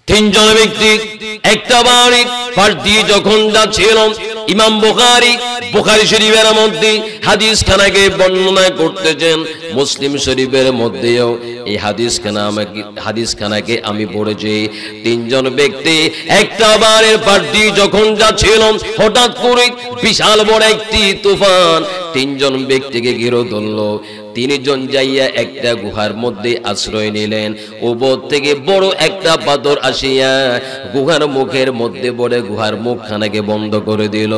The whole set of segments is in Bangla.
তিনজন ব্যক্তি একটা বাড়ির পাশ দিয়ে যখন যাচ্ছিল, ইমাম বুখারী শরীফের মধ্যে হাদিস খানাকে বর্ণনা করতেছেন, মুসলিম শরীফের মধ্যেও এই হাদিস খানাকে আমি পড়েছি। তিনজন ব্যক্তি একটা বাড়ির পাশ দিয়ে যখন যাচ্ছিল, হঠাৎ করে বিশাল বড় একটি তুফান তিনজন ব্যক্তিকে ঘিরে ধরল। তিনজন যাইয়া একটা গুহার মধ্যে আশ্রয় নিলেন। উপর থেকে বড় একটা পাথর আসিয়া গুহার মুখের মধ্যে পড়ে গুহার মুখখানাকে বন্ধ করে দিল।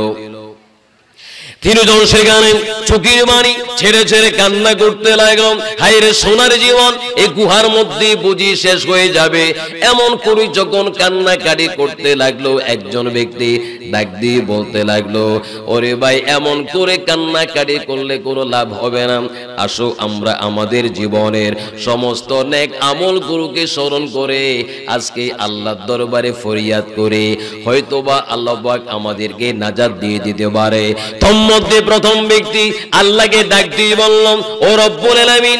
তিনজন সেখানে চোখের পানি ছেড়ে ছেড়ে কান্না করতে লাগলো, হায় রে সোনার জীবন এই গুহার মধ্যে বুঝি শেষ হয়ে যাবে। এমন করে যখন কান্নাকাটি করতে লাগলো, একজন ব্যক্তি ডাক দিয়ে বলতে লাগলো, ওরে ভাই, এমন করে কান্নাকাটি করলে কোনো লাভ হবে না। আসো আমরা আমাদের জীবনের সমস্ত নেক আমল গুরুকে স্মরণ করে আজকে আল্লাহর দরবারে ফরিয়াদ করে হয়তোবা আল্লাহ পাক আমাদেরকে নাজাত দিয়ে দিতে পারে। মধ্যে প্রথম ব্যক্তি আল্লাহকে ডাক দিয়ে বললাম, ও রব্বুল আলামিন,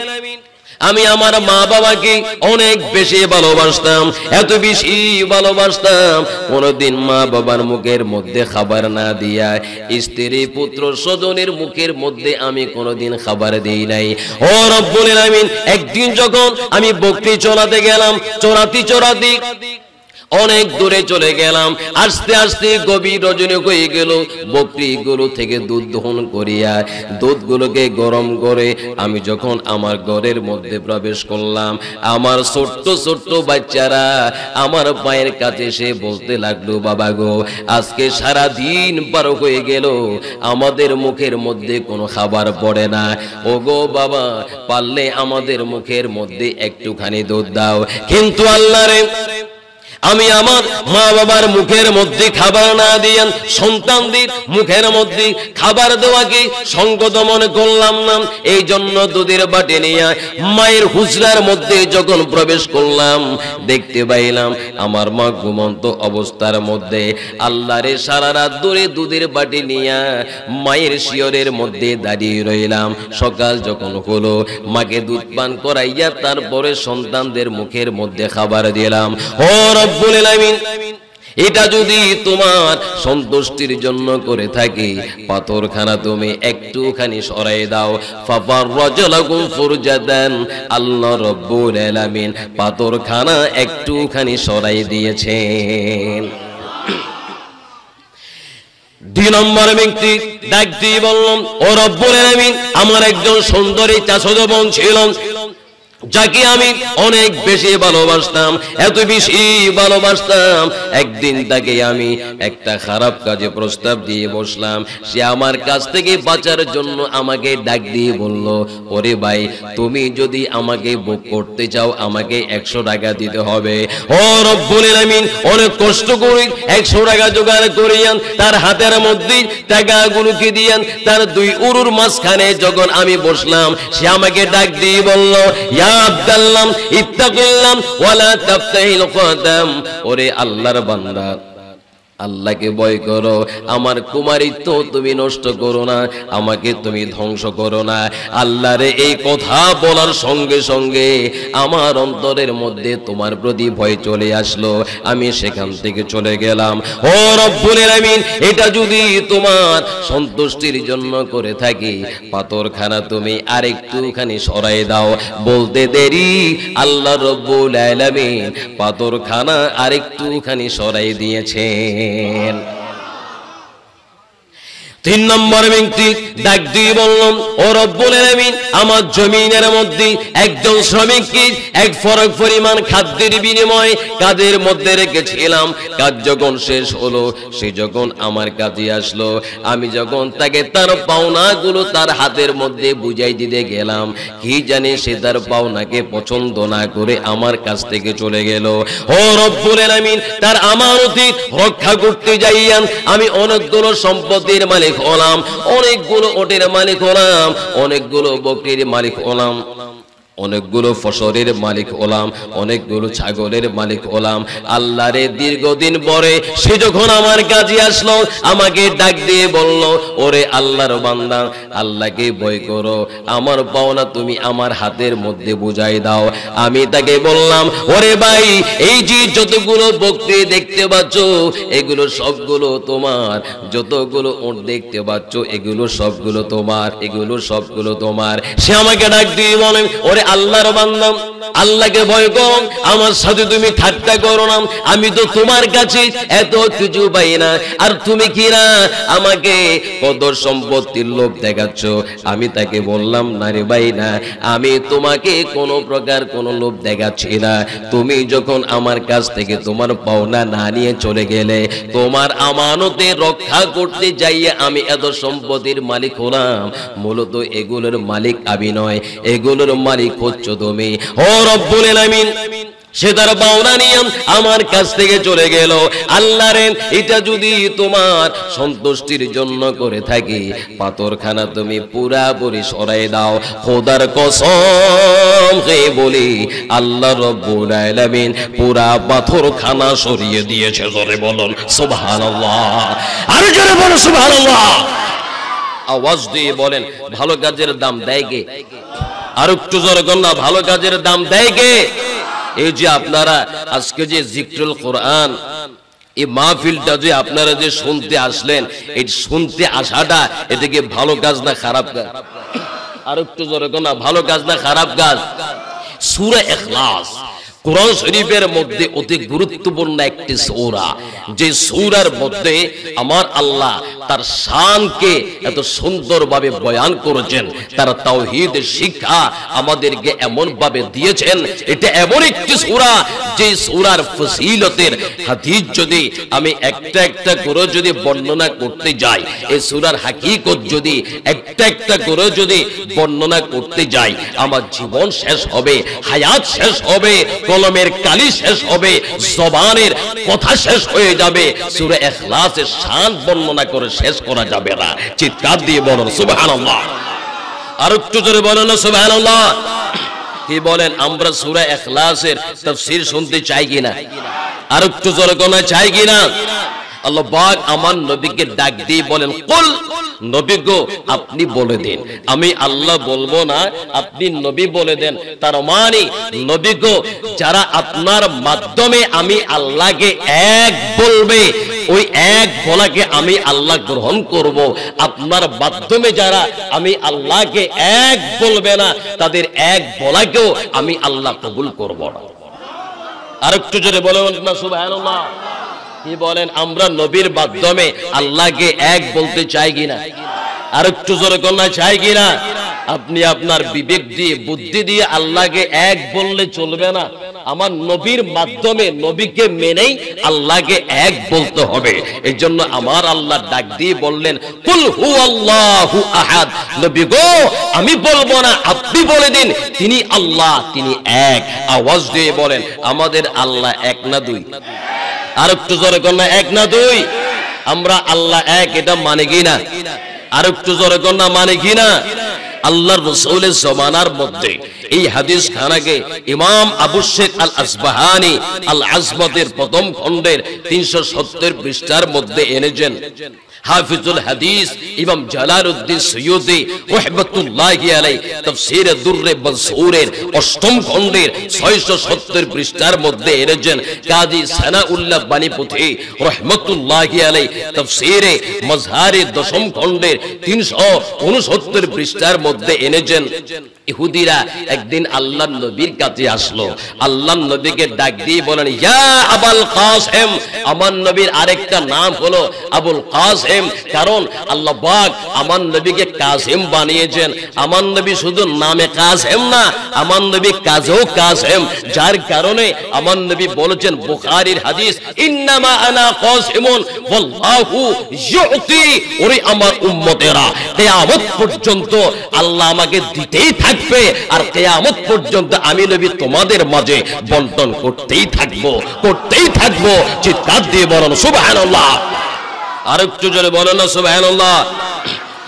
আমি আমার মা বাবাকে অনেক বেশি ভালোবাসতাম, এত বেশি ভালোবাসতাম, কোনদিন মা বাবার মুখের মধ্যে খাবার না দিয়া স্ত্রী পুত্র স্বজনের মুখের মধ্যে আমি কোনদিন খাবার দেই নাই। ও রব্বুল আলামিন, একদিন যখন আমি বকরি চড়াতে গেলাম, চড়াতে অনেক দূরে চলে গেলাম, আস্তে আস্তে গভীর রজনী হয়ে গেল। বকরিগুলো থেকে দুধ দহন করিয়া দুধগুলোকে গরম করে আমি যখন আমার ঘরের মধ্যে প্রবেশ করলাম, আমার ছোট্ট ছোট্ট বাচ্চারা আমার পায়ের কাছে এসে বলতে লাগলো, বাবা গো, আজকে সারা দিন পার হয়ে গেল, আমাদের মুখের মধ্যে কোনো খাবার পড়ে না। ও গো বাবা, পারলে আমাদের মুখের মধ্যে একটুখানি দুধ দাও। কিন্তু আল্লাহ রে, আমি আমার মা বাবার মুখের মধ্যে খাবার না দিয়ে সন্তানদের মুখের মধ্যে খাবার দেওয়াকে সংগত মনে করলাম না। এই জন্য দুধের বাটি নিয়ে মায়ের হুজরার মধ্যে যখন প্রবেশ করলাম, দেখতে পাইলাম আমার মা ঘুমন্ত অবস্থার মধ্যে। আল্লাহরে, সারা রাত ধরে দুধের বাটি নিয়ে মায়ের শিয়রের মধ্যে দাঁড়িয়ে রইলাম। সকাল যখন হলো, মাকে দুধ পান করাইয়া তারপরে সন্তানদের মুখের মধ্যে খাবার দিলাম। ও রব্বুল আলামিন, এটা যদি তোমার সন্তুষ্টির জন্য করে থাকি, পাথরখানা তুমি একটুখানি সরাই দাও। ফাফাররাজলাকুম ফুরজাদান, আল্লাহ রব্বুল আলামিন পাথরখানা একটুখানি সরাই দিয়েছেন। দুই নম্বর ব্যক্তি ডাক দিয়ে বললাম, ও রব্বুল আলামিন, আমার একজন সুন্দরী চাচাতো বোন ছিল, যাকে আমি অনেক বেশি ভালোবাসতাম, এত বেশি ভালোবাসতাম, একদিন তাকে আমি একটা খারাপ কাজে প্রস্তাব দিয়ে বসলাম। সে আমার কাছ থেকে বাঁচার জন্য আমাকে ডাক দিয়ে বলল, ওরে ভাই, তুমি যদি আমাকে বুক করতে চাও আমাকে 100 টাকা দিতে হবে। ও রব্বুল আলামিন, অনেক কষ্ট করে 100 টাকা জোগাড় করিয়ান তার হাতের মধ্যে টাকাগুলোকে দিয়ান তার দুই উরুর মাঝখানে যখন আমি বসলাম, সে আমাকে ডাক দিয়ে বলল, ইয়া আব্দাল্লাহ, ইত্তাকিল্লাহ ওয়ালা তাফতাহিল কদম, ওরে আল্লাহর বান্দা, আল্লাহকে ভয় করো, আমার কুমারিত্ব তুমি নষ্ট করো না, আমাকে তুমি ধ্বংস করো না। আল্লাহরে এই কথা বলার সঙ্গে সঙ্গে আমার অন্তরের মধ্যে তোমার প্রতি ভয় চলে আসলো, আমি সেখান থেকে চলে গেলাম। ও রব্বুল আলামিন, এটা যদি তোমার সন্তুষ্টির জন্য করে থাকি, পাথরখানা তুমি আরেকটুখানি সরাই দাও। বলতে দেরি আল্লাহ রব্বুল আলামিন পাথরখানা আরেকটুখানি সরাই দিয়েছেন। তিন নম্বর ব্যক্তি ডাক দিয়ে বললাম, ও রব্বুল আলামিন, আমার জমিনের মধ্যে একজন শ্রমিককে এক ফরক পরিমাণ খাদ্যের বিনিময়ে কাজের মধ্যে রেখেছিলাম। কাজ যখন শেষ হলো, সে যখন আমার কাছে আসলো, আমি যখন তাকে তার পাওনাগুলো তার হাতের মধ্যে বুঝাই দিতে গেলাম, কি জানি সে তার পাওনাকে পছন্দ না করে আমার কাছ থেকে চলে গেল। ও রব্বুল আলামিন, তার আমানতি রক্ষা করতে যাইয়ান আমি অনেকগুলো সম্পত্তির মালিক হলাম, অনেকগুলো ওটের মালিক হলাম, অনেকগুলো বকরির মালিক হলাম। অনেকগুলো ফসলের মালিক হলাম, অনেকগুলো ছাগলের মালিক হলাম। আল্লাহরে দীর্ঘদিন পরে সে যখন আমার কাছে আসলো, আমাকে ডাক দিয়ে বলল, ওরে আল্লাহর বান্দা, আল্লাহকে ভয় করো, আমার পাওনা তুমি আমার হাতের মধ্যে বুঝাই দাও। আমি তাকে বললাম, ওরে ভাই, এই যে যতগুলো বকরি দেখতে পাচ্ছ এগুলো সবগুলো তোমার, যতগুলো উট দেখতে পাচ্ছ এগুলো সবগুলো তোমার, এগুলো সবগুলো তোমার। সে আমাকে ডাক দিয়ে বলে, ওরে আল্লাহর বান্দা, আল্লাহকে ভয় করো, আমার সাথে তুমি ঠাট্টা করো না, আমি তো তোমার কাছে এত কিছু পাই না, আর তুমি কি না আমাকে কত সম্পত্তির লোভ দেখাচ্ছ। আমি তাকে বললাম, না রে ভাই না, আমি তোমাকে কোনো প্রকার কোনো লোভ দেখাচ্ছি না। তুমি যখন আমার কাছ থেকে তোমার পাওনা না নিয়ে চলে গেলে, তোমার আমানতে রক্ষা করতে যাইয়ে আমি এত সম্পত্তির মালিক হলাম। মূলত এগুলোর মালিক আমি নয়, এগুলোর মালিক হচ্ছ তুমি। ও রব্বুল আলামিন, সে তার পাওনা নিয়ে আমার কাছ থেকে চলে গেল। আল্লাহ রে, এটা যদি তোমার সন্তুষ্টির জন্য করে থাকি, পাথরখানা তুমি পুরাপুরি সরাই দাও। খোদার কসম খেয়ে বলি, আল্লাহ রব্বুল আলামিন পুরা পাথরখানা সরিয়ে দিয়েছে। জোরে বলুন সুবহানাল্লাহ, আর জোরে বলুন সুবহানাল্লাহ। আওয়াজ দিয়ে বলেন, ভালো কাজের দাম দেয় কে? আর একটু জোরে বলুন না, ভালো কাজের দাম দেয় কে? এই যে আপনারা আজকে যে জিকরুল কোরআন, এই মাহফিলটা যে আপনারা যে শুনতে আসলেন, এই শুনতে আসাটা এটা কি ভালো কাজ না খারাপ কাজ? আর একটু জোরে বলুন না, ভালো কাজ না খারাপ কাজ? সূরা ইখলাস কোরআন শরীফের মধ্যে অতি গুরুত্বপূর্ণ একটি সূরা, যে সূরার মধ্যে আমার আল্লাহ তার শানকে এত সুন্দরভাবে বয়ান করেছেন। তার তাওহীদের শিক্ষা আমাদেরকে এমন ভাবে দিয়েছেন, এটা এমন একটি সূরা যে সূরার ফজিলতের হাদিস যদি আমি একটা একটা করে যদি বর্ণনা করতে যাই, এই সূরার হাকিকত যদি একটা একটা করে যদি বর্ণনা করতে যাই, আমার জীবন শেষ হবে, হায়াত শেষ হবে, কলমের কালি শেষ হবে, জবানের কথা শেষ হয়ে যাবে। সূরা ইখলাসের শান বর্ণনা করে শেষ করা যাবে না। চিৎকার দিয়ে বলুন সুবহানাল্লাহ, আর একটু জোরে বলুন সুবহানাল্লাহ। কি বলেন, আমরা সূরা ইখলাসের তাফসীর শুনতে চাই কিনা? আর একটু জোরে কোনা চাই কিনা? আল্লাহ পাক আমার নবীকে ডাক দিয়ে বলেন, কুল, নবী গো আপনি বলে দিন। আমি আল্লাহ বলবো না, আপনি নবী বলে দেন। তার মানে নবী গো, যারা আপনার মাধ্যমে আমি আল্লাহকে এক বলবে, ওই এক বলাকে আমি আল্লাহ গ্রহণ করব। আপনার মাধ্যমে যারা আমি আল্লাহকে এক বলবে না, তাদের এক বলাকেও আমি আল্লাহ কবুল করব না। আর একটু জোরে বলেন না সুবহানাল্লাহ। কি বলেন, আমরা নবীর মাধ্যমে আল্লাহকে এক বলতে চাই কিনা? আর একটু জোরে কন্যা চাই কিনা? আপনি আপনার বিবেক দিয়ে বুদ্ধি দিয়ে আল্লাহকে এক বললে চলবে না। আমার নবীর মাধ্যমে নবীকে মেনেই আল্লাহকে এক বলতে হবে। এই জন্য আমার আল্লাহ ডাক দিয়ে বললেন, কুল হুয়াল্লাহু আহাদ। নবী গো আমি বলবো না, আপনি বলে দিন তিনি আল্লাহ, তিনি এক। আওয়াজ দিয়ে বলেন, আমাদের আল্লাহ এক না দুই? আর একটু জোরে কন্যা, এক না দুই? আমরা আল্লাহ এক, এটা মানে কিনা? আর একটু জোরে কন্যা, মানে কিনা? আল্লাহর রাসূলের জমানার মধ্যে এই হাদিস খানাকে ইমাম আবু শেখ আল আসবাহানি আল আজমতের প্রথম খণ্ডের 370 পৃষ্ঠার মধ্যে এনেছেন। হাফিজুল হাদিস ইমাম জালালউদ্দিন সৈয়দী রাহমাতুল্লাহি আলাইহি তাফসীর দুররে মনসুরের 8ম খণ্ডের 670 পৃষ্ঠার মধ্যে এনেছেন। কাজী সানাউল্লাহ বানীপুথি রাহমাতুল্লাহি আলাইহি তাফসীরে মাজহারে 10ম খণ্ডের 369 পৃষ্ঠার মধ্যে এনেছেন। ইহুদিরা একদিন আল্লাহর নবীর কাছে আসলো, আল্লাহর নবীকে ডাক দিয়ে বলেন, ইয়া আবুল কাসেম। আমার নবীর আরেকটা নাম হলো আবুল কাসেম, কারণ আল্লাহ পাক আমার নবীকে কাসেম বানিয়েছেন। আমার নবী শুধু নামে কাসেম না, আমার নবী কাজেও কাসেম, যার কারণে আমার নবী বলেছেন বুখারীর হাদিস, ইন্নামা আনা কাসিমুন ওয়াল্লাহু ইউতি। ওরে আমার উম্মতেরা, কিয়ামত পর্যন্ত আল্লাহ আমাকে দিতেই থাকবে, আর কিয়ামত পর্যন্ত আমি নবী তোমাদের মাঝে বন্টন করতেই থাকবো, করতেই থাকবো। চিৎকার দিয়ে বলুন সুবহানাল্লাহ। আর একটু জোরে বলেন না সুবহানাল্লাহ।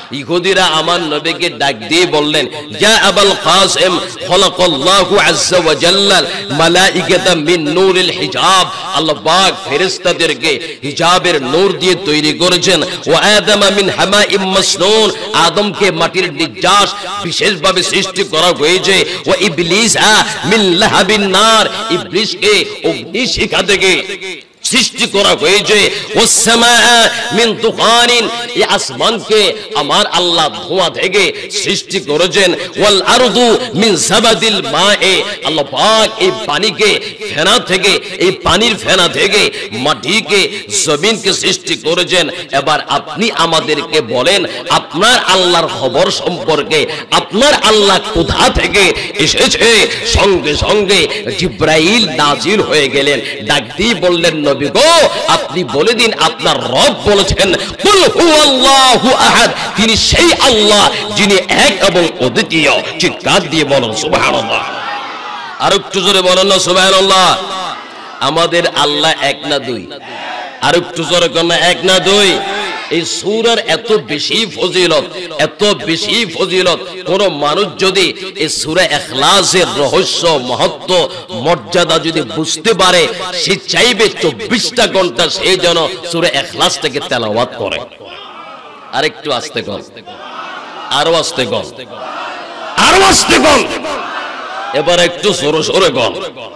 ইহুদিরা আমার নবীকে ডাক দিয়ে বললেন, ইয়া আবুল কাসিম খলাকাল্লাহু আযজা ওয়া জাল্লাল মালাইকাতা মিন নূরিল হিজাব, আল্লাহ পাক ফেরেশতাদেরকে হিজাবের নূর দিয়ে তৈরি করেছেন। ওয়া আদামা মিন হামাইম মাসনুন, আদমকে মাটির নির্যাস বিশেষভাবে সৃষ্টি করা হয়েছে। ওয়া ইবলিসা মিন লাহাবিন নার, ইবলিসকে অগ্নিশিখা থেকে সৃষ্টি করা হয়েছে। ওয়াসসামাআ মিন দুখানিন, এই আসমানকে আমার আল্লাহ ধোঁয়া থেকে সৃষ্টি করেছেন। ওয়াল আরদু মিন সাবাদিল মায়ে, আল্লাহ পাক এই পানিকে ফেনা থেকে, এই পানির ফেনা থেকে মাটিকে জমিনকে সৃষ্টি করেছেন। এবার আপনি আমাদেরকে বলেন আপনার আল্লাহর খবর সম্পর্কে, আপনার আল্লাহ কোথা থেকে এসেছে? সঙ্গে সঙ্গে জিবরাইল নাজিল হয়ে গেলেন, ডাক দিয়ে বললেন, নবী গো আপনি বলে দিন আপনার রব বলেছেন কুল হুয়াল্লাহু আহাদ, তিনি সেই আল্লাহ যিনি এক এবং অদ্বিতীয়। চিৎকার দিয়ে বলুন সুবহানাল্লাহ। আর একটু জোরে বলুন না সুবহানাল্লাহ। আমাদের আল্লাহ এক না দুই? আর একটু জোরে কোন এক না দুই? এই সূরার এত বেশি ফজিলত, এত বেশি ফজিলত, কোন মানুষ যদি এই সূরা ইখলাসের রহস্য, মহত্ব, মর্যাদা যদি বুঝতে পারে, সে চাইবে 24টা ঘন্টা সে যেন সূরা ইখলাস থেকে তেলাওয়াত করে। আরেকটু আস্তে কর, আরো আস্তে কর, আরো আস্তে কর, এবার একটু জোরে জোরে কর।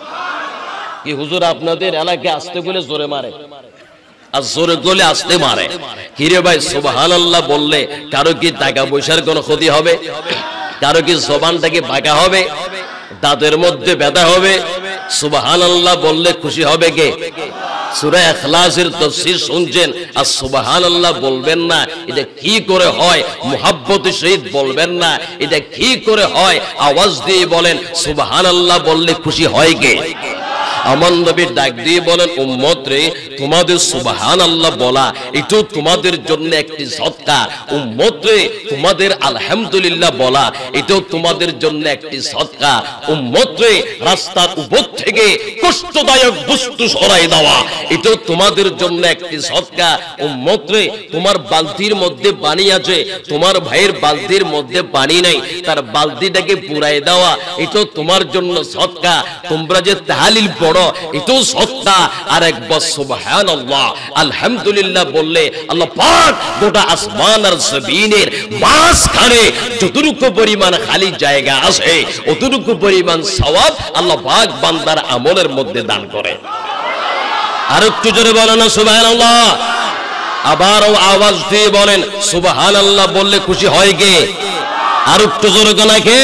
কি হুজুর আপনাদের এলাকায় আস্তে বলে জোরে মারে, আর জোরে গলে আসতে মারে? কিরে ভাই সুবহানাল্লাহ বললে কারো কি টাকা পয়সার কোনো ক্ষতি হবে? কারো কি জবানটা কি বাঁকা হবে? দাঁতের মধ্যে ব্যথা হবে? সুবহানাল্লাহ বললে খুশি হবে কে? সূরা ইখলাসের তাফসীর শুনছেন আর সুবহানাল্লাহ বলবেন না, এটা কি করে হয়? মুহাব্বতের সহিত বলবেন না, এটা কি করে হয়? আওয়াজ দিয়ে বলেন সুবহানাল্লাহ বললে খুশি হয় কে? আমার নবী ডাক দিয়ে বলেন, উম্মত রে, তোমাদের সুবহানাল্লাহ বলা এটাও তোমাদের জন্য একটি সদকা। উম্মত রে, তোমাদের আলহামদুলিল্লাহ বলা এটাও তোমাদের জন্য একটি সদকা। উম্মত রে, রাস্তার উপর থেকে কষ্টদায়ক বস্তু সরাই দেওয়া এটাও তোমাদের জন্য একটি সদকা। উম্মত রে, তোমার বালতির মধ্যে পানি আছে, তোমার ভাইয়ের বালতির মধ্যে পানি নাই, তার বালতিটাকে পুরাই দেওয়া এটাও তোমার জন্য সদকা। তোমরা যে তাহলিল পড়ো এটাও সদকা। আর একবার সুবহানাল্লাহ আলহামদুলিল্লাহ বললে আল্লাহ পাক গোটা আসমান আর জমিনের মাঝখানে যতটুকু পরিমাণ খালি জায়গা আছে অতটুকু পরিমাণ সওয়াব আল্লাহ পাক বান্দার আমলের মধ্যে দান করে। আর একটু জোরে বলেন না সুবহানাল্লাহ। আবারও আওয়াজ দিয়ে বলেন সুবহানাল্লাহ বললে খুশি হয় কে? আর একটু জোরে গলা কে?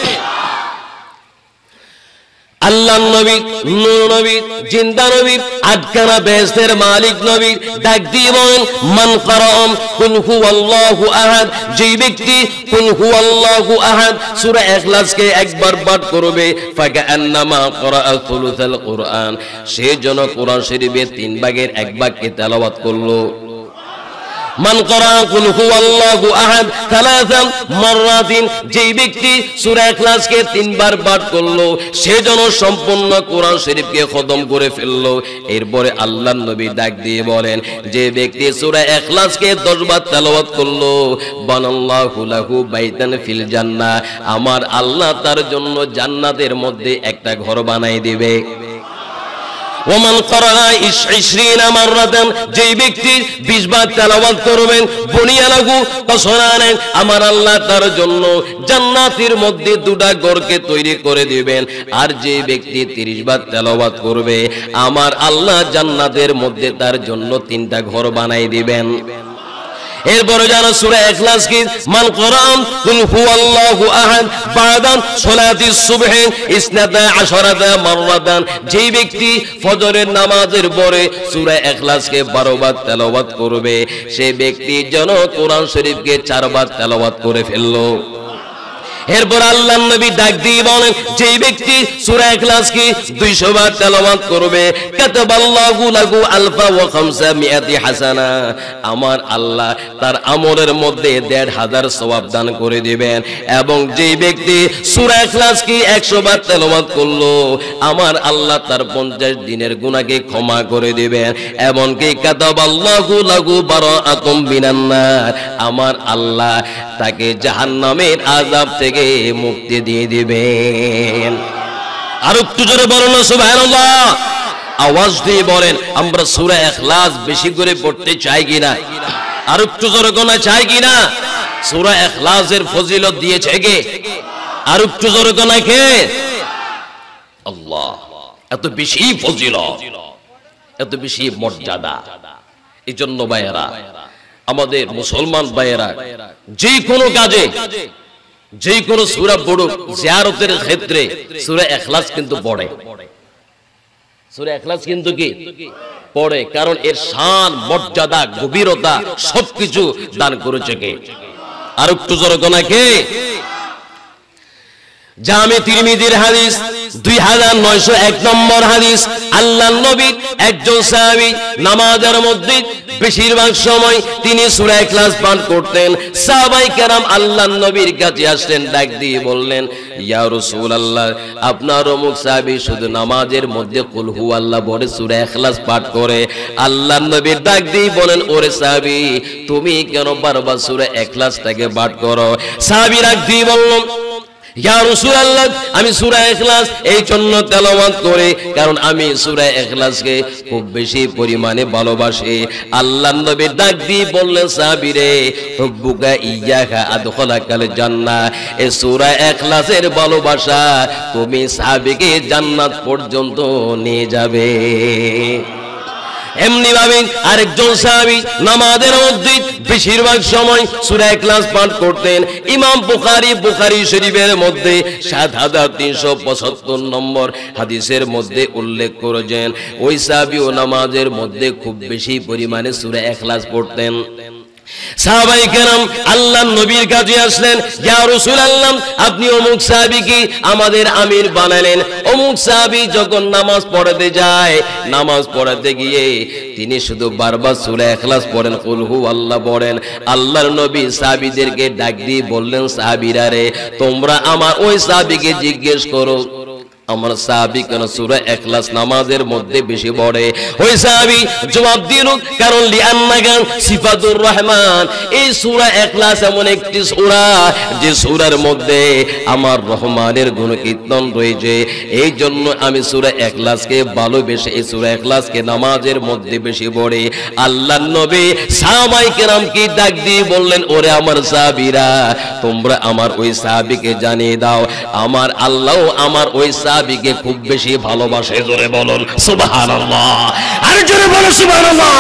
আল্লাহ নবী, নূর নবী, জিন্দা নবী, আটখানা বেহেশতের মালিক নবী ডাক দিয়ে বলেন, মান কারাম কুল হুয়াল্লাহু আহাদ, যে ব্যক্তি কুল হুয়াল্লাহু আহাদ সূরা ইখলাসকে একবার পাঠ করবে, ফাকান্নামা ক্বরাআ সুলুসাল কুরআন, সে যেন কোরআন শরীফের 3 ভাগের 1 ভাগকে তেলাওয়াত করলো। মান ক্বরাআ কুল হুয়াল্লাহু আহাদ সালাসান মাররাতিন, যেই ব্যক্তি সূরা ইখলাসকে 3 বার পাঠ করলো, সে যেন সম্পূর্ণ কোরআন শরীফকে খতম করে ফেললো। এরপরে আল্লাহর নবী ডাক দিয়ে বলেন, যে ব্যক্তি সূরা ইখলাসকে 10 বার তেলাওয়াত করলো, বানাল্লাহু লাহু বাইতান ফিল জান্নাহ, আমার আল্লাহ তার জন্য জান্নাতের মধ্যে একটা ঘর বানাই দিবে। ওমান ক্বরাআ 20 মাররাতান, যেই ব্যক্তি 20 বার তেলাওয়াত করবেন, বুনিয়া লাহু কাসরান, আমার আল্লাহ তার জন্য জান্নাতের মধ্যে 2টা ঘরকে তৈরি করে দিবেন। আর যে ব্যক্তি 30 বার তেলাওয়াত করবে, আমার আল্লাহ জান্নাতের মধ্যে তার জন্য 3টা ঘর বানাই দিবেন। এরপরে যারা সূরা ইখলাস কি মান কোরআন কুল হুয়াল্লাহু আহাদ বাদান সালাতিস সুবহি 12 মাররাতান, যেই ব্যক্তি ফজরের নামাজের পরে সূরা ইখলাসকে 12 বার তেলাওয়াত করবে, সেই ব্যক্তি যেন কোরআন শরীফকে 4 বার তেলাওয়াত করে ফেললো। এরপর আল্লাহর নবী ডাক দিয়ে বলেন, যে ব্যক্তি সূরা ইখলাস কি 200 বার তেলাওয়াত করবে, কাতাবাল্লাহু লাহু আলফা ওয়া 500 হাসানা, আমার আল্লাহ তার আমলের মধ্যে 1500 সওয়াব দান করে দিবেন। এবং যে ব্যক্তি সূরা ইখলাস কি 100 বার তেলাওয়াত করলো, আমার আল্লাহ তার 50 দিনের গুনাহকে ক্ষমা করে দিবেন। এমনকি কাতাবাল্লাহু লাহু বারাআতুম মিনান নার, আমার আল্লাহ তাকে জাহান্নামের আযাব থেকে মুক্তি দিয়ে দিবেন। আর একটু জোরে বলুন সুবহানাল্লাহ। আওয়াজ দিয়ে বলেন, আমরা সূরা ইখলাস বেশি করে পড়তে চাই কিনা? আর একটু জোরে গোনা চাই কিনা? সূরা ইখলাসের ফজিলত দিয়েছে কে? আর একটু জোরে গোনা কে? আল্লাহ। এত বেশি ফজিলত, এত বেশি মর্যাদা। এজন্য ভাইয়েরা, আমাদের মুসলমান ভাইয়েরা যে কোনো কাজে, যে কোনো সূরা পড়ুক, জিয়ারতের ক্ষেত্রে সূরা ইখলাস কিন্তু পড়ে। সূরা ইখলাস কিন্তু কি পড়ে, কারণ এর শান, মর্যাদা, গভীরতা সবকিছু দান করেছে কে? আর একটু জোরে গোনা কে? জামে তিরমিজির হাদিস 2901 নম্বর হাদিস, আল্লাহর নবী একজন সাহাবী নামাজের মধ্যে বেশিরভাগ সময় তিনি সূরা ইখলাস পাঠ করতেন। সাহাবায়ে কেরাম আল্লাহর নবীর কাছে আসলেন, ডাক দিয়ে বললেন, ইয়া রাসূলুল্লাহ, আপনার অমুক সাহাবী শুধু নামাজের মধ্যে কুল হুয়াল্লাহ বলে সূরা ইখলাস পাঠ করে। আল্লাহর নবী ডাক দিয়ে বলেন, ওরে সাহাবী, তুমি কেন বারবার সূরা ইখলাসটাকে পাঠ করো? সাহাবী ডাক দিয়ে বললেন, ইয়া রাসূলুল্লাহ, আমি সূরা ইখলাস এই জন্য তেলাওয়াত করি কারণ আমি সূরা ইখলাসকে খুব বেশি পরিমাণে ভালোবাসি। আল্লাহর নবী ডাক দিয়ে বললেন, সাহাবী রে, হুব্বুকা ইয়্যাকা আদখালাকাল জান্নাহ, এই সূরা ইখলাসের ভালোবাসা তুমি সাহাবীকে জান্নাত পর্যন্ত নিয়ে যাবে। এমনি ভাবে আরেকজন সাহাবী নামাজের মধ্যে বেশিরভাগ সময় সূরা ইখলাস পাঠ করতেন। ইমাম বুখারী শরীফের মধ্যে 7375 নম্বর হাদিসের মধ্যে উল্লেখ করেছেন, ওই সাহাবীও নামাজের মধ্যে খুব বেশি পরিমাণে সূরা ইখলাস পড়তেন। সাহাবায়ে কেরাম আল্লাহর নবীর কাছে আসলেন, ইয়া রাসূলুল্লাহ, আপনি অমুক সাহাবীকে আমাদের আমির বানালেন। অমুক সাহাবী যখন নামাজ পড়াতে যায়, নামাজ পড়াতে গিয়ে তিনি শুধু বারবার সূরা ইখলাস পড়েন, কুল হুয়াল্লাহ পড়েন। আল্লাহর নবী সাহাবীদেরকে ডাক দিয়ে বললেন, সাহাবীরা রে, তোমরা আমার ওই সাহাবীকে জিজ্ঞেস করো আমার সাহাবী কেন সূরা ইখলাস নামাজের মধ্যে বেশি পড়ে। ওই সাহাবী জবাব দিল, কারণ লিআন্নাকা সিফাতুর রহমান, এই সূরা ইখলাস এমন একটি সূরা যে সূরার মধ্যে আমার রহমানের গুণকীর্তন রয়েছে, এই জন্য আমি সূরা ইখলাসকে ভালোবেসে এই সূরা ইখলাসকে নামাজের মধ্যে বেশি পড়ি। আল্লাহর নবী সাহাবায়ে কেরামকে ডাক দিয়ে বললেন, ওরে আমার সাহাবীরা, তোমরা আমার ওই সাহাবীকে জানিয়ে দাও, আমার আল্লাহ আমার ওই সাহাবীকে খুব বেশি ভালোবাসে। জোরে বলুন সুবহানাল্লাহ, আর জোরে বলুন সুবহানাল্লাহ।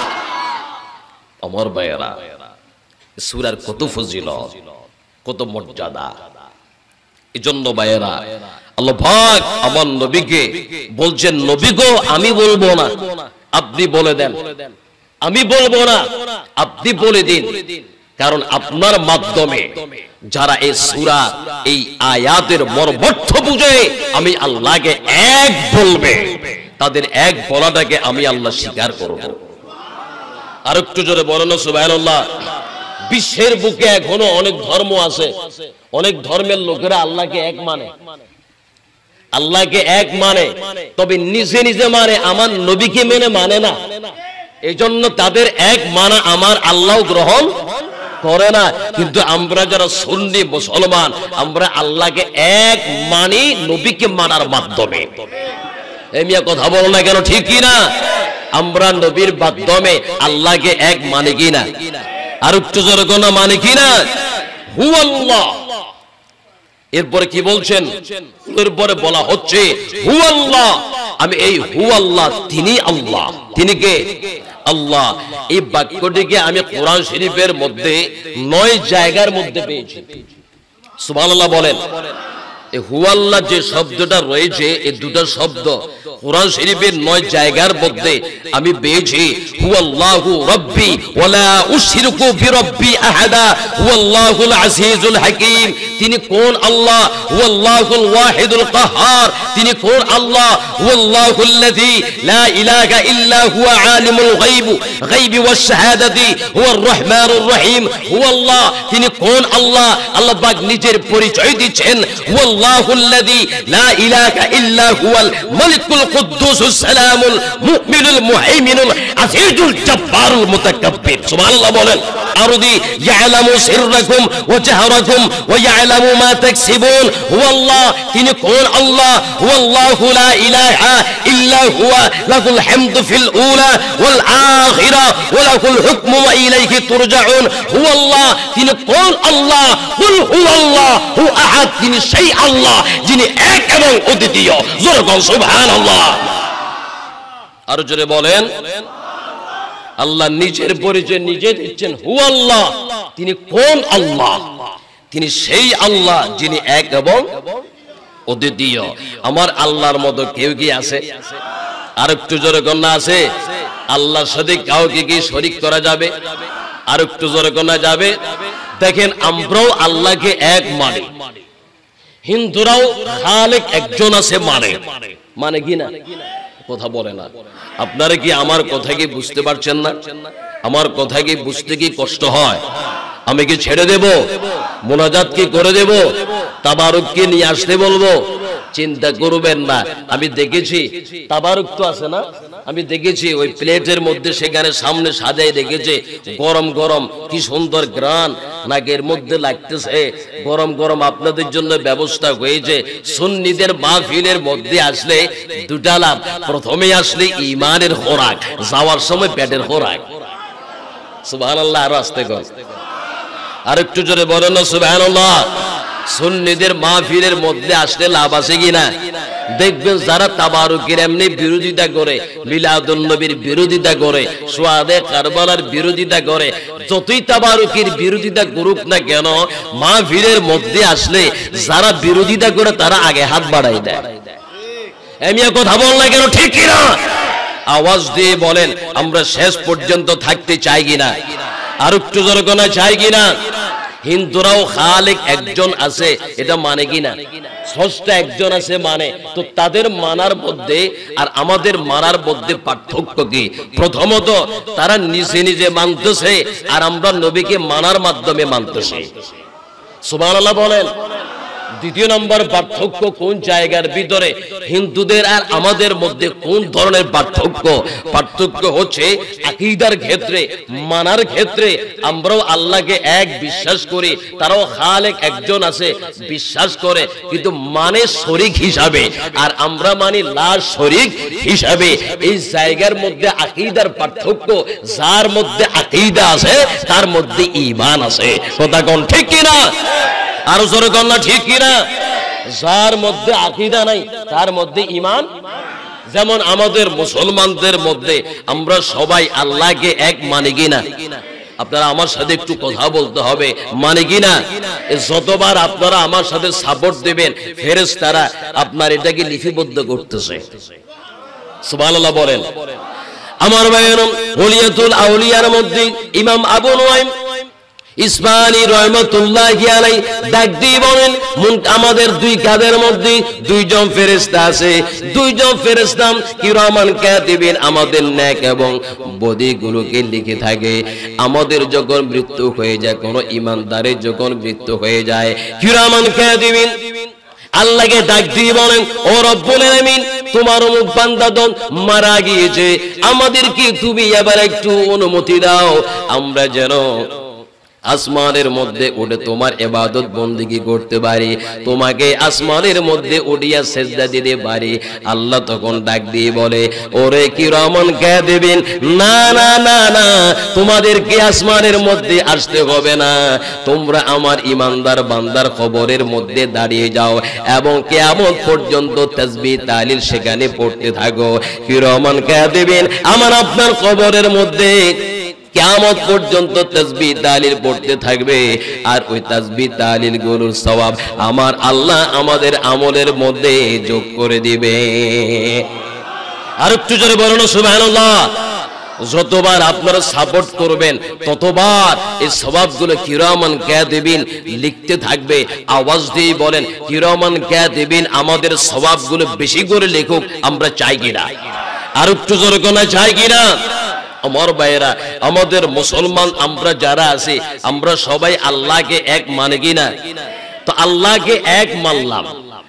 আমার ভাইয়েরা, সূরার কত ফজিলত, কত মর্যাদা। এজন্য ভাইয়েরা, আল্লাহ পাক আমার নবীকে বলছেন, নবী গো, আমি বলবো না, আপনি বলে দেন। আমি বলবো না, আপনি বলে দিন, কারণ আপনার মাধ্যমে যারা এই সূরা, এই আয়াতের মর্মার্থ বুঝে আমি আল্লাহকে এক বলবে, তাদের এক বলাটাকে আমি আল্লাহ স্বীকার করব। আর একটু জোরে বলেন সুবহানাল্লাহ। বিশ্বের বুকে এখনো অনেক ধর্ম আছে, অনেক ধর্মের লোকেরা আল্লাহকে এক মানে, আল্লাহকে এক মানে, তবে নিজে নিজে মানে, আমার নবীকে মেনে মানে না। এই জন্য তাদের এক মানা আমার আল্লাহ গ্রহণ করে না। কিন্তু আমরা যারা সুন্নি মুসলমান, আমরা আল্লাহকে এক মানি নবীকে মানার মাধ্যমে। এই মিয়া কথা বলো না কেন, ঠিক কি না? আমরা নবীর মাধ্যমে আল্লাহকে এক মানে কিনা? আর একটু জোরে কোন মানে কিনা? হু আল্লাহ। এরপরে কি বলছেন? এরপরে বলা হচ্ছে হু আল্লাহ, আমি এই হু আল্লাহ, তিনি আল্লাহ। তিনি কে? আল্লাহ। এই বাক্যটিকে আমি কোরআন শরীফের মধ্যে 9 জায়গার মধ্যে পেয়েছি। সুবহানাল্লাহ বলেন। এই হু আল্লাহ যে শব্দটা রয়েছে, এই দুটো শব্দ কোরআন শরীফের 9 জায়গার মধ্যে আমি পেয়েছি। হুয়াল্লাহু রাব্বি ওয়া লা উশরিকু বিরাব্বি আহাদা হুয়াল্লাহুল আজিজুল হাকীম। তিনি কোন আল্লাহ? হুয়াল্লাহুল ওয়াহিদুল কাহ্হার। তিনি কোন আল্লাহ? হুয়াল্লাহুল্লাযী লা ইলাহা ইল্লা হুয়া আলিমুল গায়বি ওয়াশ শাহাদাতি হুয়ার রহমানুর রহিম। হুয়াল্লাহ, তিনি কোন আল্লাহ? আল্লাহ পাক নিজের পরিচয় দিচ্ছেন, হুয়াল্লাহুল্লাযী লা ইলাহা ইল্লা হুয়াল মালিকুল কুদ্দুসুস সালামুল মুমিনুল মুহাইমিনুল আজিজুল জব্বারুল মুতাকাব্বির। সুবহানাল্লাহ বলেন। আরদি ইয়ালামু সিররাকুম ওয়া জাহরাকুম ওয়া ইয়ালামু মা তাকসিবুন। হুয়াল্লাহ, তিনি কোন আল্লাহ? হুয়াল্লাহু লা ইলাহা ইল্লা হুয়া লাহুল হামদু ফিল উলা ওয়াল আখিরা ওয়া লাহুল হুকমু ওয়া ইলাইহি তুরজাউন। হুয়াল্লাহ, তিনি কোন আল্লাহ? কুল হুয়াল্লাহু আহাদ। তিনি সেই আল্লাহ যিনি এক এবং অদ্বিতীয়। জোরে বল সুবহানাল্লাহ। আর জোরে বলেন। আল্লাহ নিজের পরিচয় নিজে দিচ্ছেন, হুয়াল্লাহ। তিনি কোন আল্লাহ? তিনি সেই আল্লাহ যিনি এক এবং অদ্বিতীয়। আমার আল্লাহর মতো কেউ কি আছে? আর একটু জোরে কন্যা আছে? আল্লাহর সাথে কাউকে কি শরীক করা যাবে? আর একটু জোরে কন্যা যাবে? দেখেন, আমরাও আল্লাহকে এক মানি, হিন্দুরাও খালেক একজন আছে মানে কি না? কথা বলে না। আপনারা কি আমার কথা কি বুঝতে পারছেন না? আমার কথা কি বুঝতে কি কষ্ট হয়? আমি কি ছেড়ে দেব? মোনাজাত কি করে দেব? তাবারুক কি নিয়ে আসতে বলবো? চিন্তা করবেন না। আমি দেখেছি তাবারুক তো আছে না, আমি দেখেছি ওই প্লেটের মধ্যে সেখানে সামনে সাজাই রেখেছে গরম গরম, কি সুন্দর গ্রান নাকের মধ্যে লাগতেছে। গরম গরম আপনাদের জন্য ব্যবস্থা হয়েছে। সুন্নিদের মাহফিলের মধ্যে আসলে দুটা লাভ। প্রথমে আসলে ঈমানের খোরাক, যাওয়ার সময় পেটের খোরাক। সুবহানাল্লাহ। আর আস্তে কর, আর একটু জোরে বলেন না সুবহানাল্লাহ। সুন্নিদের মাহফিলের মধ্যে আসলে লাভ আছে কিনা? দেখবেন যারা তাবারুকের এমনি বিরোধিতা করে, মিলাদুন নবীর বিরোধিতা করে, শুহাদায়ে কারবালার বিরোধিতা করে, যতই তাবারুকের বিরোধিতা করুক না কেন, মাহফিলের মধ্যে আসলে যারা বিরোধিতা করে তারা আগে হাত বাড়াই দেয়। আমি কথা বল না কেন, ঠিক কিনা? আওয়াজ দিয়ে বলেন, আমরা শেষ পর্যন্ত থাকতে চাই কিনা? আর একটু জোরে কোনা চাই কিনা? হিন্দুরাও খালেক একজন আছে, এটা মানে কিনা? স্রষ্টা একজন আছে মানে। তো তাদের মানার মধ্যে আর আমাদের মানার মধ্যে পার্থক্য কি? প্রথমত, তারা নিজে নিজে মানতেছে আর আমরা নবীকে মানার মাধ্যমে মানতেছি। সুবহানাল্লাহ বলেন। দ্বিতীয় নম্বর পার্থক্য কোন জায়গার ভিতরে? হিন্দুদের আর আমাদের মধ্যে কোন ধরনের পার্থক্য? পার্থক্য হচ্ছে আকীদার ক্ষেত্রে, মানার ক্ষেত্রে। আমরাও আল্লাহকে এক বিশ্বাস করি, তারাও খালেক একজন আছে বিশ্বাস করে, কিন্তু মানে শরীক হিসাবে, আর আমরা মানি লা শরীক হিসাবে। এই জায়গার মধ্যে আকীদার পার্থক্য। যার মধ্যে আকীদা আছে তার মধ্যে ঈমান আছে। কথা কোন ঠিক কিনা? আর জোরে কন্যা ঠিক কিনা? যার মধ্যে আকীদা নাই তার মধ্যে ঈমান। যেমন আমাদের মুসলমানদের মধ্যে আমরা সবাই আল্লাহকে এক মানি কিনা? আপনারা আমার সাথে একটু কথা বলতে হবে, মানে কিনা? যতবার আপনারা আমার সাথে সাপোর্ট দেবেন, ফেরেশতারা আপনার এটাকে লিপিবদ্ধ করতেছে। সুবহানাল্লাহ বলেন। আমার ভাইয়েরা, ওলিয়াতুল আউলিয়ার মধ্যে ইমাম আবু নুআইম ইসমাইলি রাহমাতুল্লাহি আলাইহি ডাক দিয়ে বলেন, আমাদের দুই কাঁধের মধ্যে দুইজন ফেরেশতা আছে। দুইজন ফেরেশতা কিরামান কাতিবিন আমাদের নেক এবং বদিগুলোকে লিখে থাকে। আমাদের যখন মৃত্যু হয়ে যায়, কোন ঈমানদারের যখন মৃত্যু হয়ে যায়, কিরামান কাতিবিন আল্লাহকে ডাক দিয়ে বলেন, ও রব্বুল আলামিন, তোমার অমুক বান্দা মারা গিয়েছে, আমাদেরকে তুমি এবার একটু অনুমতি দাও, আমরা যেন আসমানের মধ্যে উঠে তোমার ইবাদত বন্দেগী করতে পারি, তোমাকে আসমানের মধ্যে উঠিয়া সিজদা দিতে পারি। আল্লাহ তখন ডাক দিয়ে বলে, ওরে কিরামান কাতিবিন, না না না না, তোমাদেরকে আসমানের মধ্যে আসতে হবে না, তোমরা আমার ইমানদার বান্দার কবরের মধ্যে দাঁড়িয়ে যাও এবং কিয়ামত পর্যন্ত তাসবিহ তাহলিল সেখানে পড়তে থাকো। কিরামান কাতিবিন আমার আপনার কবরের মধ্যে কিয়ামত পর্যন্ত তাসবিহ তাহলিল পড়তে থাকবে, আর ওই তাসবিহ তাহলিল গুলোর সওয়াব আমার আল্লাহ আমাদের আমলের মধ্যে যোগ করে দিবে। আর একটু জোরে বলুন সুবহানাল্লাহ। যতবার আপনারা সাপোর্ট করবেন ততবার এই সওয়াবগুলো কিরামান কাতিবিন লিখতে থাকবে। আওয়াজ দিয়ে বলেন কিরামান কাতিবিন আমাদের সওয়াবগুলো বেশি করে লিখুক, আমরা চাই কিনা? আর একটু জোরে কোনা চাই কিনা? আমার ভাইয়েরা, আমাদের মুসলমান আমরা যারা আছি আমরা সবাই আল্লাহকে এক মানে কিনা? তো আল্লাহকে এক মানলাম,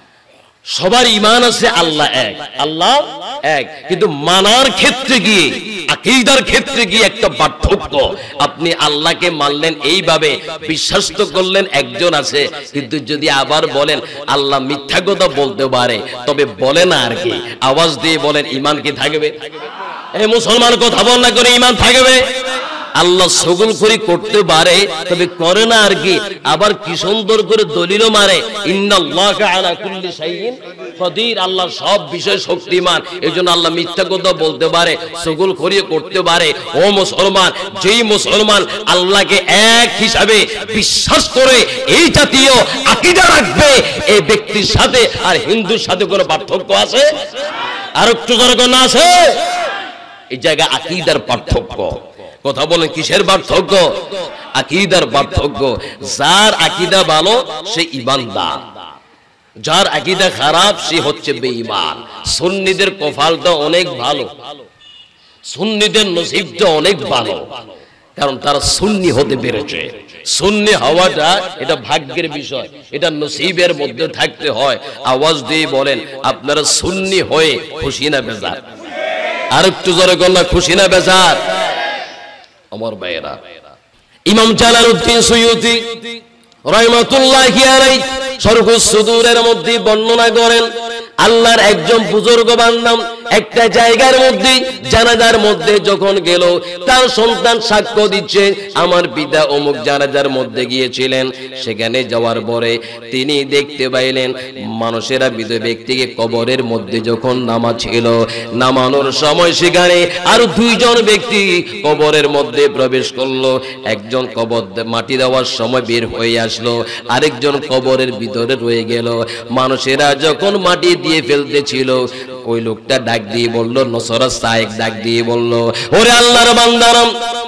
সবার ঈমান আছে আল্লাহ এক, আল্লাহ এক, কিন্তু মানার ক্ষেত্রে গিয়ে আকীদার ক্ষেত্রে গিয়ে একটা পার্থক্য। আপনি আল্লাহকে মানলেন এইভাবে, বিশ্বাস তো করলেন একজন আছে, কিন্তু যদি আবার বলেন আল্লাহ মিথ্যা কথা বলতে পারে, তবে বলে না আর কি, আওয়াজ দিয়ে বলেন ঈমান কি থাকবে? এই মুসলমান কথা বল না করে ঈমান থাকবে? আল্লাহ সগলখড়ি করতে পারে তবে করে না আর কি, আবার কি সুন্দর করে দলিলও মারে ইন্নাল্লাহা আলা কুল্লি শাইইন কাদির, আল্লাহ সব বিষয়ে শক্তিমান। এজন্য আল্লাহ মিথ্যা কথা বলতে পারে, সগলখড়ি করতে পারে। ও মুসলমান, যেই মুসলমান আল্লাহকে এক হিসাবে বিশ্বাস করে এই জাতীয় আকীদা রাখবে, এই ব্যক্তির সাথে আর হিন্দুর সাথে কোনো পার্থক্য আছে? আর একটু জনগণ আছে? এই জায়গা আকীদার পার্থক্য। কথা বলেন কিসের পার্থক্য? আকীদার পার্থক্য। যার আকীদা ভালো সে ঈমানদার, যার আকীদা খারাপ সে হচ্ছে বেঈমান। সুন্নিদের কপালটা অনেক ভালো, সুন্নিদের নসিবটা অনেক ভালো, কারণ তারা সুন্নি হতে পেরেছে। সুন্নি হওয়াটা এটা ভাগ্যের বিষয়, এটা নসিবের মধ্যে থাকতে হয়। আওয়াজ দিয়ে বলেন আপনারা সুন্নি হয়ে খুশি না বেজার? আর একটু জোরে বলেন খুশি না বেজার? আমার ভাইয়েরা, ইমাম জালালউদ্দিন সুয়ুতি রাহমাতুল্লাহি আলাইহি শরহুস সুদূরের মধ্যে বর্ণনা করেন, আল্লাহর একজন বুজুর্গ বান্দা একটা জায়গার মধ্যে জানাজার মধ্যে যখন গেল, তার সন্তান সাক্ষ্য দিচ্ছে আমার পিতা অমুক জানাজার মধ্যে গিয়েছিলেন। সেখানে যাওয়ার পরে তিনি দেখতে পাইলেন মানুষেরা মৃত ব্যক্তিকে কবরের মধ্যে যখন নামাচ্ছিল, নামানোর সময় সেখানে আরো দুইজন ব্যক্তি কবরের মধ্যে প্রবেশ করলো। একজন কবর মাটি দেওয়ার সময় বের হয়ে আসলো, আরেকজন কবরের ভিতরে রয়ে গেল। মানুষেরা যখন মাটি দিয়ে ফেলতেছিল, ওই লোকটা ডাক দিয়ে বলল, নসরত সাহেব ডাক দিয়ে বলল, ওরে আল্লাহর বান্দারা,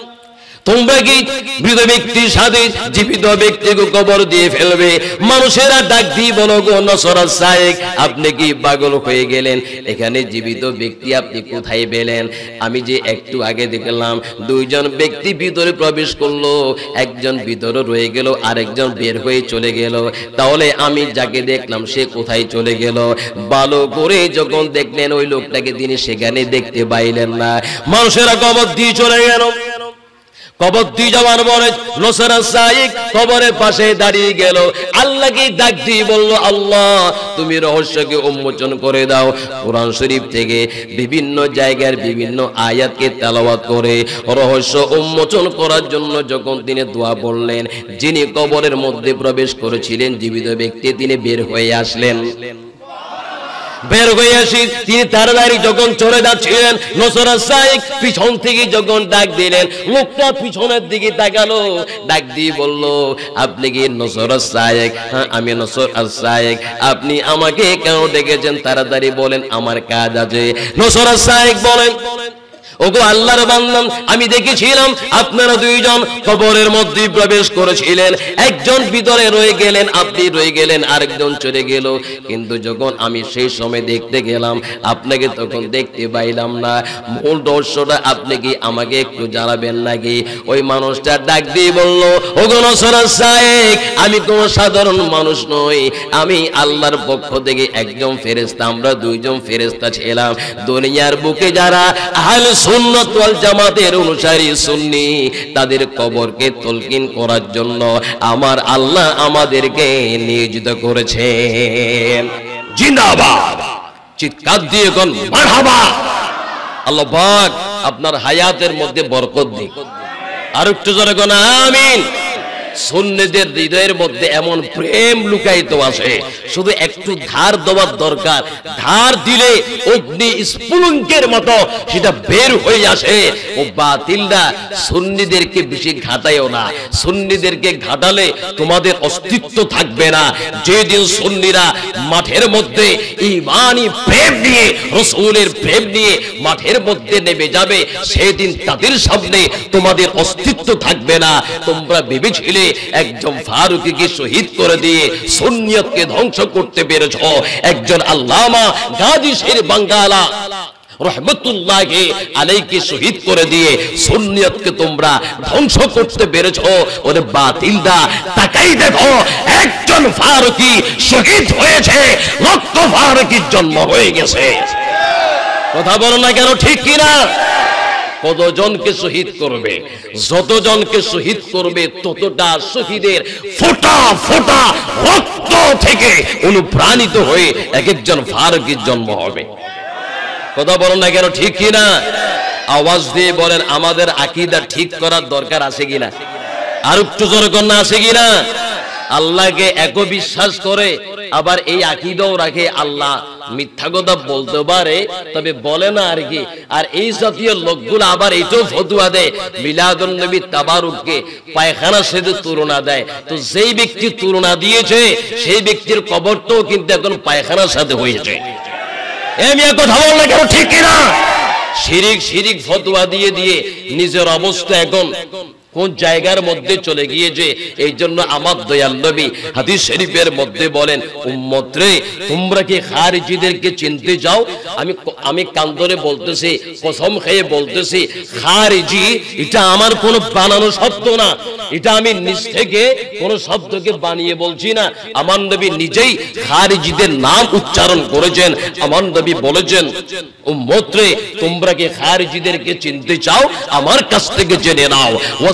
তোমরা কি মৃত ব্যক্তির সাথে জীবিত ব্যক্তিকে কবর দিয়ে ফেলবে? মানুষেরা ডাক দিয়ে বলো, গো নসরত সাহেব আপনি কি পাগল হয়ে গেলেন? এখানে জীবিত ব্যক্তি আপনি কোথায় পেলেন? আমি যে একটু আগে দেখলাম দুইজন ব্যক্তি ভিতরে প্রবেশ করলো, একজন ভিতরে রয়ে গেল, আরেকজন বের হয়ে চলে গেল। তাহলে আমি যাকে দেখলাম সে কোথায় চলে গেল? ভালো করে যখন দেখলেন ওই লোকটাকে তিনি সেখানে দেখতে পাইলেন না। মানুষেরা কবর দিয়ে চলে গেল। কবর দিয়ে যাওয়ার পরে নসরত সাহেব কবরের পাশে দাঁড়িয়ে গেল, আল্লাহকে ডাক দিয়ে বলল, আল্লাহ তুমি রহস্যকে উন্মোচন করে দাও। কোরআন শরীফ থেকে বিভিন্ন জায়গার বিভিন্ন আয়াতকে তেলাওয়াত করে রহস্য উন্মোচন করার জন্য যখন তিনি দোয়া পড়লেন, যিনি কবরের মধ্যে প্রবেশ করেছিলেন জীবিত ব্যক্তি, তিনি বের হয়ে আসলেন। বের হয়ে আসি তিনি তাড়াতাড়ি যখন চলে যাচ্ছিলেন, নসরত সাহেব পিছন থেকে যখন ডাক দিলেন, লোকটা পিছনের দিকে তাকালো, ডাক দিয়ে বলল, আপনি কি নসরত সাহেব? হ্যাঁ আমি নসরত সাহেব। আপনি আমাকে কেন ডেকেছেন? তাড়াতাড়ি বলেন, আমার কাজ আছে। নসরত সাহেব বলেন, ওগো আল্লাহর বান্দা, আমি দেখেছিলাম আপনারা দুইজন কবরের মধ্যে প্রবেশ করেছিলেন, একজন ভিতরে রয়ে গেলেন, আপনি রয়ে গেলেন, আরেকজন চলে গেল। কিন্তু যখন আমি সেই সময় দেখতে গেলাম আপনাকে তখন দেখতে পাইলাম না। মূল রহস্যটা আপনি কি আমাকে একটু জানাবেন নাকি? ওই মানুষটা ডাক দিয়ে বলল, ওগো নসরত সাহেব আমি কোনো সাধারণ মানুষ নই, আমি আল্লাহর পক্ষ থেকে একজন ফেরেশতা। আমরা দুইজন ফেরেশতা ছিলাম। দুনিয়ার বুকে যারা আহলে সুন্নাত ওয়াল জামাতের অনুসারী সুন্নি, তাদের কবরকে তলকিন করার জন্য আমার আল্লাহ আমাদেরকে নিয়োজিত করেছেন। জিন্দাবাদ! চিৎকার দিয়ে কোন মারহাবা! আল্লাহ পাক আপনার হায়াতের মধ্যে বরকত দিক। আর একটু জোরে কোন আমিন। সুন্নিদের হৃদয়ের মধ্যে এমন প্রেম লুকায়িত আছে, শুধু একটু ধার দেওয়ার দরকার, ধার দিলে অগ্নি স্ফুলিঙ্গের মতো সেটা বের হয়ে আসে। ও বাতিলরা সুন্নিদেরকে বেশি ঘাটায়ও না, সুন্নিদেরকে ঘাটালে তোমাদের অস্তিত্ব থাকবে না। যেদিন সুন্নিরা মাঠের মধ্যে ঈমানি প্রেম নিয়ে, রাসূলের প্রেম নিয়ে মাঠের মধ্যে নেমে যাবে, সেদিন তাদের সামনে তোমাদের অস্তিত্ব থাকবে না। তোমরা ভেবেছিলে একজন ফারুকীকে শহীদ করে দিয়ে সুন্নিয়তকে ধ্বংস করতে পেরেছ, একজন আল্লামা গাজী শের বাঙ্গালা রহমতুল্লাহি আলাইহি শহীদ করে দিয়ে সুন্নিয়তকে তোমরা ধ্বংস করতে পেরেছো। ওরে বাতিলরা, তাকাই দেখো, একজন ফারুকী শহীদ হয়েছে, লক্ষ ফারুকীর জন্ম হয়ে গেছে। কথা বলো না কেন, ঠিক কিনা? কতজনকে শহীদ করবে? যতজনকে শহীদ করবে ততটা শহীদের ফোঁটা ফোঁটা রক্ত থেকে অনুপ্রাণিত হয়ে এক একজন ফারুকীর জন্ম হবে। কথা বলেন না কেন, ঠিক কিনা? আওয়াজ দিয়ে বলেন, আমাদের আকীদা ঠিক করার দরকার আছে কিনা? আর একটু জোরে কন্যা, আছে কিনা? আল্লাহকে এক বিশ্বাস করে আবার এই আকীদাও রাখে আল্লাহ মিথ্যা কথা বলতে পারে, তবে বলে না আর কি। আর এই জাতীয় লোকগুলো আবার এইটাও ফতোয়া দেয় মিলাদুন নবী তাবারুককে পায়খানার সাথে তুলনা দেয়। তো যেই ব্যক্তি তুলনা দিয়েছে সেই ব্যক্তির কবরটাও কিন্তু এখন পায়খানার সাথে হয়েছে। কথা বল না কেন, ঠিক কিনা? শিরিক শিরিক ফতোয়া দিয়ে দিয়ে নিজের অবস্থা এখন কোন জায়গার মধ্যে চলে গিয়েছে। এই জন্য আমার দয়াল নবী হাদিস শরীফের মধ্যে বলেন, উম্মত রে, তোমরা কি খারিজিদেরকে চিনতে যাও? আমি কান ধরে বলতেছি, কসম খেয়ে বলতেছি, খারিজি এটা আমার কোনো বানানো শব্দ না, এটা আমি নিজ থেকে কোন শব্দকে বানিয়ে বলছি না। আমার নবী নিজেই খারিজিদের নাম উচ্চারণ করেছেন। আমার নবী বলেছেন, উম্মত রে, তোমরা কি খারিজিদেরকে চিনতে চাও? আমার কাছ থেকে জেনে নাও।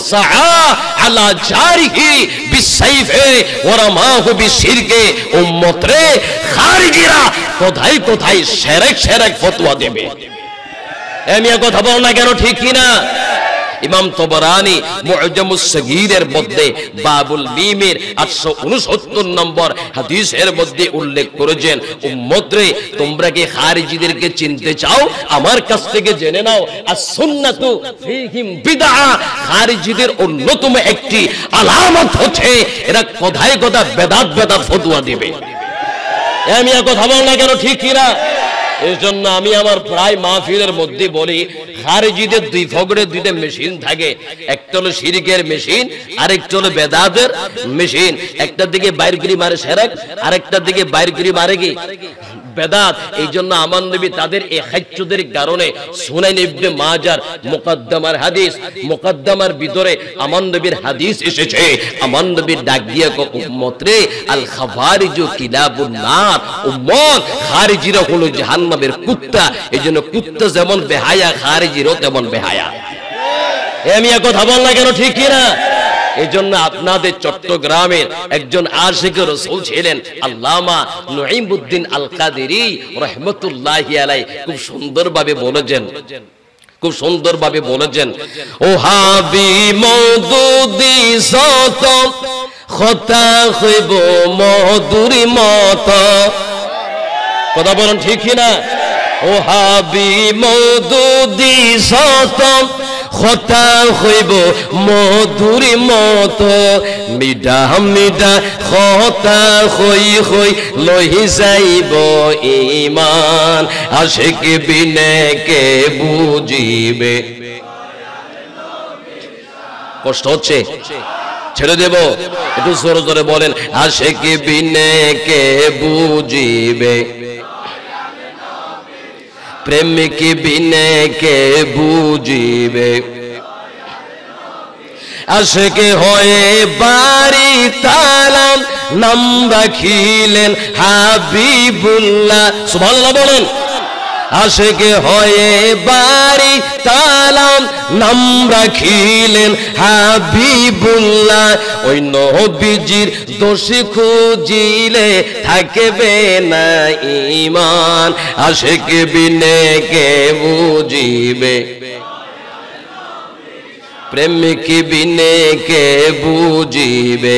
আলা জারিহি বিসাইফে ওয়ারামাহু বিশিরকে। উম্মত রে, খারিজিরা কোথায় কোথায় শিরক শিরক ফতোয়া দেবে। এমিয়া কথা বল না কেন, ঠিক কিনা? ইমাম তবরানী মুআজামুস সগীরের মধ্যে বাবুল মিমের 869 নম্বর হাদিসের মধ্যে উল্লেখ করেছেন, উম্মত রে, তোমরা কি খারিজিদেরকে চিনতে চাও? আমার কাছ থেকে জেনে নাও, আস-সুন্নাতু ফীহিম বিদআ। খারিজিদের অন্যতম একটি আলামত হচ্ছে এরা কথায় কথা বেদাত বেদাত ফতোয়া দিবে। আমি কথা বল না কেন, ঠিক কিনা? এই জন্য আমি আমার প্রায় মাহফিলের মধ্যে বলি, খারিজিদের দুই ফগড়ে দুইটা মেশিন থাকে, একটা হলো শিরকের মেশিন, আরেকটা হলো বেদাতের মেশিন। একটার দিকে বাইর গিরি মারে শিরক, আরেকটার দিকে বাইর গিরি মারে কি বেদাত। এই জন্য আমার নবী তাদের এই হাজ্জুদের কারণে সুনান ইবনে মাজার মুকদ্দমার হাদিস, মুকদ্দমার ভিতরে আমার নবীর হাদিস এসেছে। আমার নবী ডাক দিয়ে উম্মত রে, আল খাওয়ারিজু কিলাবুন নার। উম্মত, খারিজিরা হলো জাহান্নামের কুত্তা। এইজন্য কুত্তা যেমন বেহায়া, খারিজিরও তেমন বেহায়া। আমি কথা বল না কেন, ঠিক কিনা? এই জন্য আপনাদের চট্টগ্রামের একজন আশিকে রাসূল ছিলেন আল্লামা নুঈমউদ্দিন আল কাদেরী রাহমাতুল্লাহি আলাইহি, খুব সুন্দরভাবে বলেছেন, খুব সুন্দরভাবে বলেছেন, ও হাবি মওদুদি সত খতা হইব মধুরি মত। কথা বলেন, ঠিক কিনা? ও হাবি মওদুদি সত খতা হইব মধুরি মত, মিঠা মিঠা খতা হই হই লহি যাইব ঈমান, আশিক বিনে কে বুঝিবে। কষ্ট হচ্ছে? ছেড়ে দেব? একটু জোরে জোরে বলেন, আশিক বিনে কে বুঝিবে, প্রেমিক বিনে কে বুঝিবে। আশিক হয়ে বাড়ি তালাম, নাম রাখিলেন হাবিবুল্লাহ। সুবহানাল্লাহ বলেন। আশিক হয়ে বাড়ি তালাম, নাম রাখিলেন হাবিবুল্লাহ। ওই নবীজির দোষী খুঁজিলে থাকবে না ঈমান, আশিক বিনে কে বুঝিবে, প্রেমিক বিনে কে বুঝিবে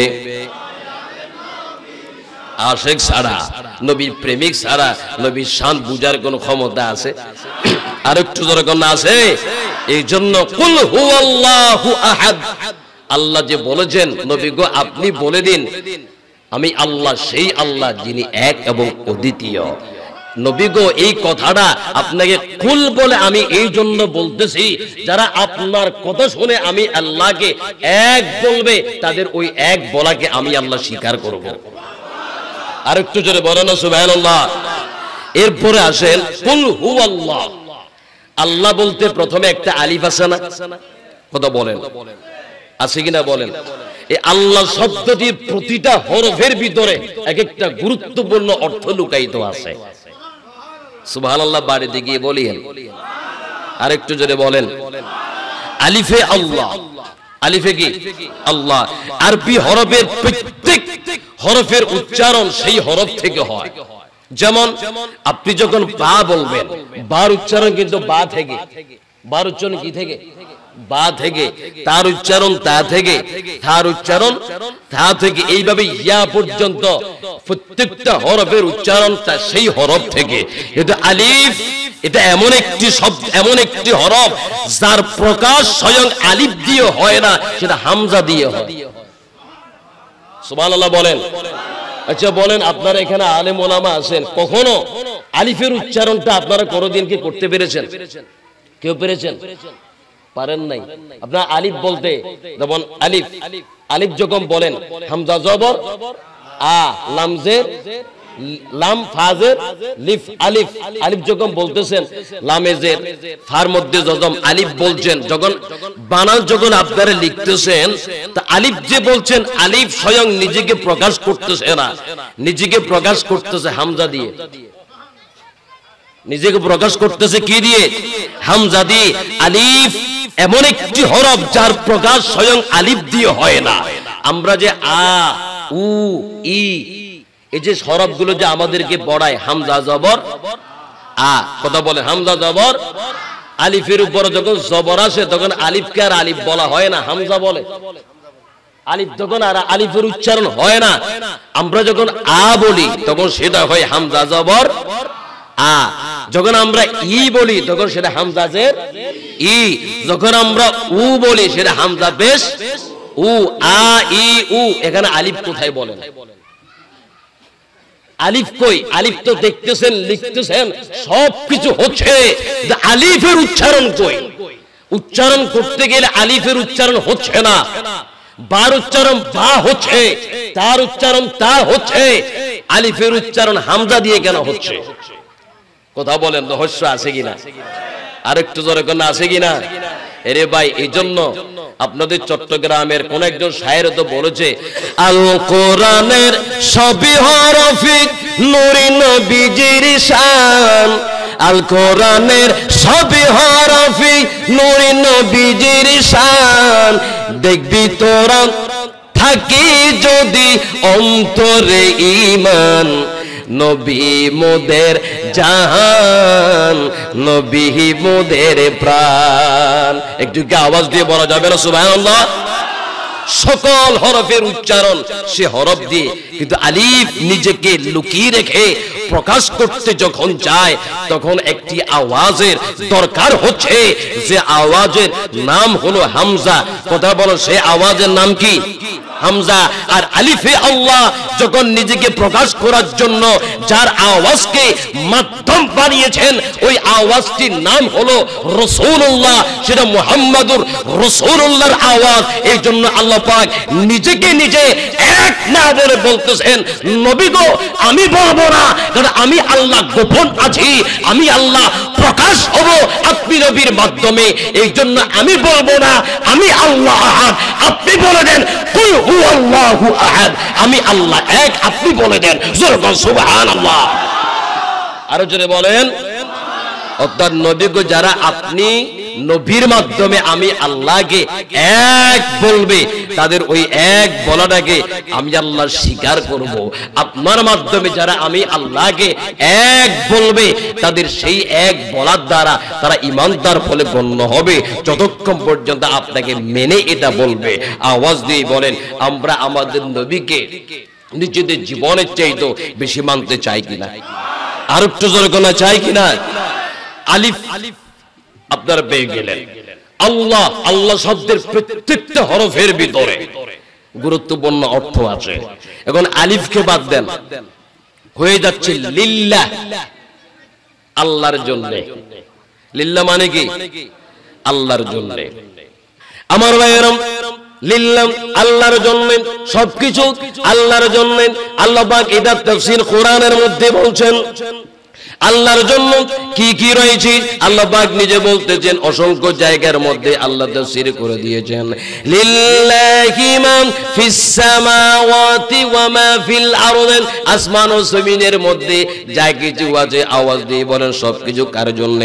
আশিক ছাড়া নবীর প্রেমিক ছাড়া নবীর শান বুঝার কোন ক্ষমতা আছে আর একটু জোরে কোন আছে এই জন্য কুল হুয়াল্লাহু আহাদ আল্লাহ যে বলেছেন নবী গো আপনি বলে দিন আমি আল্লাহ সেই আল্লাহ যিনি এক এবং অদ্বিতীয় নবী গো এই কথাটা আপনাকে কুল বলে আমি এই জন্য বলতেছি যারা আপনার কথা শুনে আমি আল্লাহকে এক বলবে তাদের ওই এক বলাকে আমি আল্লাহ স্বীকার করব আর একটু জোরে বলেন সুবহানাল্লাহ এরপরে আসেন কুল হুয়াল্লাহ আল্লাহ বলতে প্রথমে একটা আলিফ আছে না কথা বলেন আছে কিনা বলেন এই আল্লাহ শব্দটির প্রতিটা হরফের ভিতরে এক একটা গুরুত্বপূর্ণ অর্থ লুকায়িত আছে সুবহানাল্লাহ বাড়িতে গিয়ে বলিয়েন আর একটু জোরে বলেন আলিফে আল্লাহ আলিফে কি আল্লাহ আরবি হরফের প্রত্যেক হরফের উচ্চারণ সেই হরফ থেকে হয় যেমন আপনি যখন বা বলবেন বার উচ্চারণ কিন্তু বা থেকে বার উচ্চারণ কি থেকে বা থেকে তার উচ্চারণ তা থেকে তার উচ্চারণ তা থেকে এইভাবে ইয়া পর্যন্ত প্রত্যেকটা হরফের উচ্চারণটা সেই হরফ থেকে এটা আলিফ এটা এমন একটি শব্দ এমন একটি হরফ যার প্রকাশ স্বয়ং আলিফ দিয়ে হয় না সেটা হামজা দিয়ে হয় সুবহানাল্লাহ বলেন আচ্ছা বলেন আপনারা এখানে আলেম ওলামা আছেন কখনো আলিফের উচ্চারণটা আপনারা কোনোদিন কি করতে পেরেছেন কেউ পেরেছেন পারেন নাই আপনারা আলিফ বলতে যেমন আলিফ আলিফ যখন বলেন হামজা জবর আ লাম জের লাম ফাজের লিফ আলিফ আলিফ যখন বলতেছেন লামে জের ফার মধ্যে যজম আলিফ বলছেন যখন বানান যখন আপনারা লিখতেছেন তা আলিফ যে বলছেন আলিফ স্বয়ং নিজেকে প্রকাশ করতেছে না নিজেকে প্রকাশ করতেছে হামজা দিয়ে নিজেকে প্রকাশ করতেছে কি দিয়ে হামজা দিয়ে আলিফ এমন একটি হরফ যার প্রকাশ স্বয়ং আলিফ দিয়ে হয় না আমরা যে আ উ ই এই যে হরফগুলো যে আমাদেরকে পড়ায় হামজা জবর আ কথা বলে হামজা জবর আলিফের উপর যখন জবর আসে তখন আলিফকে আর আলিফ বলা হয় না হামজা বলে আলিফ তখন আর আলিফের উচ্চারণ হয় না আমরা যখন আ বলি তখন সেটা হয় হামজা জবর আ যখন আমরা ই বলি তখন সেটা হামজা জের ই যখন আমরা উ বলি সেটা হামজা পেশ উ আ ই উ এখানে আলিফ কোথায় বলেন আলিফ কই আলিফ তো দেখতেছেন লিখতেছেন সবকিছু হচ্ছে আলিফের উচ্চারণ কই উচ্চারণ করতে গেলে আলিফের উচ্চারণ হচ্ছে না বার উচ্চারণ বা হচ্ছে তার উচ্চারণ তা হচ্ছে আলিফের উচ্চারণ হামজা দিয়ে কেন হচ্ছে কথা বলেন রহস্য আছে কিনা আর একটু জোরে কোন আছে কিনা এরে ভাই এই জন্য আপনাদের চট্টগ্রামের কোন একজন শায়ের তো বলেছে আল কোরআনের সবই হরফে নূরে নবীজির শান আল কোরআনের সবই হরফে নূরে নবীজির শান দেখবি তোরা থাকি যদি অন্তরে ঈমান নবী মোদের জাহান নবী মোদের প্রাণ একটু কি আওয়াজ দিয়ে বলা যাবে না সুবহানাল্লাহ সকল হরফের উচ্চারণ সে হরফ দিয়ে কিন্তু আলিফ নিজেকে লুকিয়ে রেখে প্রকাশ করতে যখন যায় তখন একটি আওয়াজের দরকার হচ্ছে যে আওয়াজের নাম হলো হামজা কথা বলো সে আওয়াজের নাম কি হামজা আর আলিফে আল্লাহ যখন নিজেকে প্রকাশ করার জন্য যার আওয়াজকে মাধ্যম বানিয়েছেন ওই আওয়াজটির নাম হলো রাসূলুল্লাহ সেটা মুহাম্মাদুর রাসূলুল্লাহর আওয়াজ এই জন্য আল্লাহ পাক নিজেকে নিজে এক না বলে বলতেছেন নবী গো আমি বলবো না কারণ আমি আল্লাহ গোপন আছি আমি আল্লাহ প্রকাশ হব আপনি নবীর মাধ্যমে এই জন্য আমি বলবো না আমি আল্লাহ আহাদ আপনি বলে দেন কুল হুয়াল্লাহু আহাদ আমি আল্লাহ এক আপনি বলে দেন জোরে বলেন সুবহানাল্লাহ আরো জোরে বলেন অর্থাৎ নবীকে যারা আপনি নবীর মাধ্যমে আমি আল্লাহকে এক বলবে, তাদের ওই এক বলাটাকে আমি আল্লাহ স্বীকার করব। আপনার মাধ্যমে যারা আমি আল্লাহকে এক বলবে, তাদের সেই এক বলার দ্বারা তারা ঈমানদার বলে গণ্য হবে, যতক্ষণ পর্যন্ত আপনাকে মেনে এটা বলবে। আওয়াজ দিয়ে বলেন, আমরা আমাদের নবীকে নিজেদের জীবনের চাইতে বেশি মানতে চাই কিনা? আর একটু জোরে কোনা চাই কিনা? আলিফ আপনারা পেয়ে গেলেন। আল্লাহ, আল্লাহ শব্দের প্রত্যেকটা হরফের ভিতরে গুরুত্বপূর্ণ অর্থ আছে। এখন আলিফকে বাদ দেন, হয়ে যাচ্ছে লিল্লাহ, আল্লাহর জন্য। লিল্লাহ মানে কি? আল্লাহর জন্য। আমার ভাইয়েরা, লিল্লাহ আল্লাহর জন্য, সবকিছু আল্লাহর জন্য। আল্লাহ পাক এটা তাফসীর কোরআনের মধ্যে বলছেন আল্লাহর জন্য কি কি রয়েছে। আল্লাহ পাক নিজে বলতেছেন, অসংখ্য জায়গার মধ্যে আল্লাহ তাফসীর করে দিয়েছেন, লিল্লাহি মা ফিস সামাওয়াতি ওয়া মা ফিল আরদ। আসমান ও জমিনের মধ্যে যা কিছু আছে, আওয়াজ দিয়ে বলেন সবকিছু কার জন্য?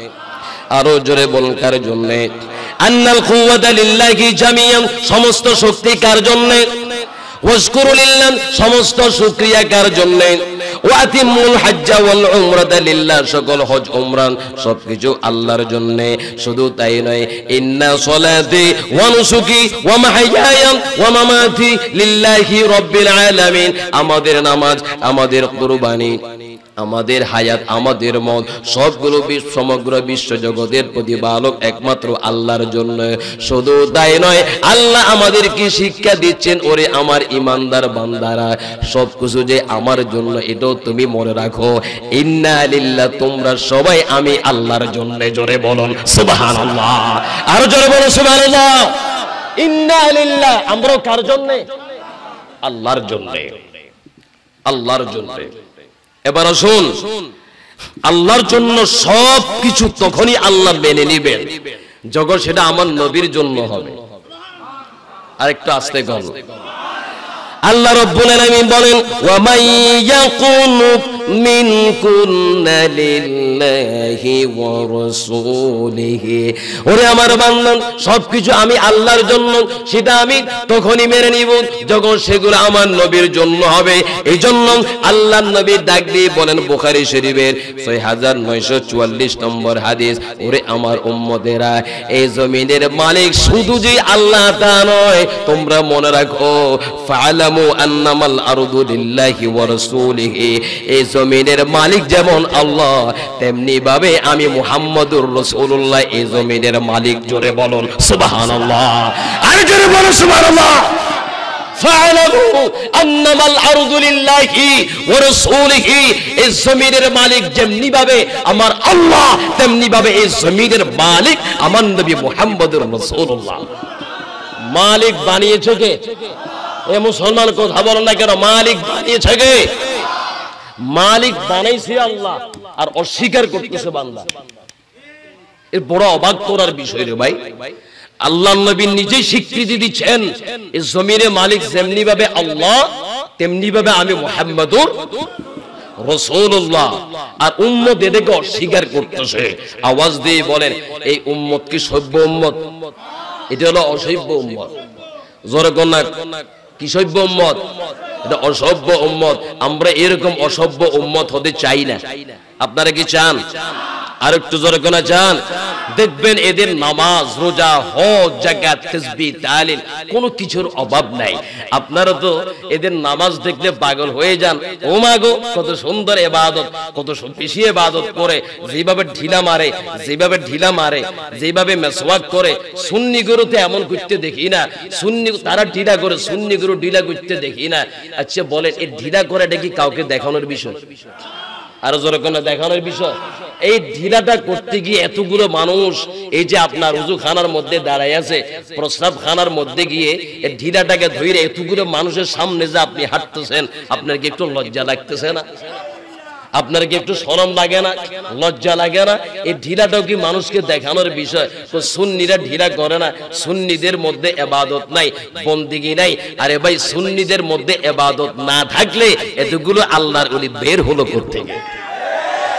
আরো জোরে বলুন, কার জন্য? আন্নাল কুওয়াতা লিল্লাহি জামিআন, সমস্ত শক্তি কার জন্য? ওয়াশকুরু লিল্লাহ, সমস্ত শুকরিয়া কার জন্য? ওয়াতিমুল হজ্জা ওয়াল উমরাতা লিল্লাহ, সকল হজ উমরা সবকিছু আল্লাহর জন্য। শুধু তাই নয়, ইন্না সলাতি ওয়া নুসুকি ওয়া মাহইয়ায়া ওয়া মামাতি লিল্লাহি রাব্বিল আলামিন, আমাদের নামাজ, আমাদের কুরবানি, আমাদের হায়াত, আমাদের মত, সবগুলো সমগ্র বিশ্ব জগতের প্রতিপালক একমাত্র আল্লাহর জন্য। শুধু তাই নয়, আল্লাহ আমাদের কি শিক্ষা দিচ্ছেন, ওরে আমার ইমানদার বান্দারা, সবকিছু যে আমার জন্য, এটাও তুমি মনে রাখো। ইন্না লিল্লাহ, তোমরা সবাই আমি আল্লাহর জন্য। জোরে বলুন সুবহানাল্লাহ, আরো জোরে বলুন সুবহানাল্লাহ। ইন্না লিল্লাহ, আমরাও কার জন্য? আল্লাহর জন্য, আল্লাহর জন্য। এবার আসুন, আল্লাহর জন্য সবকিছু তখনই আল্লাহ মেনে নিবেন যখন সেটা আমার নবীর জন্য হবে। আরেকটু আস্তে গান। আল্লাহ রাব্বুল আলামিন বলেন, ওয়া মান ইয়াকুনুত মিনকুন্না লিল্লাহি ওয়া রাসূলিহি, ওরে আমার বান্দা, সবকিছু আমি আল্লাহর জন্য, সেটা আমি তখনই মেনে নিব যখন সেগুলো আমার নবীর জন্য হবে। এই জন্য আল্লাহর নবী ডাক দিয়ে বলেন বুখারী শরীফের 6944 নম্বর হাদিস, ওরে আমার উম্মতেরা, এই জমিনের মালিক শুধু যে আল্লাহ তা নয়, তোমরা মনে রাখো, ফাআলামু আন্নামাল আরদু লিল্লাহি ওয়া রাসূলিহি, এই জমিনের মালিক যেমন আল্লাহ, তেমনি ভাবে আমি মুহাম্মদুর রাসূলুল্লাহ এই জমিনের মালিক। জোরে বলুন সুবহানাল্লাহ, আর জোরে বলুন সুবহানাল্লাহ। ফাআলামু আন্নামাল আরদু লিল্লাহি ওয়া রাসূলিহি, এই জমিনের মালিক যেমনি ভাবে আমার আল্লাহ, তেমনি ভাবে এই জমিনের মালিক আমার নবী মুহাম্মদুর রাসূলুল্লাহ। মালিক বানিয়েছে কে? এ মুসলমান কথা বলেন না কেন? মালিক বানিয়েছে কে? মালিক বানাইছে আল্লাহ, আর অস্বীকার করতেছে বান্দা। এর বড় অবাক করার বিষয় রে ভাই। আল্লাহ নবী নিজেই স্বীকৃতি দিচ্ছেন, এই জমিনে মালিক যেমনি ভাবে আল্লাহ, তেমনি ভাবে আমি মুহাম্মদুর রাসূলুল্লাহ, আর উম্মত এটাকে অস্বীকার করতেছে। আওয়াজ দিয়ে বলেন, এই উম্মত কি সভ্য উম্মত? এটা হলো অসভ্য উম্মত। জোরে কোন কি সভ্য উম্মত? এটা অসভ্য উম্মত। আমরা এরকম অসভ্য উম্মত হতে চাই না। আপনারা কি চান? আর একটু জোরে কোন চান? দেখবেন এদের নামাজ, রোজা, হজ, যাকাত, তাসবিহ, তাহলিল কোনো কিছুর অভাব নাই। আপনারা তো এদের নামাজ দেখলে পাগল হয়ে যান। ও মা গো, কত সুন্দর ইবাদত, কত বেশি ইবাদত করে, যেভাবে ঢিলা মারে, যেভাবে ঢিলা মারে, যেভাবে মেসওয়াক করে। সুন্নি গুরুতে এমন করতে দেখি না। সুন্নি তারা ঢিলা করে, সুন্নি গুরু ঢিলা করতে দেখি না। আচ্ছা বলেন, এই ঢিলা করাটা কি কাউকে দেখানোর বিষয়? আরো জোরে কোন দেখানোর বিষয়? এই ঢিলাটা করতে গিয়ে এতগুলো মানুষ, এই যে আপনার উযু খানার মধ্যে দাঁড়ায় আছে, প্রস্রাব খানার মধ্যে গিয়ে এই ঢিলাটাকে ধরে এতগুলো মানুষের সামনে যে আপনি হাঁটতেছেন, আপনার কি একটু লজ্জা লাগতেছে না? আপনার কি একটু শরম লাগে না? লজ্জা লাগে না? এই ঢিলাটাও কি মানুষকে দেখানোর বিষয়? তো সুন্নিরা ঢিলা করে না। সুন্নিদের মধ্যে ইবাদত নাই, বন্দেগী নাই। আরে ভাই, সুন্নিদের মধ্যে ইবাদত না থাকলে এতগুলো আল্লাহর ওলি বের হলো কোথা থেকে?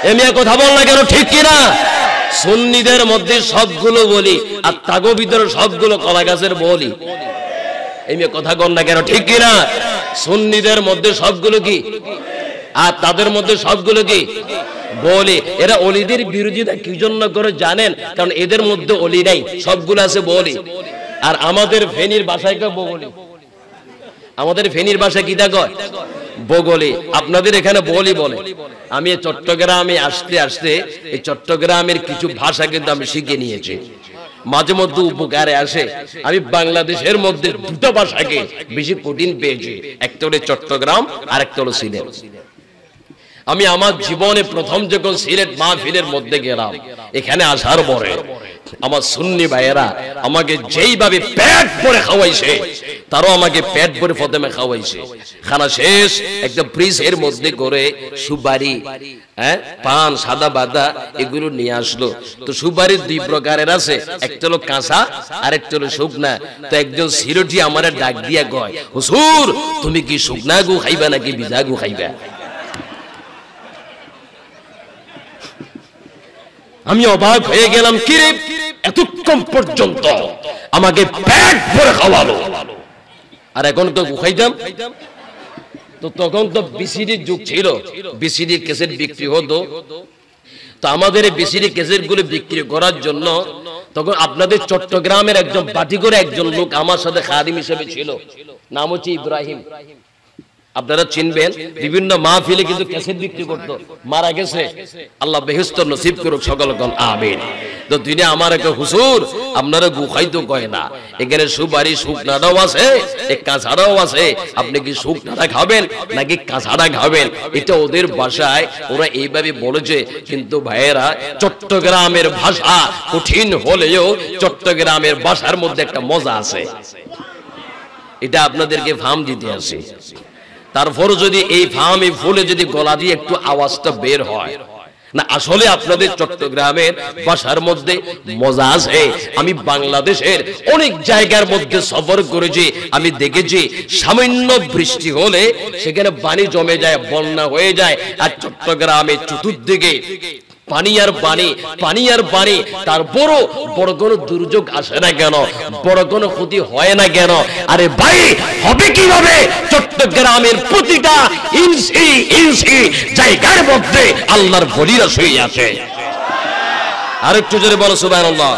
এমনি কথা বল না কেন, ঠিক কিনা? সুন্নিদের মধ্যে সবগুলো বলি, আর তাগো ভিতরে সবগুলো কলা গাছের বলি। এমনি কথা বল না কেন, ঠিক কিনা? সুন্নিদের মধ্যে সবগুলো কি, আর তাদের মধ্যে সবগুলো কি বলি। এরা অলিদের বিরোধিতা কি জন্য করে জানেন? কারণ এদের মধ্যে অলি নাই, সবগুলো আছে বলি। আর আমাদের ফেনীর ভাষায় বগলি, আমাদের ফেনীর ভাষায় কি দেখো বগলি, আপনাদের এখানে বলি বলে। আমি চট্টগ্রামে আসতে আসতে এই চট্টগ্রামের কিছু ভাষা কিন্তু আমি শিখে নিয়েছি, মাঝে মধ্যে উপকারে আসে। আমি বাংলাদেশের মধ্যে দুটো ভাষাকে বেশি কঠিন পেয়েছি, একটা হলো চট্টগ্রাম আর একটা হলো সিলেট। আমি আমার জীবনে প্রথম যখন সিলেট মাহফিলের মধ্যে গেলাম, এখানে আসার পরে আমার সুন্নি ভাইয়েরা আমাকে যেইভাবে পেট ভরে খাওয়াইছে, তারও আমাকে পেট ভরে ফতেমে খাওয়াইছে। খানা শেষ একটা ফ্রিজের মধ্যে করে সুপারি, পান, সাদা বাদা এগুলো নিয়ে আসলো। তো সুপারি দুই প্রকারের আছে, একটা হলো কাঁচা আর একটা হলো শুকনা। তো একজন সিলেটি আমারে ডাক দিয়া কয়, হুজুর তুমি কি শুকনা গু খাইবা নাকি ভিজা গু খাইবা? আমি অবাক হয়ে গেলাম, কি রে এতক্ষণ পর্যন্ত আমাকে পেট ভরে খাওয়ালো, আর এখন তো খাইতাম। তো তখন তো বিসিডির যুগ ছিল, বিসিডি ক্যাসেট বিক্রি হতো। তো আমাদের এই বিসিডি ক্যাসেট গুলো বিক্রি করার জন্য তখন আপনাদের চট্টগ্রামের একজন বাটি করে একজন লোক আমার সাথে খাদিম হিসেবে ছিল, নাম হচ্ছে ইব্রাহিম। আপনারা চিনবেন, বিভিন্ন মাহফিলে কিন্তু ক্যাসেট বিক্রি করতো। মারা গেছে, আল্লাহ বেহেশত নসিব করুক সকলগণ, আমিন। তো তিনি আমার একটা, হুজুর আপনারা গু খাইতো কয় না, এখানে সুপারি শুকনাটাও আছে, কাঁচাটাও আছে, আপনি কি শুকনাটা খাবেন নাকি কাঁচাটা খাবেন? এটা ওদের ভাষায় ওরা এইভাবে বলেছে। কিন্তু ভাইয়েরা, চট্টগ্রামের ভাষা কঠিন হলেও চট্টগ্রামের ভাষার মধ্যে একটা মজা আছে, এটা আপনাদেরকে ফার্ম দিতে আসে। তারপরে যদি এই ফার্মে ফুলে যদি গলা দিয়ে একটু আওয়াজটা বের হয় না, আসলে আপনাদের চট্টগ্রামের ভাষার মধ্যে মজা আছে। আমি বাংলাদেশের অনেক জায়গার মধ্যে সফর করেছি, আমি দেখেছি সামান্য বৃষ্টি হলে সেখানে পানি জমে যায়, বন্যা হয়ে যায়। আর চট্টগ্রামে চতুর্দিকে পানি আর পানি, পানি আর পানি। তারপরও বড় কোনো দুর্যোগ আসে না কেন, বড় কোনো ক্ষতি হয় না কেন? আরে ভাই, হবে কিভাবে? চট্টগ্রামের প্রতিটা ইঞ্চি ইঞ্চি জায়গার মধ্যে আল্লাহর বলিরা শুয়ে আছে। আর একটু জোরে বলো সুবহানাল্লাহ।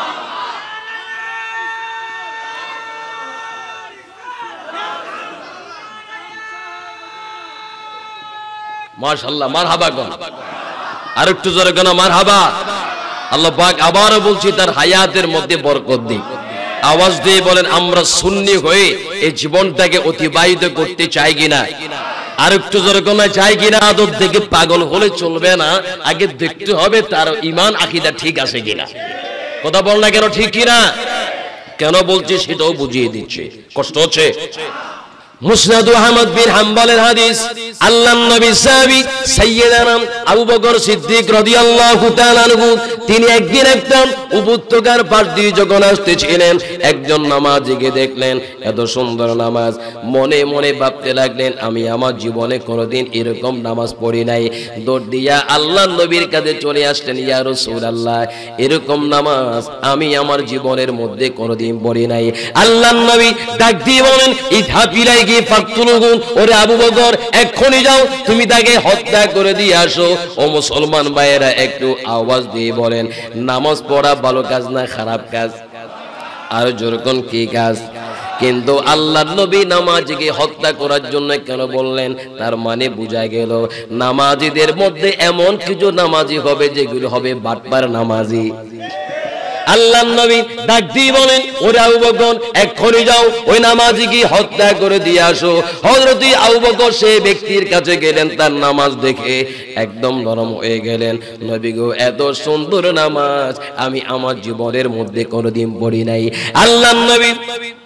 মাশাআল্লাহ, মারহাবা গো। আর একটু জোরে কেন মারহাবা। আল্লাহ পাক আবারও বলছি, তার হায়াতের মধ্যে বরকত দিক। আওয়াজ দিয়ে বলেন, আমরা সুন্নি হয়ে এই জীবনটাকে অতিবাহিত করতে চাই কিনা? আর একটু জোরে কেন চাই কিনা? আদত দেখে পাগল হলে চলবে না, আগে দেখতে হবে তার ঈমান আকীদা ঠিক আছে কিনা। কথা বল না কেন, ঠিক কিনা? কেন বলছি সেটাও বুঝিয়ে দিচ্ছে, কষ্ট হচ্ছে। মুসনাদ আহমদ বিন হাম্বলের হাদিস, আল্লাহর নবী সাহাবী সাইয়্যিদানা আবু বকর সিদ্দিক রাদিয়াল্লাহু তাআলা আনহু, তিনি একদিন একটা উপত্যকার পাশ দিয়ে যখন আসতেছিলেন, একজন নামাজীকে দেখলেন, এত সুন্দর নামাজ। মনে মনে ভাবতে লাগলেন, আমি আমার জীবনে কোনোদিন এরকম নামাজ পড়ি নাই। দৌড় দিয়া আল্লাহর নবীর কাছে চলে আসলেন, ইয়া রাসূলুল্লাহ, এরকম নামাজ আমি আমার জীবনের মধ্যে কোনোদিন পড়ি নাই। আল্লাহর নবী ডাক দিয়ে বলেন, ইযহাবিলাই ফাকতুলুহু, ওরে আবু বকর, এক্ষুনি যাও, তুমি তাকে হত্যা করে দিয়ে আসো। ও মুসলমান ভাইয়েরা, একটু আওয়াজ দিয়ে বলেন, নামাজ পড়া ভালো কাজ না খারাপ কাজ? আর যেরকম কি কাজ? কিন্তু আল্লাহর নবী নামাজীকে হত্যা করার জন্য কেন বললেন? তার মানে বোঝা গেল, নামাজীদের মধ্যে এমন কিছু নামাজি হবে যেগুলো হবে বাটপার নামাজি। আল্লাহর নবী ডাক দিয়ে বলেন, ওরে আবু বকর, এক্ষুনি যাও, ওই নামাজীকে হত্যা করে দিয়ে আসো। হযরত আবু বকর সেই ব্যক্তির কাছে গেলেন, তার নামাজ দেখে একদম নরম হয়ে গেলেন। নবী গো, এত সুন্দর নামাজ আমি আমার জীবনের মধ্যে কোনোদিন পড়ি নাই। আল্লাহর নবী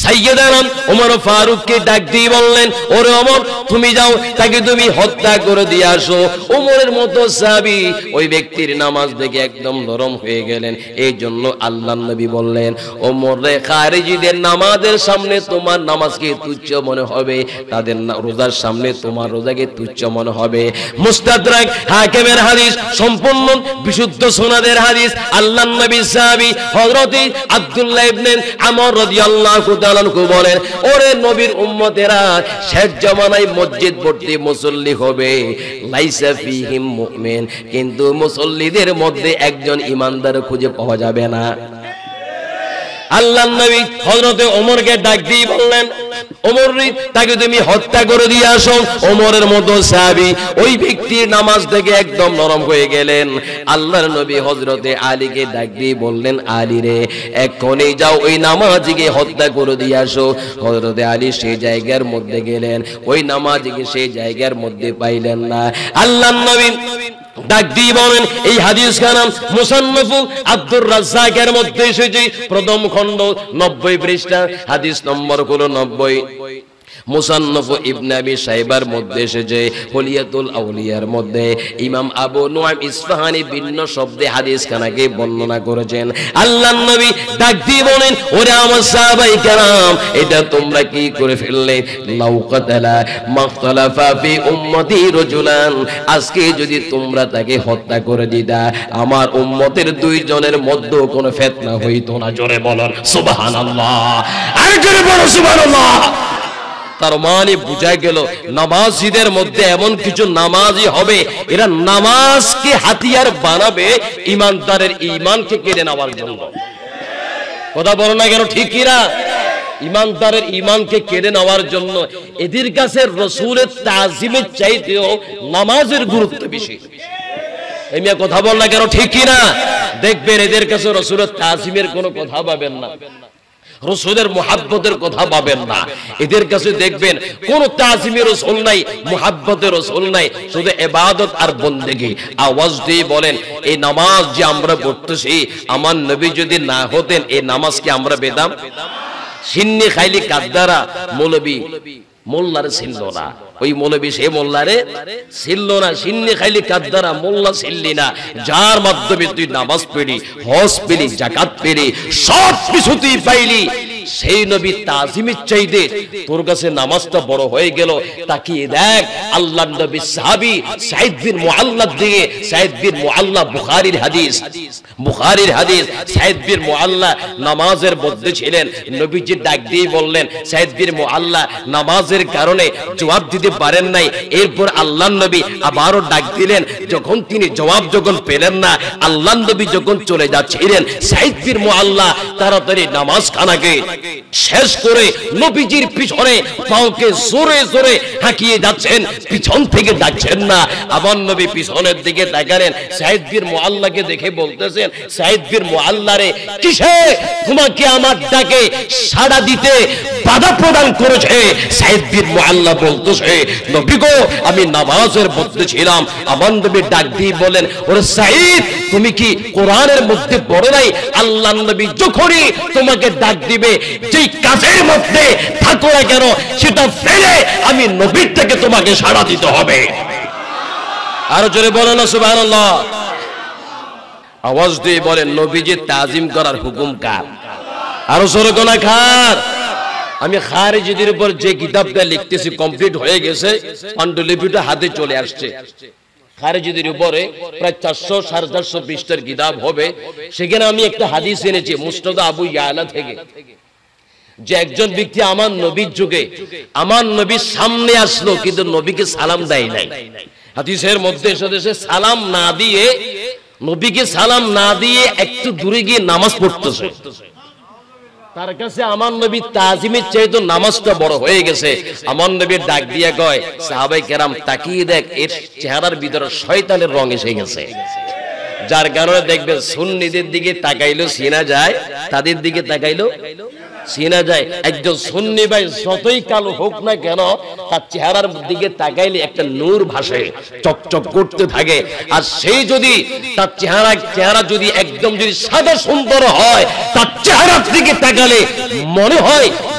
সাইয়েদানা ওমর ফারুককে ডাক দিয়ে বললেন, ওরে ওমর, তুমি যাও, তাকে তুমি হত্যা করে দিয়ে আসো। ওমরের মতো সাহাবী ওই ব্যক্তির নামাজ দেখে একদম নরম হয়ে গেলেন। এই জন্য আল্লাহর নবী বললেন, ওমর রে, খারিজিদের নামাজের সামনে তোমার নামাজকে তুচ্ছ মনে হবে, তাদের রোজার সামনে তোমার রোজাকে তুচ্ছ মনে হবে। মুস্তাদরাক হাকিমের হাদিস, সম্পূর্ণ বিশুদ্ধ সনদের হাদিস। আল্লাহর নবী সাহাবী হযরত আব্দুল্লাহ ইবনে আমর রাদিয়াল্লাহু তাআলা বলেন, ওরে নবীর উম্মতেরা, শেষ জামানায় মসজিদ ভর্তি মুসল্লি হবে, লাইসা ফীহিম মুমিন, কিন্তু মুসল্লিদের মধ্যে একজন ঈমানদার খুঁজে পাওয়া যাবে না। আল্লাহর নবী হযরত ওমরকে ডাক দিয়ে বললেন, ওমর রে, তাকে তুমি হত্যা করে দিয়ে আসো। ওমরের মতো সাহাবী ওই ব্যক্তির নামাজ থেকে একদম নরম হয়ে গেলেন। আল্লাহর নবী হযরতে আলীকে ডাক দিয়ে বললেন, আলী রে, এখনই যাও, ওই নামাজিকে হত্যা করে দিয়ে আসো। হযরতে আলী সেই জায়গার মধ্যে গেলেন, ওই নামাজিকে সেই জায়গার মধ্যে পাইলেন না। আল্লাহর নবী ডাক দিয়ে বলেন, এই হাদিস খানা মুসান্নাফ আব্দুর রাজ্জাকের মধ্যে এসেছে, প্রথম খণ্ড 90 পৃষ্ঠা, হাদিস নম্বর হলো 90। মুসান্নাফ ইবনে আবি শাইবার মধ্যে এসেছে, হুলিয়াতুল আউলিয়ার মধ্যে ইমাম আবু নুআইম ইসফাহানি ভিন্ন শব্দে হাদিস খানাকে বর্ণনা করেছেন। আল্লাহর নবী ডাক দিয়ে বলেন, ওরে আমার সাহাবায়ে কেরাম, এটা তোমরা কি করে ফেললে? লাউ কাতালা মাখতালাফা ফি উম্মতি রাজুলান, আজকে যদি তোমরা তাকে হত্যা করে দিতা, আমার উম্মতের দুইজনের মধ্যে কোনো ফিতনা হইতো না। জোরে বলেন সুবহানাল্লাহ, আর জোরে বলো সুবহানাল্লাহ। তার মানে বুঝা গেল, নামাজীদের মধ্যে এমন কিছু নামাজি হবে, এরা নামাজকে হাতিয়ার বানাবে ঈমানদারের ঈমানকে কেড়ে নেওয়ার জন্য। কথা বলো না কেন, ঠিক কি না? ঈমানদারের ঈমানকে কেড়ে নেওয়ার জন্য এদের কাছে রাসূলের তাজিমের চাইতেও নামাজের গুরুত্ব বেশি। এই মিয়া কথা বল না কেন, ঠিক কি না? দেখবেন এদের কাছে রাসূলের তাজিমের কোনো কথা পাবেন না, রাসূলের মুহাব্বতের কথা পাবেন না। এদের কাছে দেখবেন কোন তাজিমের রাসূল নাই, মুহাব্বতের রাসূল নাই, শুধু ইবাদত আর বন্দেগী। আওয়াজ দিয়ে বলেন, এই নামাজ যে আমরা পড়তেছি, আমার নবী যদি না হতেন এই নামাজ কি আমরা পেতাম? সিন্নি খাইলি কাদ্দারা মৌলবী মোল্লারে ছিল না, ওই মৌলবী সে মোল্লারে ছিল না। সিন্নি খাইলি কাদ্দারা মোল্লা ছিললি না, যার মাধ্যমে তুই নামাজ পেলি, হজ পেলি, যাকাত পেলি, সব কিছু তুই পাইলি, সেই নবী তাজিমের চাইতে তোর কাছে নামাজটা বড় হয়ে গেল। তাকিয়ে দেখ, আল্লাহর নবী সাহাবী সাঈদ বিন মুআল্লার দিকে, সাঈদ বিন মুআল্লা বুখারীর হাদিস, বুখারীর হাদিস, সাঈদ বিন মুআল্লা নামাজের মধ্যে ছিলেন। নবীজি ডাক দিয়ে বললেন, সাঈদ বিন মুআল্লা নামাজের কারণে জবাব দিতে পারেন নাই। এরপর আল্লাহর নবী আবারও ডাক দিলেন, যখন তিনি জবাব যখন পেলেন না, আল্লাহর নবী যখন চলে যাচ্ছিলেন, সাঈদ বিন মুআল্লা তাড়াতাড়ি নামাজ খানাকে শেষ করে নবীজির পিছনে পাওকে জোরে জোরে হাঁকিয়ে যাচ্ছেন, পিছন থেকে ডাকছেন না। আমার নবী পিছনের দিকে তাকালেন, সাঈদ বিন মুআল্লাকে দেখে বলতেছেন, সাঈদ বিন মুআল্লা রে, কিসে তোমাকে আমার ডাকে সাড়া দিতে বাধা প্রদান করেছে? সাঈদ বিন মুআল্লা বলতেছে, নবী গো, আমি নামাজের মধ্যে ছিলাম। আমার নবী ডাক দিয়ে বলেন, ওরে সাঈদ, তুমি কি কোরআনের মধ্যে পড়ো নাই, আল্লাহর নবী যখনই তোমাকে ডাক দিবে, যেই কাজের মধ্যে থাকো না কেন, সেটা ফেলে আমি নবীর থেকে তোমাকে সাড়া দিতে হবে। আরো জোরে বলেন না সুবহানাল্লাহ। আওয়াজ দিয়ে বলেন, নবীজির তাজিম করার হুকুম কার? আরো জোরে গোনা খার। আমি খারিজিদের উপর যে কিতাবটা লিখতেছি কমপ্লিট হয়ে গেছে, পান্ডুলিপিটা হাতে চলে আসছে। খারিজিদের উপরে প্রায় 400-450 পৃষ্ঠার কিতাব হবে। সেখানে আমি একটা হাদিস এনেছি মুসনাদ আবু ইয়ালা থেকে, যে একজন ব্যক্তি আমার নবীর যুগে আমার নবীর সামনে আসলো, কিন্তু নবীকে সালাম দেয় নাই। হাদিসের মধ্যে এসে সালাম না দিয়ে, নবীকে সালাম না দিয়ে একটু দূরে গিয়ে নামাজ পড়তেছে। তার কাছে আমার নবী তাজিমের চাইতে নামাজটা বড় হয়ে গেছে। আমার নবীর ডাক দিয়ে কয়, সাহাবায়ে কেরাম তাকিয়ে দেখ, এর চেহারার ভিতরে শয়তানের রং এসে গেছে। যার কারণে দেখবেন সুন্নিদের দিকে তাকাইলো চিনা যায়, তাদের দিকে তাকাইলো চিনা যায়। একজন সুন্নি ভাই যতই কালো হোক না কেন, তার চেহারার দিকে তাকাইলে একটা নূর ভাসে, চকচক করতে থাকে। আর সেই যদি তার চেহারা যদি একদম যদি সাদা সুন্দর হয়, তার চেহারার দিকে তাকালে মনে হয়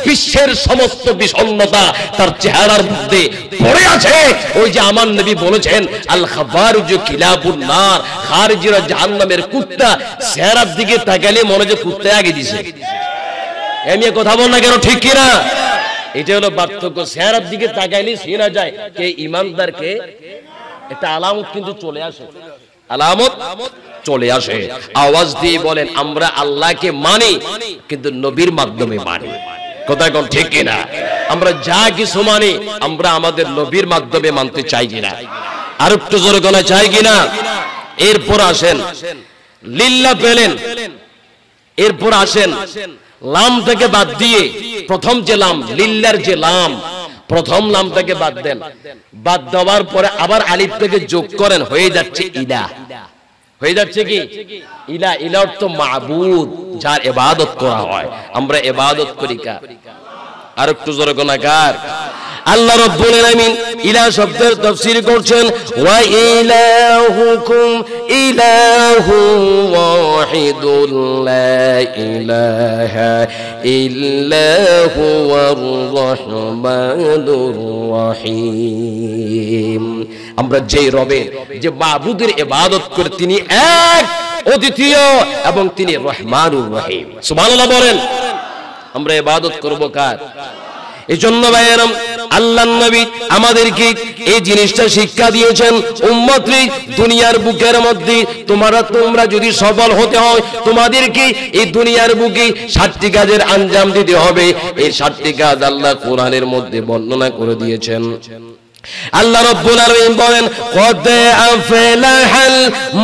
বিশ্বের সমস্ত বিষণ্ণতা তার চেহারার মধ্যে পড়ে আছে। ওই যে আমার নবী বলেছেন, আল খাবারুজু কিলাবুন নার, খারিজিরা জাহান্নামের কুত্তা। চেহারার দিকে তাকালে মনে হয় কুত্তা আগে দিছে। এমনি কথা বল না কেন, ঠিক কিনা? এটা হলো পার্থক্য। চেহারার দিকে তাকাইলে চেনা যায় কে ইমানদার কে। একটা আলামত কিন্তু চলে আসে, আলামত চলে আসে। আওয়াজ দিয়ে বলেন, আমরা আল্লাহকে মানি কিন্তু নবীর মাধ্যমে মানি। কথা কোন ঠিক কিনা? আমরা যা কিছু মানি আমরা আমাদের নবীর মাধ্যমে মানতে চাই কিনা? আর একটু জোরে কোন চাই কিনা? এরপর আসেন লিল্লাহ পেলেন, এরপর আসেন লাম থেকে বাদ দিয়ে প্রথম যে লাম, লিল্লার যে লাম, প্রথম লামটাকে বাদ দেন। বাদ দেওয়ার পরে আবার আলিফ থেকে যোগ করেন, হয়ে যাচ্ছে ইলা। হয়ে যাচ্ছে কি ইলা? ইলা অর্থ মাবুদ, যার ইবাদত করা হয়। আমরা ইবাদত করি কার? আর একটু জোরে কোন কার? আল্লাহ রাব্বুল আলামিন ইলা শব্দের তাফসীর করছেন, ওয়া ইলাহুকুম ইলাহু ওয়াহিদুন লা ইলাহা ইল্লা হুয়ার রাহমানুর রহিম। আমরা যে রবের, যে মাবুদের ইবাদত করে তিনি এক, অদ্বিতীয় এবং তিনি রহমানুর রহিম। সুবহানাল্লাহ বলেন। আমরা ইবাদত করব কার? এজন্য ভাইয়েরা, আল্লাহর নবী আমাদেরকে এই জিনিসটা শিক্ষা দিয়েছেন, উম্মতরে দুনিয়ার বুকের মধ্যে তোমরা যদি সফল হতে হয়, তোমাদেরকে এই দুনিয়ার বুকে 7টি কাজের আঞ্জাম দিতে হবে। এই 7টি কাজ আল্লাহ কোরআনের মধ্যে বর্ণনা করে দিয়েছেন। আল্লাহ রাব্বুল আলামিন বলেন, কদ আফলাহাল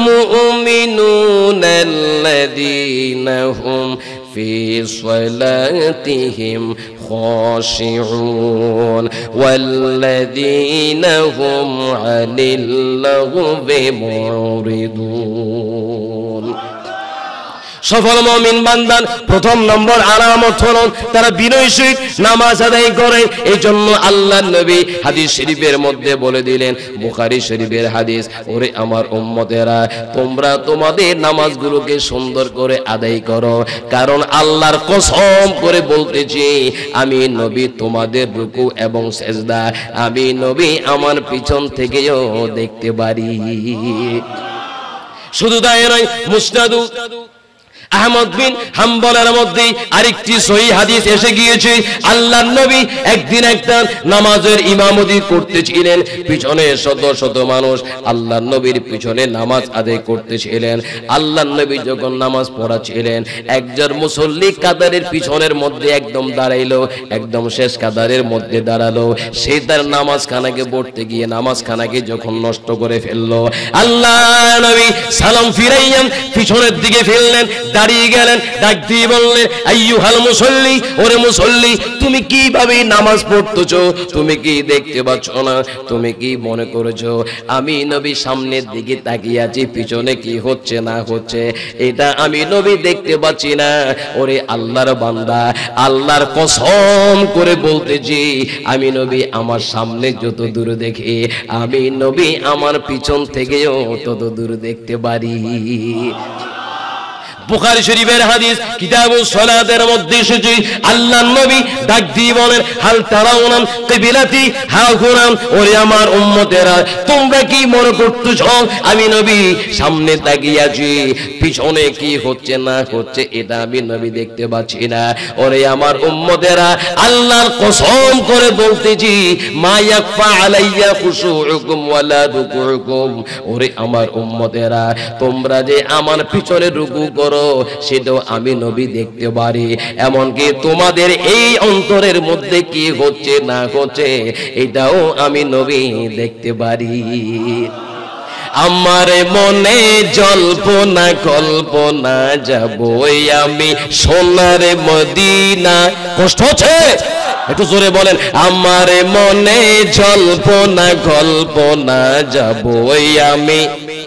মুমিনুনাল্লাযীনা হুম في صلاتهم خاشعون والذين هم عن اللغو معرضون। সফল মুমিন বান্দার প্রথম নম্বর আলামত হলো তারা বিনয় সহিত নামাজ আদায় করে। এজন্য আল্লাহর নবী হাদিস শরীফের মধ্যে বলে দিলেন, বুখারী শরীফের হাদিস, ওরে আমার উম্মতেরা, তোমরা তোমাদের নামাজগুলোকে সুন্দর করে আদায় করো, কারণ আল্লাহর কসম করে বলতেছি, আমি নবী তোমাদের রুকু এবং সেজদা আমি নবী আমার পিছন থেকেও দেখতে পারি। শুধু তাই নয়, মুসনাদ আহমদ বিন হাম্বলের মধ্যে আরেকটি সহিহ হাদিস এসে গিয়েছে, আল্লাহর নবী একদিন একটা নামাজের ইমামতি করতেছিলেন। পিছনে শত শত মানুষ আল্লাহর নবীর পিছনে নামাজ আদায় করতেছিলেন। আল্লাহর নবী যখন নামাজ পড়াচ্ছিলেন, একজন মুসল্লি কাতারের পিছনের মধ্যে একদম দাঁড়াইলো, একদম শেষ কাতারের মধ্যে দাঁড়ালো। সে তার নামাজখানাকে পড়তে গিয়ে নামাজখানাকে যখন নষ্ট করে ফেললো, আল্লাহ নবী সালাম ফিরাইয়া পিছনের দিকে ফেললেন, দাঁড়িয়ে গেলেন, ডাক দিয়ে বললেন, আইয়ুহাল মুসল্লি, ওরে মুসল্লি, তুমি কিভাবে নামাজ পড়তেছো? তুমি কি দেখতে পাচ্ছ না? তুমি কি মনে করেছো আমি নবী সামনের দিকে তাকিয়ে আছি, পিছনে কি হচ্ছে না হচ্ছে এটা আমি নবী দেখতে পাচ্ছি না? ওরে আল্লাহর বান্দা, আল্লাহর কসম করে বলতেছি, আমি নবী আমার সামনে যত দূর দেখি, আমি নবী আমার পিছন থেকেও তত দূর দেখতে পারি। বুখারী শরীফের হাদিস কিতাবুস সালাতের মধ্যে এসেছে, আল্লাহর নবী ডাক দিয়ে বলেন, হাল তারাউনা কিবলাতি হাহুনা, ওরে আমার উম্মতেরা, তোমরা কি মনে করতেছ আমি নবী সামনে তাকিয়ে আছি, পিছনে কি হচ্ছে না হচ্ছে এটা আমি নবী দেখতে পাচ্ছি না? ওরে আমার উম্মতেরা, আল্লাহর কসম করে বলতেছি, মা ইয়াকফা আলাইয়া খুশুউকুম ওয়ালা দুকুকুম, ওরে আমার উম্মতেরা, তোমরা যে আমার পিছনে রুকু করো সেটাও আমি নবী দেখতে পারি, এমনকি তোমাদের এই অন্তরের মধ্যে কি হচ্ছে না হচ্ছে এটাও আমি নবী দেখতে পারি। আমার মনে জল্পনা কল্পনা যাবই আমি সোনার মদিনা। কষ্ট হচ্ছে? একটু জোরে বলেন, আমার মনে জল্পনা কল্পনা যাবই আমি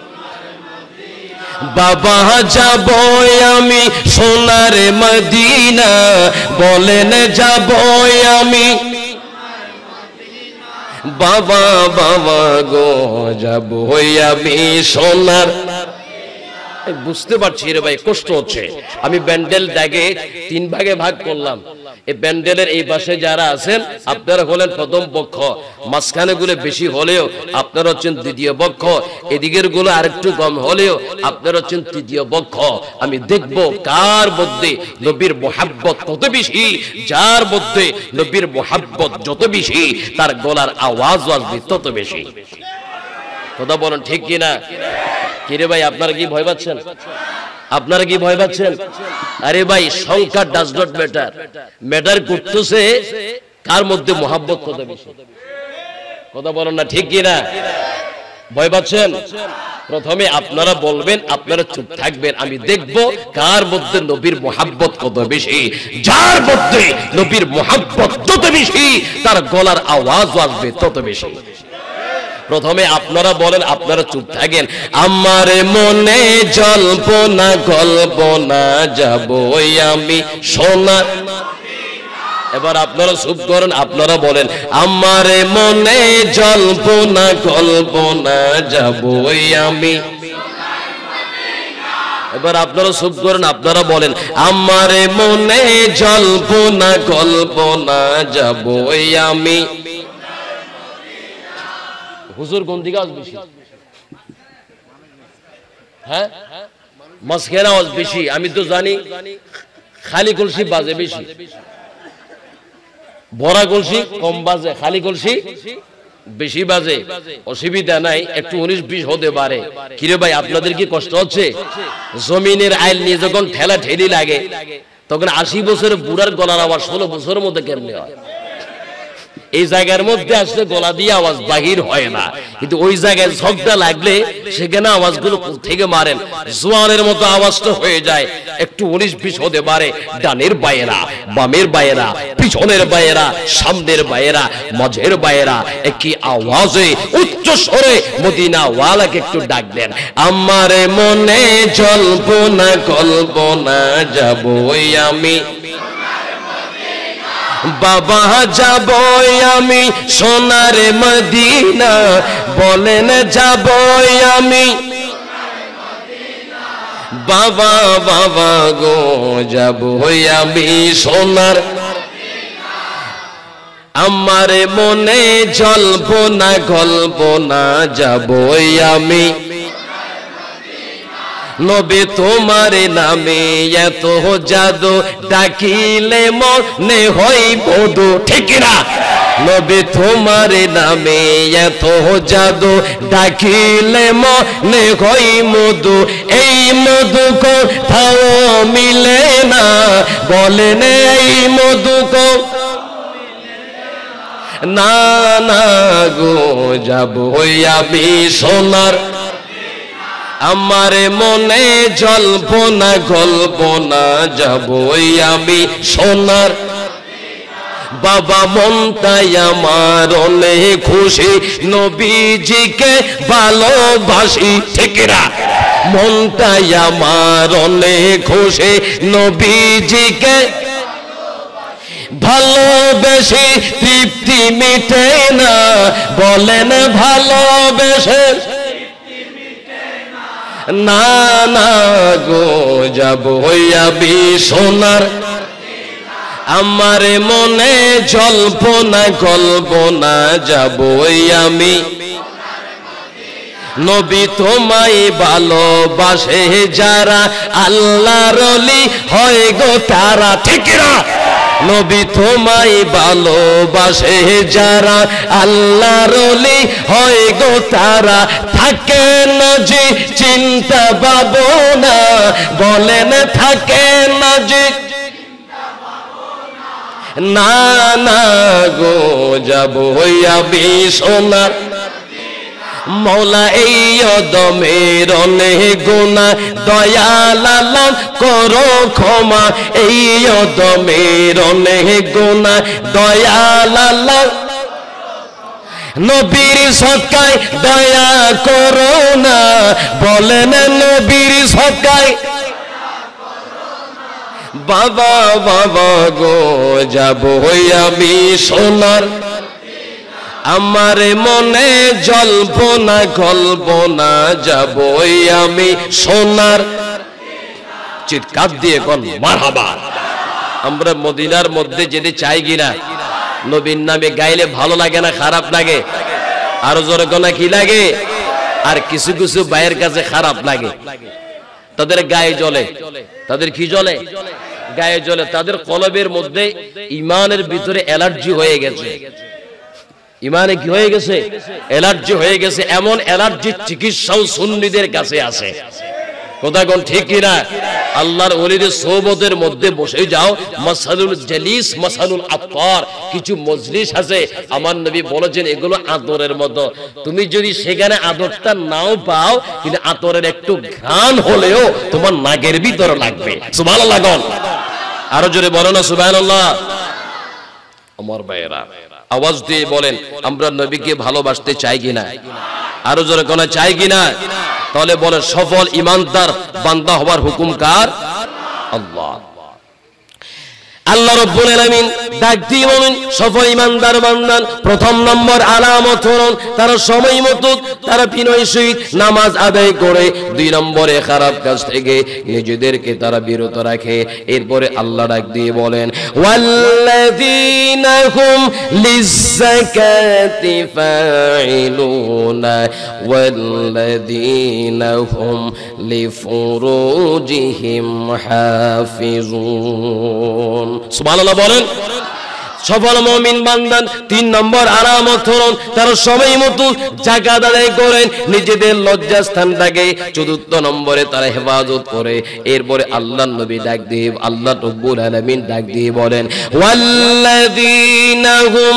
বাবা যাব আমি সোনার মদিনা, বলেন যাব আমি বাবা বাবা গো যাব আমি সোনার। বুঝতে পারছি রে ভাই, কষ্ট হচ্ছে। আমি ব্যান্ডেল দাগে 3 ভাগে ভাগ করলাম, এই প্যান্ডেলের এই পাশে যারা আছেন আপনারা হলেন প্রথম পক্ষ, মাঝখানে গুলো বেশি হলেও আপনারা হচ্ছেন দ্বিতীয় পক্ষ, এদিকের গুলো আরেকটু কম হলেও আপনারা হচ্ছেন তৃতীয় পক্ষ। আমি দেখব কার মধ্যে নবীর মুহাব্বত কত বেশি, যার মধ্যে নবীর মুহাব্বত যত বেশি তার গলার আওয়াজ আসবে তত বেশি। কথা বলেন ঠিক কিনা? কিরে ভাই আপনারা কি ভয় পাচ্ছেন? আপনারা কি ভয় পাচ্ছেন? আরে ভাই সংখ্যা ডাজ নট ম্যাটার, ম্যাটার করতেছে কার মধ্যে মুহাব্বত কত বেশি। কথা বলেন না ঠিক কিনা? ভয় পাচ্ছেন? প্রথমে আপনারা বলবেন, আপনারা চুপ থাকবেন, আমি দেখব কার মধ্যে নবীর মুহাব্বত কত বেশি। যার মধ্যে নবীর মুহাব্বত যত বেশি তার গলার আওয়াজ আসবে তত বেশি। প্রথমে আপনারা বলেন, আপনারা চুপ থাকেন। আমার মনে জল্পনা কল্পনা যাব আমি সোনার। এবার আপনারা চুপ করেন, আপনারা বলেন আমার মনে জল্পনা কল্পনা যাব আমি। এবার আপনারা চুপ করেন, আপনারা বলেন আমার মনে জল্পনা কল্পনা যাব আমি। হুজুর কোন দিকে আওয়াজ বেশি? হ্যাঁ মাঝখানে আওয়াজ বেশি। আমি তো জানি খালি কলসি বাজে বেশি, ভরা কলসি কম বাজে, খালি কলসি বেশি বাজে। অসুবিধা নাই, একটু 19-20 হতে পারে। কিরে ভাই আপনাদের কি কষ্ট হচ্ছে? জমিনের আইল নিয়ে যখন ঠেলা ঠেলি লাগে তখন 80 বছরের বুড়ার গলার আওয়াজ 16 বছরের মধ্যে কেমনে হয়? এই জায়গার মধ্যে আসলে গলা দিয়ে আওয়াজ বাহির হয় না, কিন্তু ওই জায়গায় ঝগড়া লাগলে সেখানে আওয়াজগুলো থেকে মারেন, জোয়ানের মতো আওয়াজটা হয়ে যায়। একটু 19-20 হতে পারে। ডানের বায়েরা, বামের বায়েরা, পিছনের বায়েরা, সামনের বায়েরা, মাঝের বায়েরা একই আওয়াজে উচ্চ স্বরে মদিনা ওয়ালাকে একটু ডাক দেন। আমার মনে জল্পনা কল্পনা যাব আমি, বাবা যাব আমি সোনার মদিনা। বলেন যাব আমি বাবা, বাবা গো যাব আমি সোনার। আমার মনে জল্পনা কল্পনা যাব আমি, নবী তোমার নামে এত জাদু ডাকিলে মনে হয় মধু। ঠিক না? নবী তোমার নামে এত জাদু ডাকিলে মনে হয় মধু। এই মধু কোথাও মিলে না, বলেন এই মধু না না গো যাব আমি সোনার। আমার মনে জল্পনা কল্পনা যাব আমি সোনার। বাবা মনটাই আমার অনেক খুশি, নবীজিকে ভালোবাসি। ঠিক না? মনটাই আমার অনেক খুশি, নবীজিকে ভালোবেসে তৃপ্তি মিটে না। বলেন ভালোবেসে না না গো যাব আমি সোনার। আমার মনে জল্পনা কল্পনা যাব আমি, নবী তোমায় ভালোবাসে যারা আল্লাহর ওলি হয় গো তারা। ঠিক না? নবী তোমায় ভালোবাসে যারা আল্লাহর ওলি হয় গো তারা। থাকে না যে চিন্তা ভাবনা, বলেন থাকে না যে না না গো যাব আমি সোনার। মৌলা এই অদমের অনেক গুনাহ দয়াল আল্লাহ করো ক্ষমা। এই অদমের অনেক গুনাহ দয়াল আল্লাহ, নবীর সদকায় দয়া করো না। বলেন নবীর সদকায় বাবা, বাবা গো যাব আমি সোনার। আমার মনে জল্পনা কল্পনা যাব আমি সোনার। চিৎকার দিয়ে কোন মারহাবা। আমরা মদিনার মধ্যে যেতে চাই কিনা? নবীর নামে গাইলে ভালো লাগে না খারাপ লাগে? আরো জোরে কোনা কি লাগে? আর কিছু কিছু ভাইয়ের কাছে খারাপ লাগে, তাদের গায়ে জ্বলে। তাদের কি জ্বলে? গায়ে জ্বলে। তাদের কলবের মধ্যে ইমানের ভিতরে অ্যালার্জি হয়ে গেছে। ইমানে কি হয়ে গেছে? অ্যালার্জি হয়ে গেছে। এমন অ্যালার্জির চিকিৎসাও সুন্নিদের কাছে আছে। কথা কোন ঠিক কিনা? আল্লাহর ওলিদের সোহবতের মধ্যে বসে যাও, মাসালুল জালিস মাসালুল আতর, কিছু মজলিস আছে আমার নবী বলেছেন এগুলো আতরের মতো। তুমি যদি সেখানে আতরটা নাও পাও, কিন্তু আতরের একটু ঘ্রাণ হলেও তোমার নাকের ভিতরে লাগবে। সুবহানাল্লাহ কোন? আরো জোরে বলো না সুবহানাল্লাহ। আমার ভাইয়েরা আওয়াজ দিয়ে বলেন, আমরা নবীকে ভালোবাসতে চাই কিনা? আরো জোরে কোন চাই কিনা? তাহলে বলে সফল ইমানদার বান্দা হওয়ার হুকুম কার? আল্লাহ। আল্লাহ রাব্বুল আলামিন ডাক দিয়ে বলেন সফল ইমানদার বান্দা প্রথম নম্বর আলামত হলো তারা সময় মতো তারা বিনয় সহিত নামাজ আদায় করে, দুই নম্বরে খারাপ কাজ থেকে নিজেদেরকে তারা বিরত রাখে। এরপরে আল্লাহ ডাক দিয়ে বলেন ওয়াল্লাযীনা হুম লিয-যাকাতি ফাঈলুনা ওয়াল্লাযীনা হুম লিফুরুজিহিম হাফিজুন। সুবহানাল্লাহ বলেন। সফল মুমিন বান্দা তিন নম্বর আলামত হলো তারা সময় মতো যাকাত আদায় করেন, নিজেদের লজ্জাস্থানটাকে। চতুর্থ নম্বরে তারা হেফাজত করে। এরপরে আল্লাহর নবী ডাক দিয়ে আল্লাহ রাব্বুল আলামিন ডাক দিয়ে বলেন ওয়াল্লাযীনা হুম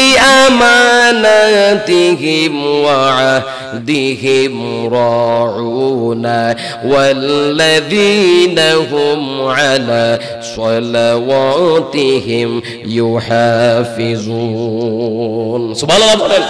লিআমানাতিহিম ওয়া আহদিহিম রাউনা ওয়াল্লাযীনা হুম আলা সালাওয়াতিহিম হাফিজুন। সুবহানাল্লাহ বলেন।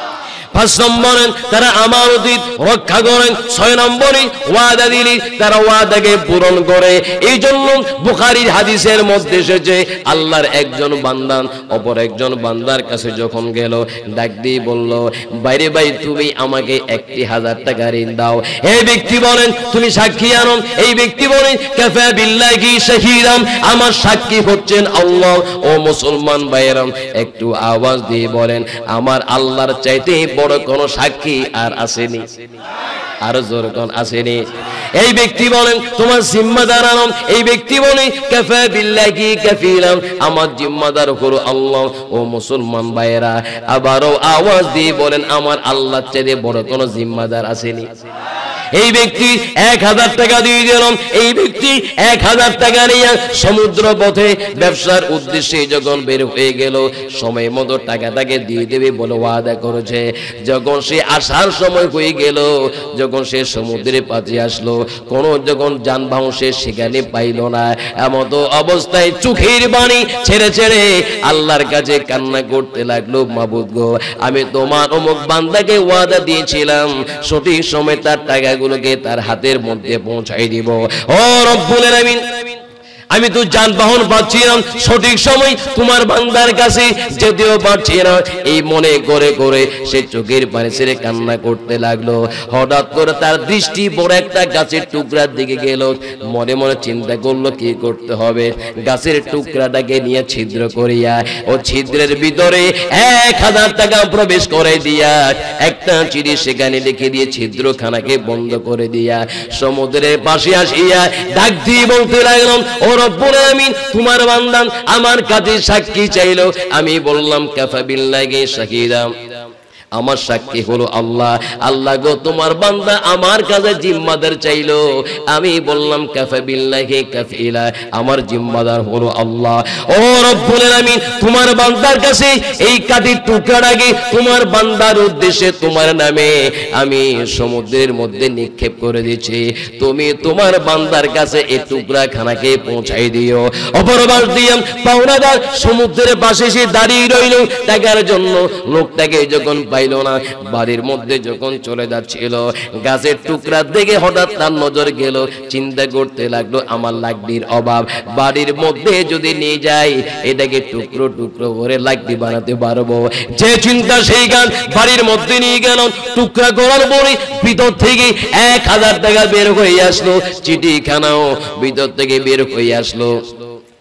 5 নম্বরে তারা আমানত রক্ষা করেন। 6 নম্বরে ওয়াদা দিলে তারা ওয়াদাকে পূরণ করে। এই জন্য বুখারীর হাদিসের মধ্যে এসেছে আল্লাহর একজন বান্দা অপর একজন বান্দার কাছে যখন গেল, ডাক দিয়ে বলল বাইরে ভাই তুমি আমাকে 1000 টাকা ঋণ দাও। এই ব্যক্তি বলেন তুমি সাক্ষী আনো। এই ব্যক্তি বলেন কাফা বিল্লাহি শাহীদাম, আমার সাক্ষী হচ্ছেন আল্লাহ। ও মুসলমান ভাইরা একটু আওয়াজ দিয়ে বলেন আমার আল্লাহর চাইতে বড় কোন সাক্ষী আর আসেনি? আরো জোর কোন আসেনি? এই ব্যক্তি বলেন তোমার জিম্মাদার আনম। এই ব্যক্তি বলে কাফা বিল্লাহি কাফিলাম, আমার জিম্মাদার হলো আল্লাহ। ও মুসলমান ভাইরা আবারও আওয়াজ দিয়ে বলেন আমার আল্লাহর চাইতে বড় কোন জিম্মাদার আসেনি? এই ব্যক্তি 1000 টাকা দিয়ে দিলাম। এই ব্যক্তি 1000 টাকা নিয়ে সমুদ্র পথে ব্যবসার উদ্দেশ্যে যখন বের হয়ে গেল, সময় মতো টাকাটাকে দিয়ে দেবে বলে ওয়াদা করেছে। যখন সে আসার সময় হয়ে গেল, যখন সে সমুদ্রে পাশে আসলো, কোন যখন যানবাহন সে সেখানে পাইল না, এমত অবস্থায় চোখের পানি ছেড়ে ছেড়ে আল্লাহর কাছে কান্না করতে লাগলো, মাবুদ গো আমি তোমার অমুক বান্দাকে ওয়াদা দিয়েছিলাম সঠিক সময় তার টাকা গুলোকে তার হাতের মধ্যে পৌঁছাই দিব। ও রব্বুল আলামিন আমি তো যানবাহন পাচ্ছি না, সঠিক সময় তোমার বান্দার কাছে যেতেও পারছি না। এই মনে করে করে সে চোখের পানি ছেড়ে কান্না করতে লাগলো। হঠাৎ করে তার দৃষ্টি বড় একটা গাছের টুকরার দিকে গেল। মনে মনে চিন্তা করলো কি করতে হবে। গাছের টুকরাটাকে নিয়ে ছিদ্র করিয়া ও ছিদ্রের ভিতরে 1000 টাকা প্রবেশ করে দিয়া একটা চিঠি সেখানে লিখে দিয়ে ছিদ্রখানাকে বন্ধ করে দিয়া সমুদ্রের পাশে আসিয়া ডাক দিয়ে বলতে লাগলাম ও রব্বুল আলামিন তোমার বান্দা আমার কাছে সাক্ষী চাইলো। আমি বললাম কাফা বিল্লাহি শাহীদা, আমার সাক্ষী হলো আল্লাহ। আল্লাহ গো তোমার বান্দা আমার কাছে জিম্মাদার চাইলো। আমি বললাম কাফা বিল্লাহি কাফিলা, আমার জিম্মাদার হলো আল্লাহ। ও রব্বুল আলামিন তোমার বান্দার কাছে এই কাঠির টুকরাটাকে তোমার বান্দার উদ্দেশ্যে তোমার নামে আমি সমুদ্রের মধ্যে নিক্ষেপ করে দিয়েছি। তুমি তোমার বান্দার কাছে এই টুকরা খানাকে পৌঁছাই দিও। অপরবার দিয়াম পাওনাদার সমুদ্রের পাশে সে দাঁড়িয়ে রইল টাকার জন্য। লোকটাকে যখন পাইল না, বাড়ির মধ্যে যখন চলে যাচ্ছিল গাছের টুকরা দেখে হঠাৎ তার নজর গেল। চিন্তা করতে লাগলো আমার লাকড়ির অভাব, বাড়ির মধ্যে যদি নিয়ে যাই এটাকে টুকরো টুকরো করে লাকড়ি বানাতে পারবো। যে চিন্তা সেই গান বাড়ির মধ্যে নিয়ে গেল। টুকরা করার পরে ভিতর থেকে 1000 টাকা বের হয়ে আসলো। চিঠিখানাও ভিতর থেকে বের হয়ে আসলো।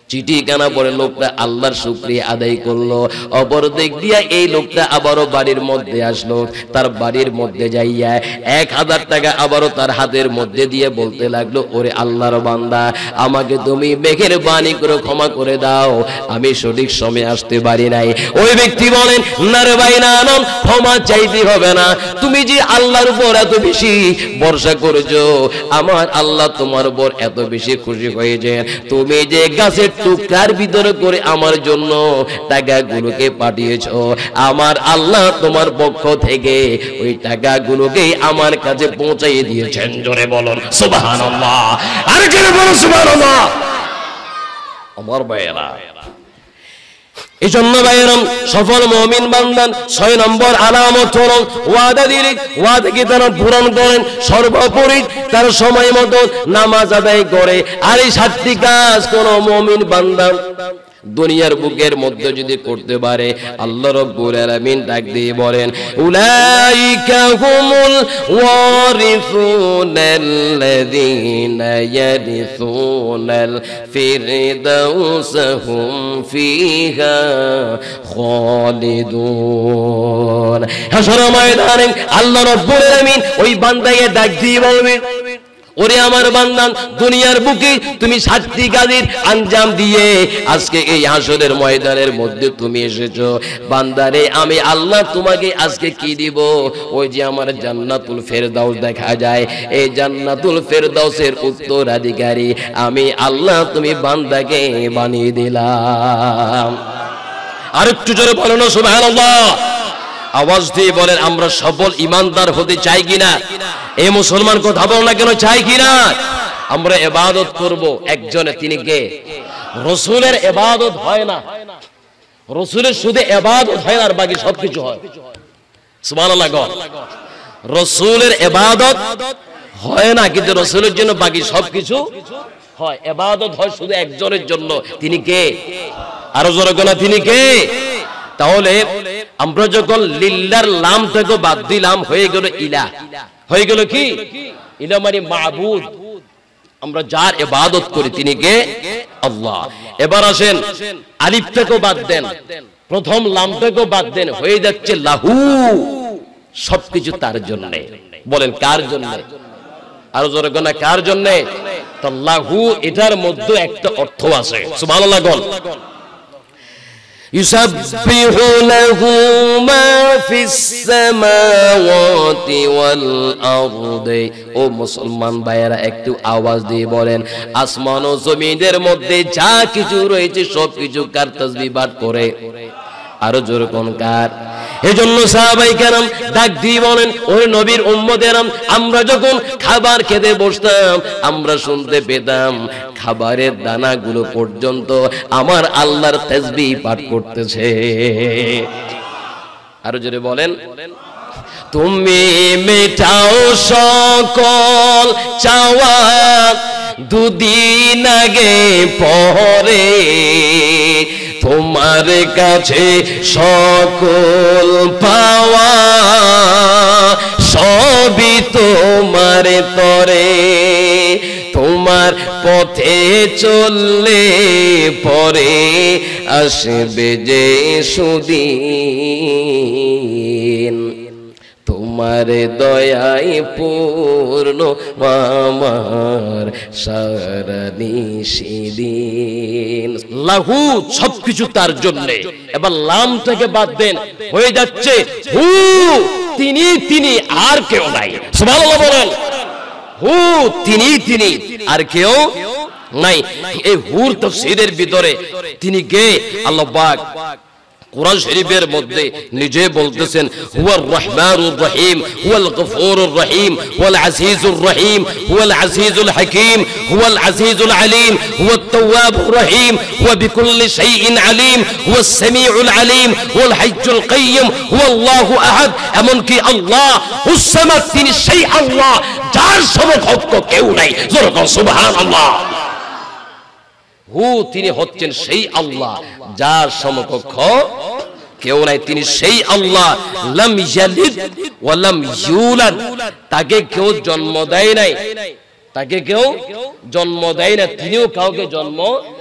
চিঠিখানা পরে লোকটা আল্লাহর শুকরিয়া আদায় করলো। অপর দিক দিয়া এই লোকটা আবারও বাড়ির মধ্যে আসলো। তার বাড়ির মধ্যে যাইয়া 1000 টাকা আবারও তার হাতের মধ্যে দিয়ে বলতে লাগলো, ওরে আল্লাহর বান্দা, আমাকে তুমি মেহেরবানি করে ক্ষমা করে দাও, আমি সঠিক সময়ে আসতে পারি নাই। ওই ব্যক্তি বলেন, না রে ভাই, না, ক্ষমা চাইতে হবে না, তুমি যে আল্লাহর উপর এত বেশি ভরসা করেছো, আমার আল্লাহ তোমার উপর এত বেশি খুশি হয়েছে, তুমি যে গাছের টুকরার ভিতরে করে আমার জন্য টাকাগুলোকে পাঠিয়েছো, আমার আল্লাহ তোমার পক্ষ থেকে ওই টাকাগুলোকে আমার কাছে পৌঁছাইয়ে দিয়েছেন। জোরে বলুন সুবহানাল্লাহ, আর জোরে বলুন সুবহানাল্লাহ। আমার ভাইয়েরা, এই জন্য ভাইয়েরাম, সফল মুমিন বান্দার 6 নম্বর আলামত হলো ওয়াদা দিলে ওয়াদাকে তারা পূরণ করেন। সর্বোপরি তার সময় মতো নামাজ আদায় করে। আর এই 7টি কাজ কোন মুমিন বান্দা দুনিয়ার বুকের মধ্যে যদি করতে পারে, আল্লাহ রাব্বুল আলামিন ডাক দিয়ে বলেন, উলাইকা হুমুল ওয়ারিসুনাল্লাযীনা ইয়ারিসুনাল ফিরদাউস হুম ফিহা খালিদুন। হাসরের ময়দানে আল্লাহ রাব্বুল আলামিন ওই বান্দাকে ডাক দিয়ে বলবেন, ওরে আমার বান্দা, দুনিয়ার বুকে তুমি 7টি কাজের আঞ্জাম দিয়ে আজকে এই হাসরের ময়দানের মধ্যে তুমি এসেছো। বান্দারে, আমি আল্লাহ তোমাকে আজকে কি দিব? ওই যে আমার জান্নাতুল ফেরদাউস দেখা যায়, এই জান্নাতুল ফেরদাউসের উত্তরাধিকারী আমি আল্লাহ তুমি বান্দাকে বানিয়ে দিলাম। আরেকটু জোরে বলেন সুবহানাল্লাহ। আওয়াজ দিয়ে বলেন, আমরা সফল ইমানদার হতে চাই কিনা? এই মুসলমান কথা বল না কেন, চাই কিনা? আমরা ইবাদত করব একজনে, তিনি কে? রাসূলের ইবাদত হয় না, রাসূলের শুধু ইবাদত হয় না, আর বাকি সবকিছু হয়। সুবহানাল্লাহ। রাসূলের ইবাদত হয় না, কিন্তু রাসূলের জন্য বাকি সবকিছু হয়। ইবাদত হয় শুধু একজনের জন্য, তিনি কে? আরো জোরে বলেন, তিনি কে? তাহলে আমরা যখন লিল্লাহর লাম থেকে বাদ দিলাম, হয়ে গেল ইলাহ। হয়ে গেল কি? ইলাহ মানে মাবুদ, আমরা যার ইবাদত করি তিনি কে? আল্লাহ। এবার আসেন, আলিফ থেকে বাদ দেন, প্রথম লাম থেকে বাদ দেন, হয়ে যাচ্ছে লাহু। সবকিছু তার জন্য। বলেন কার জন্য? আরো জোরে বলেন, কার জন্য? তো লাহু এটার মধ্যে একটা অর্থ আছে। সুবহানাল্লাহ। বল, يسبح له ما في السماوات والأرض। ও মুসলমান ভাইয়েরা, একটু আওয়াজ দিয়ে বলেন, আসমান ও জমিনের মধ্যে যা কিছু রয়েছে সবকিছু কার তাসবিহ পাঠ করে? আরো জোরে কোন কার? এজন্য সাহাবায়ে কেরাম ডাক দিয়ে বলেন, ওই নবীর উম্মতেরা, আমরা যখন খাবার খেতে বসতাম আমরা শুনতে পেতাম খাবারের দানাগুলো পর্যন্ত আমার আল্লাহর তাসবিহ পাঠ করতেছে। আরো জোরে বলেন, তুমি মেটাও সকল চাওয়া দুদিন আগে পরে, তোমার কাছে সকল পাওয়া সবই তোমার তরে, তোমার পথে চললে পরে আসবে যে সুদিন, তোমার দয়ায় পূর্ণ আমার সারা নিশিদিন। লাহু সবকিছু তার জন্য। এবার লাম থেকে বাদ দেন, হয়ে যাচ্ছে হু, তিনি, তিনি, আর কেউ নাই। সুবহানাল্লাহ বলেন, হু, তিনি, তিনি, আর কেউ নাই। এই হুর তাফসীরের ভিতরে তিনি কে? আল্লাহ পাক কুরআন শরীফের মধ্যে নিজে বলতেছেন, হুয়ার রহমানুর রহিম, হুয়াল গফুরুর রহিম, হুয়াল আজিজুর রহিম, হুয়াল আজিজুল হাকীম, হুয়াল আজিজুল আলীম, হুয়াত তাওয়াবুর রহিম, হুয়া বিকুল্লি শাইইন আলীম, হুয়াস সামিউল আলীম, হুয়াল হাইয়্যুল কাইয়্যুম, হুয়াল্লাহু আহাদ। এমন কি আল্লাহ হুস সামাদ, তিনি সেই আল্লাহ যার সমকক্ষ কেউ নাই। জোরে বল সুবহানাল্লাহ। হু, তিনি হচ্ছেন সেই আল্লাহ যার সমকক্ষ কেউ নাই, তিনি সেই আল্লাহ। লাম ইয়ালিদ ওয়া লাম ইউলাদ, তাকে কেউ জন্ম দেয় নাই, তাকে কেউ জন্ম দেয় না, তিনিও কাউকে জন্ম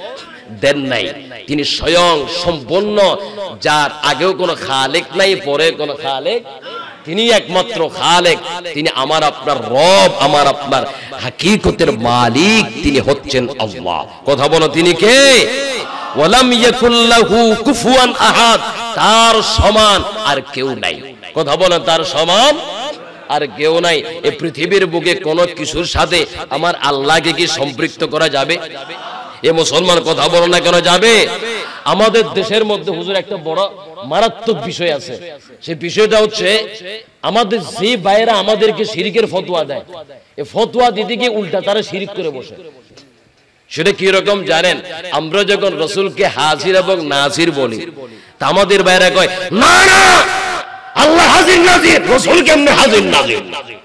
দেন নাই। তিনি স্বয়ং সম্পূর্ণ, যার আগেও কোনো খালেক নাই, পরে কোনো খালেক, তিনি একমাত্র খালেক। তিনি আমার আপনার রব, আমার আপনার হাকিকতের মালিক, তিনি হচ্ছেন আল্লাহ। কথা বলো, তিনি কে? ওয়ালাম ইয়াকুল্লাহু কুফুয়ান আহাদ, তার সমান আর কেউ নাই। কথা বলো, তার সমান আর কেউ নাই। এই পৃথিবীর বুকে কোনো কিছুর সাথে আমার আল্লাহকে কি সম্পৃক্ত করা যাবে? এ মুসলমান কথা বলো না কেন যাবে? আমাদের দেশের মধ্যে হুজুর একটা বড় মারাত্মক বিষয় আছে। সেই বিষয়টা হচ্ছে আমাদের যে ভাইয়েরা আমাদেরকে শিরকের ফতোয়া দেয়, এই ফতোয়া দিতে গিয়ে উল্টা তারা শিরক করে বসে। সেটা কি রকম জানেন? আমরা যখন রাসূলকে হাজির এবং নাজির বলি, তা আমাদের ভাইয়েরা কয় না না, আল্লাহ হাজির নাজির, রাসূল কেমনে হাজির নাজির?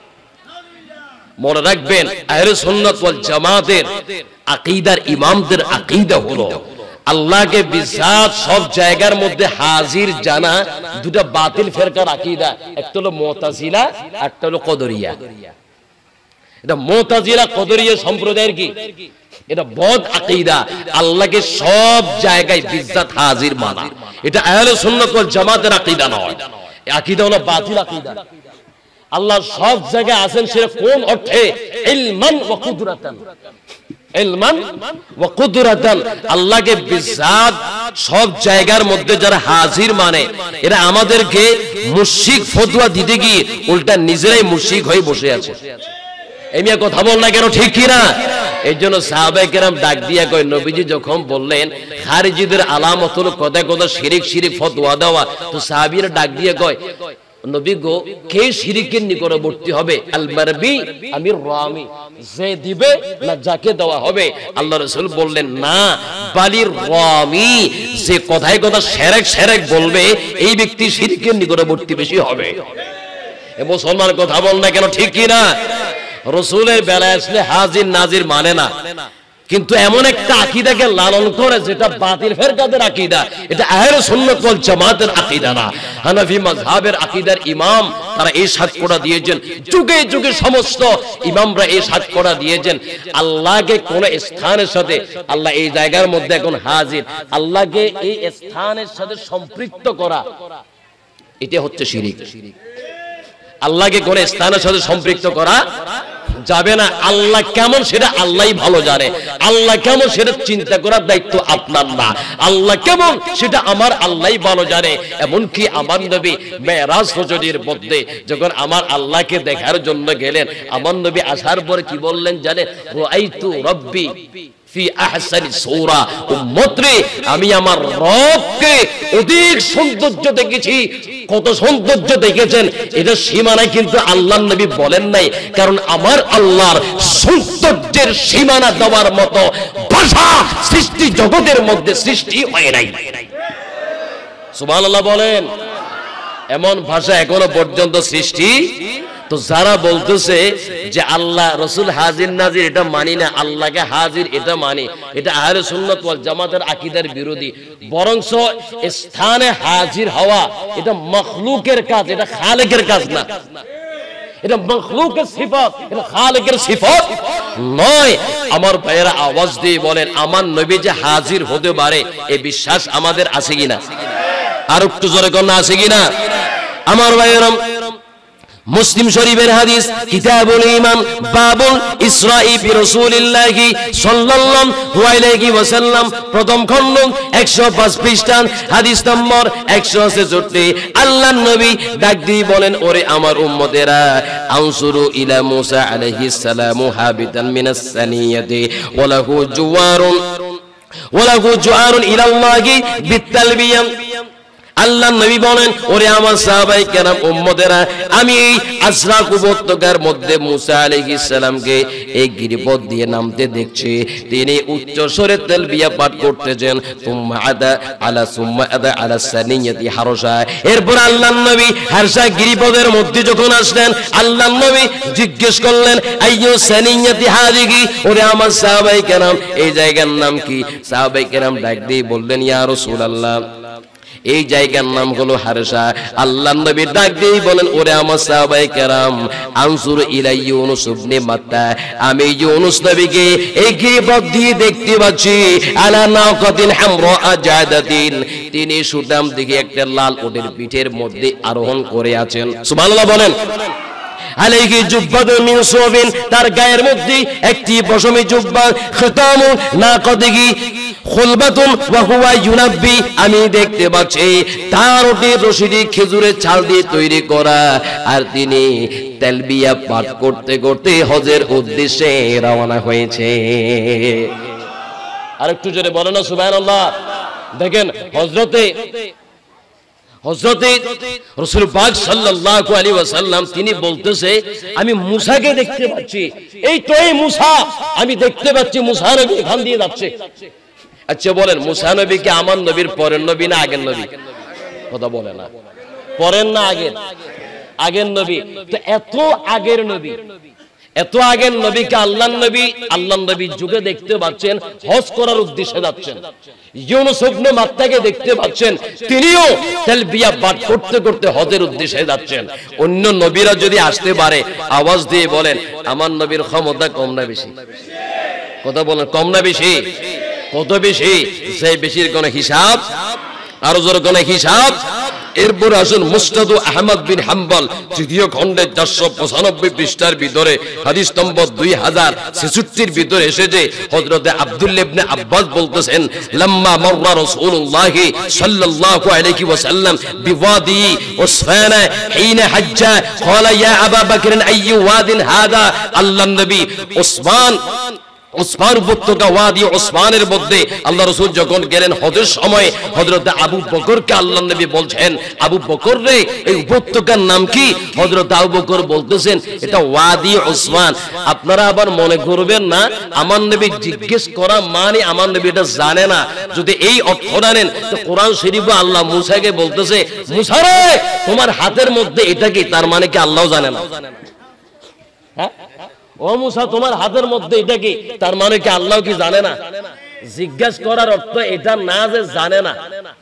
মনে রাখবেন, আহলে সুন্নাত ওয়াল জামাতের আকীদার ইমামদের আকীদা হলো আল্লাহকে বিজাত সব জায়গার মধ্যে হাজির জানা। দুটা বাতিল ফিরকার আকীদা, একটা হলো মুতাজিলা, একটা হলো কদরিয়া। এটা মুতাজিলা কদরিয়া সম্প্রদায়ের কি? এটা বদ আকীদা, আল্লাহকে সব জায়গায় বিজাত হাজির মানা। এটা আহলে সুন্নাত ওয়াল জামাতের আকীদা নয়। এই আকীদা হলো বাতিল আকীদা। আল্লাহ সব জায়গায় আছেন, সেটা কোন অর্থে? ইলমান ওয়া কুদরাতান, ইলমান ওয়া কুদরাতান। আল্লাহকে বিজাত সব জায়গার মধ্যে যারা হাজির মানে, এরা আমাদেরকে মুশরিক ফতোয়া দিতে গিয়ে উল্টা নিজেরাই মুশরিক হয়ে বসে আছে। এই নিয়ে কথা বল না কেন, ঠিক কি না? এই জন্য সাহাবায়ে কেরাম ডাক দিয়া কয়, নবীজি যখন বললেন খারিজিদের আলামত হলো কথা কথা শিরিক শিরিক ফতোয়া দেওয়া, তো সাহাবীরা ডাক দিয়া কয়, নবী গো, কে শিরিকের নিকটবর্তী হবে? আল মারবি আমির রামি, যে দিবে না যাকে দেওয়া হবে? আল্লাহ রাসূল বললেন না, বালির রামি, যে কথায় কথা শিরক শিরক বলবে এই ব্যক্তি শিরিকের নিকটবর্তী বেশি হবে। এ মুসলমান কথা বল না কেন, ঠিক কি না? রাসূলের বেলায় আসলে হাজির নাজির মানে না, কিন্তু এমন একটা আকীদাকে লালন করে যেটা বাতিল ফিরকাদের আকীদা। এটা আহলে সুন্নাত ওয়াল জামাতের আকীদা না। হানাফি মাযহাবের আকীদার ইমাম তারা এই সাক্ষ্যটা দিয়েছেন, যুগে যুগে সমস্ত ইমামরা এই সাক্ষ্যটা দিয়েছেন, আল্লাহকে কোন স্থানের সাথে, আল্লাহ এই জায়গার মধ্যে এখন হাজির, আল্লাহকে এই স্থানের সাথে সম্পৃক্ত করা, এটা হচ্ছে শিরিক। আল্লাহকে কোন স্থানের সাথে সম্পৃক্ত করা যাবে না। আল্লাহ কেমন সেটা আল্লাহই ভালো জানে। আল্লাহ কেমন সেটা চিন্তা করার দায়িত্ব আপনার না। আল্লাহ কেমন সেটা আমার আল্লাহই ভালো জানে। এমনকি আমার নবী মেরাজ রজনীর মধ্যে যখন আমার আল্লাহকে দেখার জন্য গেলেন, আমার নবী আসার পরে কি বললেন জানেন? রাআইতু রাব্বি ফি আহসানি সূরা, উম্মত রে, আমি আমার রবকে অধিক সৌন্দর্য দেখেছি। কত সৌন্দর্য দেখেছেন এটা সীমানায় কিন্তু আল্লাহর নবী বলেন নাই, কারণ আমার আল্লাহর সৌন্দর্যের সীমানা দেওয়ার মতো ভাষা সৃষ্টি জগতের মধ্যে সৃষ্টি হয় নাই। সুবহানাল্লাহ বলেন। এমন ভাষা এখনো পর্যন্ত সৃষ্টি। তো যারা বলতেছে যে আল্লাহ রাসূল হাজির নাজির এটা মানি না, আল্লাহকে হাজির এটা মানি, এটা আহলে সুন্নাত ওয়াল জামাতের আকীদার বিরোধী। বরংস স্থানে হাজির হওয়া এটা মাখলুকের কাজ, এটা খালেকের কাজ না। এটা মাখলুকের সিফাত, এটা খালেকের সিফাত নয়। আমার ভাইয়েরা আওয়াজ দিয়ে বলেন, আমার নবী যে হাজির হতে পারে এই বিশ্বাস আমাদের আছে কিনা? আর একটু জোরে কন্যা আছে কিনা? আমার ভাইয়েরা, মুসলিম শরীফের হাদিস কিতাবুল ঈমান বাবুল ইসরাঈ বিরাসূলিল্লাহি সাল্লাল্লাহু আলাইহি ওয়াসাল্লাম, প্রথম খণ্ড 105 পৃষ্ঠা, হাদিস নম্বর 166। আল্লাহর নবী ডাক দিয়ে বলেন, ওরে আমার উম্মতেরা, আনসুরু ইলা মূসা আলাইহিস সালামু হাবিতান মিনাস সানিয়াতি ওয়ালাহু জুআরুন ইলাল্লাহি বিতালবিয়া। আল্লাহ নবী বলেন, ওরে আমার সাহাবায়ে কেরাম উম্মতেরা, আমি এই আশরাক উপত্যকার মধ্যে মূসা আলাইহিস সালামকে এই গিরিপথ দিয়ে নামতে দেখছি। তিনি উচ্চ স্বরে তালবিয়া পাঠ করতেছেন, সুম্মা আদা আলা সানিয়াতি হারসা। এরপর আল্লাহ নবী হারসা গিরিপথের মধ্যে যখন আসলেন, আল্লাহ নবী জিজ্ঞেস করলেন, আইয়ু সানিয়াতি হাযিহি, ওরে আমার সাহাবায়ে কেরাম এই জায়গার নাম কি? সাহাবায়ে কেরাম ডাক দিয়ে বললেন, ইয়া রাসূলুল্লাহ, এই জায়গার নাম হলো হারসা। আল্লাহর নবী ডাক দিয়ে বলেন, ওরে আমার সাহাবায়ে কেরাম, আনসুর ইলা ইউনুস ইবনে মাত্তা, আমি ইউনুস নবীকে এই গিরিপথ দিয়ে দেখতে পাচ্ছি, আলা নাকাতিন হামরা জাদাতিন, তিনি সুদাম দিকে একটা লাল উটের পিঠের মধ্যে আরোহণ করে আছেন। সুবহানাল্লাহ বলেন। আলাইহি জুব্বাতুন মিন সুবিন, তার গায়ের মধ্যে একটি পশমি জুব্বা, খিতামু নাকাতিহি খুলবাতুন ওয়া হুয়া ইউনাব্বি, আমি দেখতে পাচ্ছি তার উটের রশিদি খেজুরের ছাল দিয়ে তৈরি করা, আর তিনি তালবিয়া পাঠ করতে করতে হজের উদ্দেশ্যে রওনা হয়েছে। আরেকটু জোরে বলেন না সুবহানাল্লাহ। দেখেন হযরতে রাসূল পাক সাল্লাল্লাহু আলাইহি ওয়াসাল্লাম তিনি বলতেছে, আমি মুসাকে দেখতে পাচ্ছি, এই তো এই মুসা, আমি দেখতে পাচ্ছি মুসা নবী এখান দিয়ে যাচ্ছে। আচ্ছা বলেন, মুসা নবী কি আমার নবীর পরের নবী না আগের নবী? কথা বলে না, পরের না আগের? আগের নবী। তো এত আগের নবী, এত আগের নবীকে আল্লাহর নবী যুগে দেখতে পাচ্ছেন, হজ করার উদ্দেশ্যে যাচ্ছেন। ইউনুস ইবনে মাত্তাকে দেখতে পাচ্ছেন, তিনিও তালবিয়া পাঠ করতে করতে হজের উদ্দেশ্যে যাচ্ছেন। অন্য নবীরা যদি আসতে পারে, আওয়াজ দিয়ে বলেন, আমার নবীর ক্ষমতা কম না বেশি? কথা বলেন, কম না বেশি? কত বেশি? সেই বেশির কোন হিসাব? আরো জোর কোন হিসাব? এরপর আসুন মুসনাদ আহমদ বিন হাম্বল তৃতীয় খণ্ডের 495 পৃষ্ঠার ভিতরে হাদিস নম্বর 2066 ভিতরে এসেছে, হযরতে আব্দুল্লাহ ইবনে আব্বাস বলতেছেন, লাম্মা মাররা রাসূলুল্লাহ সাল্লাল্লাহু আলাইহি ওয়াসাল্লাম বিওয়াদি উসফানা হিনা হাজ্জা ক্বালা ইয়া আবা বকর আইয়ু ওয়াদিন হাদা, আল্লাহর নবী উসমান উপত্যকা ওয়াদি উসমানের মধ্যে আল্লাহ রাসূল যখন গেলেন হজের সময়, হযরত আবু বকরকে আল্লাহর নবী বলছেন, আবু বকর রে, এই উপত্যকার নাম কি? হযরত আবু বকর বলতেছেন, এটা ওয়াদি উসমান। আপনারা আবার মনে করবেন না আমার নবী জিজ্ঞেস করা মানে আমার নবী এটা জানে না। যদি এই অর্থটা নেন, তো কোরআন শরীফে আল্লাহ মুসাকে বলতেছে, মুসা রে, তোমার হাতের মধ্যে এটা কি? তার মানে কি আল্লাহও জানে না? হ্যাঁ, ও মুসা, তোমার হাতের মধ্যে এটা কি? তার মানে কি আল্লাহ কি জানে না? জিজ্ঞাসা করার অর্থ এটা না যে জানে না।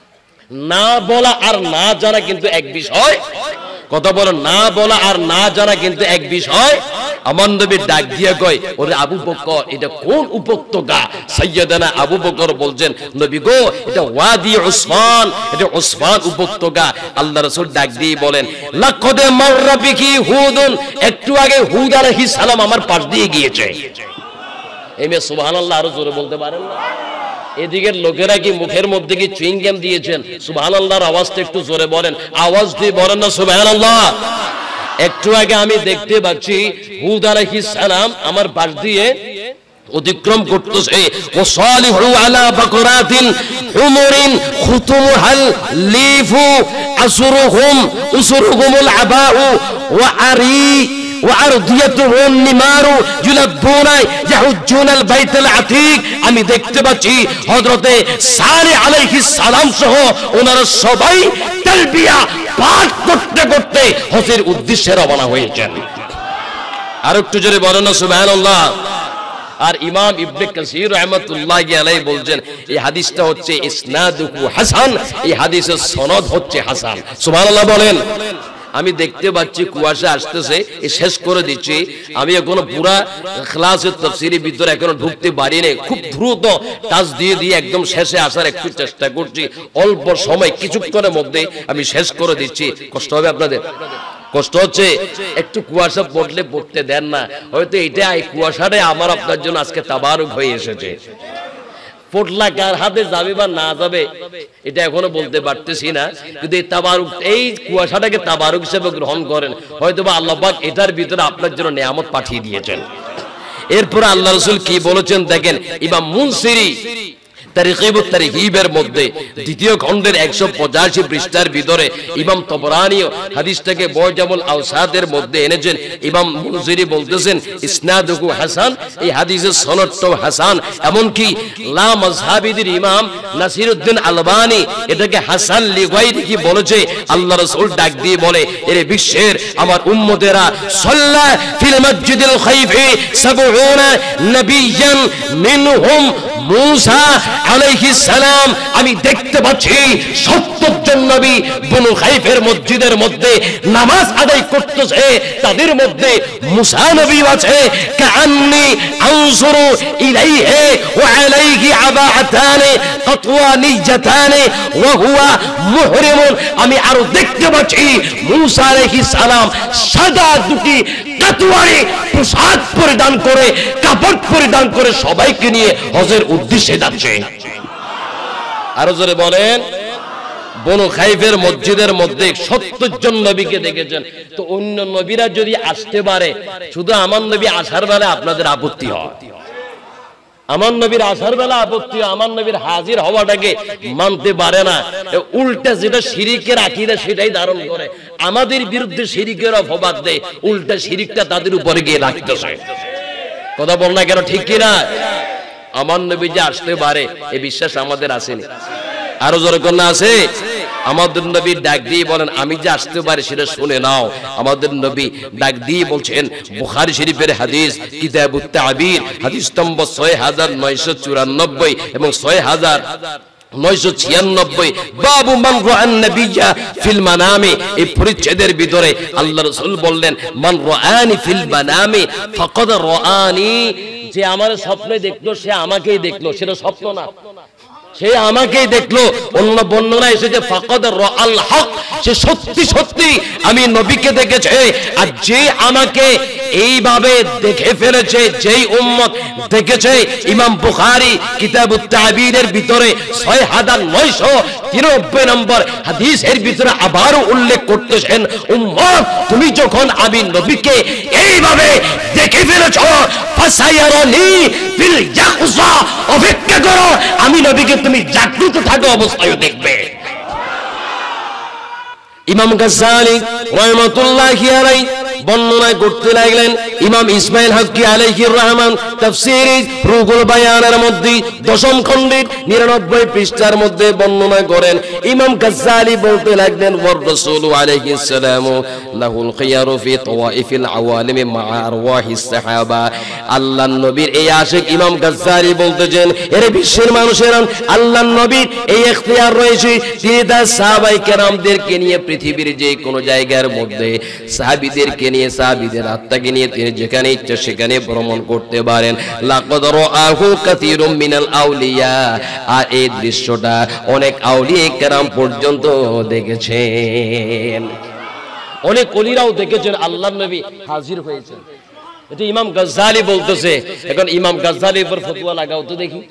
না বলা আর না জানা কিন্তু এক বিষয়। কথা বলো, না বলা আর না জানা কিন্তু এক বিষয়। আমার নবী ডাক দিয়ে কয়, ওরে আবু বকর, এটা কোন উপত্যকা? সাইয়্যিদানা আবু বকর বলছেন, নবী গো, এটা ওয়াদি উসমান, এটা উসমান উপত্যকা। আল্লাহ রাসূল ডাক দিয়ে বলেন, লাকাদ মাররা বিকি হুদুন, একটু আগে হুদ আলাইহিস সালাম আমার পাশ দিয়ে গিয়েছে। এই মে সুবহানাল্লাহ আরো জোরে বলতে পারেন না? এদিকের লোকেরা কি মুখের মধ্যে কি চুইং গাম দিয়েছেন? সুবহানাল্লাহর আওয়াজটা একটু জোরে বলেন, আওয়াজ দিয়ে বলেন না সুবহানাল্লাহ। একটু আগে আমি দেখতে পাচ্ছি হুদ আলাইহিস সালাম আমার পাশ দিয়ে অতিক্রম করতেছে। ওয়াসালিহু আলা বাকরাতিন হুমুরিন খুতুমুহাল লিফু উসুরুহুমুল আবাউ ওয়া আরি ওয়ারদিয়াতুহুম নিমারু ইউলাব্বুনা ইয়াহুজ্জুনাল বাইতুল আতীক। আমি দেখতে পাচ্ছি হযরতে সালেহ আলাইহিস সালাম সহ ওনারা সবাই তালবিয়া পাঠ করতে করতে হজের উদ্দেশ্যে রওনা হয়েছেন। আর একটু জোরে বলেন না সুবহানাল্লাহ। আর ইমাম ইবনে কাসির রাহমাতুল্লাহি আলাইহি বলছেন, এই হাদিসটা হচ্ছে ইসনাদুহু হাসান, এই হাদিসের সনদ হচ্ছে হাসান। সুবহানাল্লাহ বলেন। আমি দেখতে পাচ্ছি কুয়াশা আসতেছে, শেষ করে দিচ্ছি। আমি এখনো পুরা ইখলাসের তাফসীরের ভিতরে এখনো ঢুকতে পারিনি। খুব দ্রুত টাচ দিয়ে দিয়ে একদম শেষে আসার একটু চেষ্টা করছি। অল্প সময়, কিছুক্ষণের মধ্যে আমি শেষ করে দিচ্ছি। কষ্ট হবে আপনাদের? কষ্ট হচ্ছে? একটু কুয়াশা পড়লে পড়তে দেন না। হয়তো এটা, এই কুয়াশাটাই আমার আপনার জন্য আজকে তাবারুক হয়ে এসেছে। পড়লা কার হাতে যাবে বা না যাবে এটা এখনো বলতে পারতেছি না, কিন্তু এই তাবারুক, এই কুয়াশাটাকে তাবারুক হিসেবে গ্রহণ করেন। হয়তো বা আল্লাহ পাক এটার ভিতরে আপনার জন্য নিয়ামত পাঠিয়ে দিয়েছেন। এরপর আল্লাহ রাসূল কি বলেছেন দেখেন, ইমাম মুনসিরি তারিখিবুত তারহিবের মধ্যে দ্বিতীয় খণ্ডের 185 পৃষ্ঠার ভিতরে ইমাম তবরানী হাদিসটাকে মুজামুল আওসাদের মধ্যে এনেছেন। ইমাম মুনজিরি বলতেছেন ইসনাদুহু হাসান, এই হাদিসের সনদটাও হাসান। এমনকি লা মাযহাবিদের ইমাম নাসিরউদ্দিন আলবানী এটাকে হাসান লিগাইরিহি বলেছে। আল্লাহ রাসূল ডাক দিয়ে বলে, এর বিশ্বের আমার উম্মতেরা সাল্লা ফিল মসজিদিল খাইফি 70 নবিয়ান মিনহুম মূসা আলাইহিস সালাম আমি দেখতে পাচ্ছি 70 জন নবী বনু খাইফের মসজিদের মধ্যে নামাজ আদায় করতেছে, তাদের মধ্যে মূসা নবী আছে। কাআন্নী আনজুরু ইলাইহি ওয়া আলাইহি আবাআতানি কাতওয়ানিয়াতানি ওয়া হুয়া মুহরিমুন, আমি আরো দেখতে পাচ্ছি মূসা আলাইহিস সালাম সাদা দুটি কাতওয়ানি পোশাক পরিধান করে, কাপড় পরিধান করে সবাইকে নিয়ে হজের উদ্দেশ্যে যাচ্ছে। আরো জোরে বলেন। বনু খাইফের মসজিদের মধ্যে 70 জন নবীকে দেখেছেন, তো অন্য নবীরা যদি আসতে পারে, শুধু আমার নবী আসার বেলা আপনাদের আপত্তি হয়? আমার নবীর আসার বেলা আপত্তি, আমার নবীর হাজির হওয়াটাকে মানতে পারে না, উল্টা যেটা শিরিকের আকীদা সেটাই ধারণ করে, আমাদের বিরুদ্ধে শিরিকের অপবাদ দেয়, উল্টা শিরিকটা তাদের উপরে গিয়ে রাখতেছে। কথা বল না কেন, ঠিক কিনা? আমার নবী যে আসতে পারে এই বিশ্বাস আমাদের আসেনি? আরো জোরে কন্যা আছে? আমাদের নবী ডাক দিয়ে বলেন আমি যে আসতে পারি সেটা শুনে নাও। আমাদের নবী ডাক দিয়ে বলছেন, বুখারী শরীফের হাদিস কিতাবুত তাবির হাদিস নম্বর 6994 এবং 6996, বাবু মান রাআন নাবিয়্যা ফিল মানামি, এই পরিচ্ছেদের ভিতরে আল্লাহ রাসূল বললেন মান রাআনি ফিল মানামি ফাকাদ রাআনি, যে আমার স্বপ্নে দেখলো সে আমাকেই দেখলো, সেটা স্বপ্ন না, সে আমাকেই দেখলো। অন্য বর্ণনা এসেছে ফাকাদ রাআল হক, সে সত্যি সত্যি আমি নবীকে দেখেছে। আর যে আমাকে এইভাবে দেখে ফেলেছে, যেই উম্মত দেখেছে, ইমাম বুখারী কিতাবুত তাবিরের ভিতরে 6993 নম্বর হাদিসের ভিতরে আবারও উল্লেখ করতেছেন, উম্মত তুমি যখন আমি নবীকে এইভাবে দেখে ফেলেছো ফাসায়ারানি ফিল ইয়াকযা, অপেক্ষা করো আমি নবীকে তুমি জাগ্রত থাকা অবস্থায় দেখবে। ইমাম গাজ্জালী রাহমাতুল্লাহি আলাইহি বর্ণনা করতে লাগলেন, ইমাম ইসমাইল হাক্কি আলাইহির রহমান তাফসীরে রুহুল বায়ানের মধ্যে 10ম খণ্ডের 99 পৃষ্ঠার মধ্যে বর্ণনা করেন। ইমাম গাজ্জালী বলতে লাগলেন ওয়ার রাসূল আলাইহিস সালাম লাহুল খিয়ারু ফি তাওয়াইফিল আওয়ালিম মা আরওয়াহিস সাহাবা, আল্লাহর নবীর এই আশিক ইমাম গাজ্জালী বলতেছেন, এর বিশ্বের মানুষেরা আল্লাহর নবীর এই ইখতিয়ার রয়েছে, তিনি তার সাহাবায়ে কেরামদেরকে নিয়ে পৃথিবীর যে কোনো জায়গার মধ্যে সাহাবীদেরকে নিয়ে, সাহাবীদের আত্মাকে নিয়ে তিনি যেখানে ইচ্ছা সেখানে ভ্রমণ করতে পারেন। লাকাদ রাআহু কাসীরুম মিনাল আউলিয়া, আর এই দৃশ্যটা অনেক আউলিয়া কেরাম পর্যন্ত দেখেছেন, অনেক ওলিরাও দেখেছেন আল্লাহর নবী হাজির হয়েছেন। এটা ইমাম গাজ্জালী বলতেছে। এখন ইমাম গাজ্জালীর উপর ফতোয়া লাগাও তো দেখি।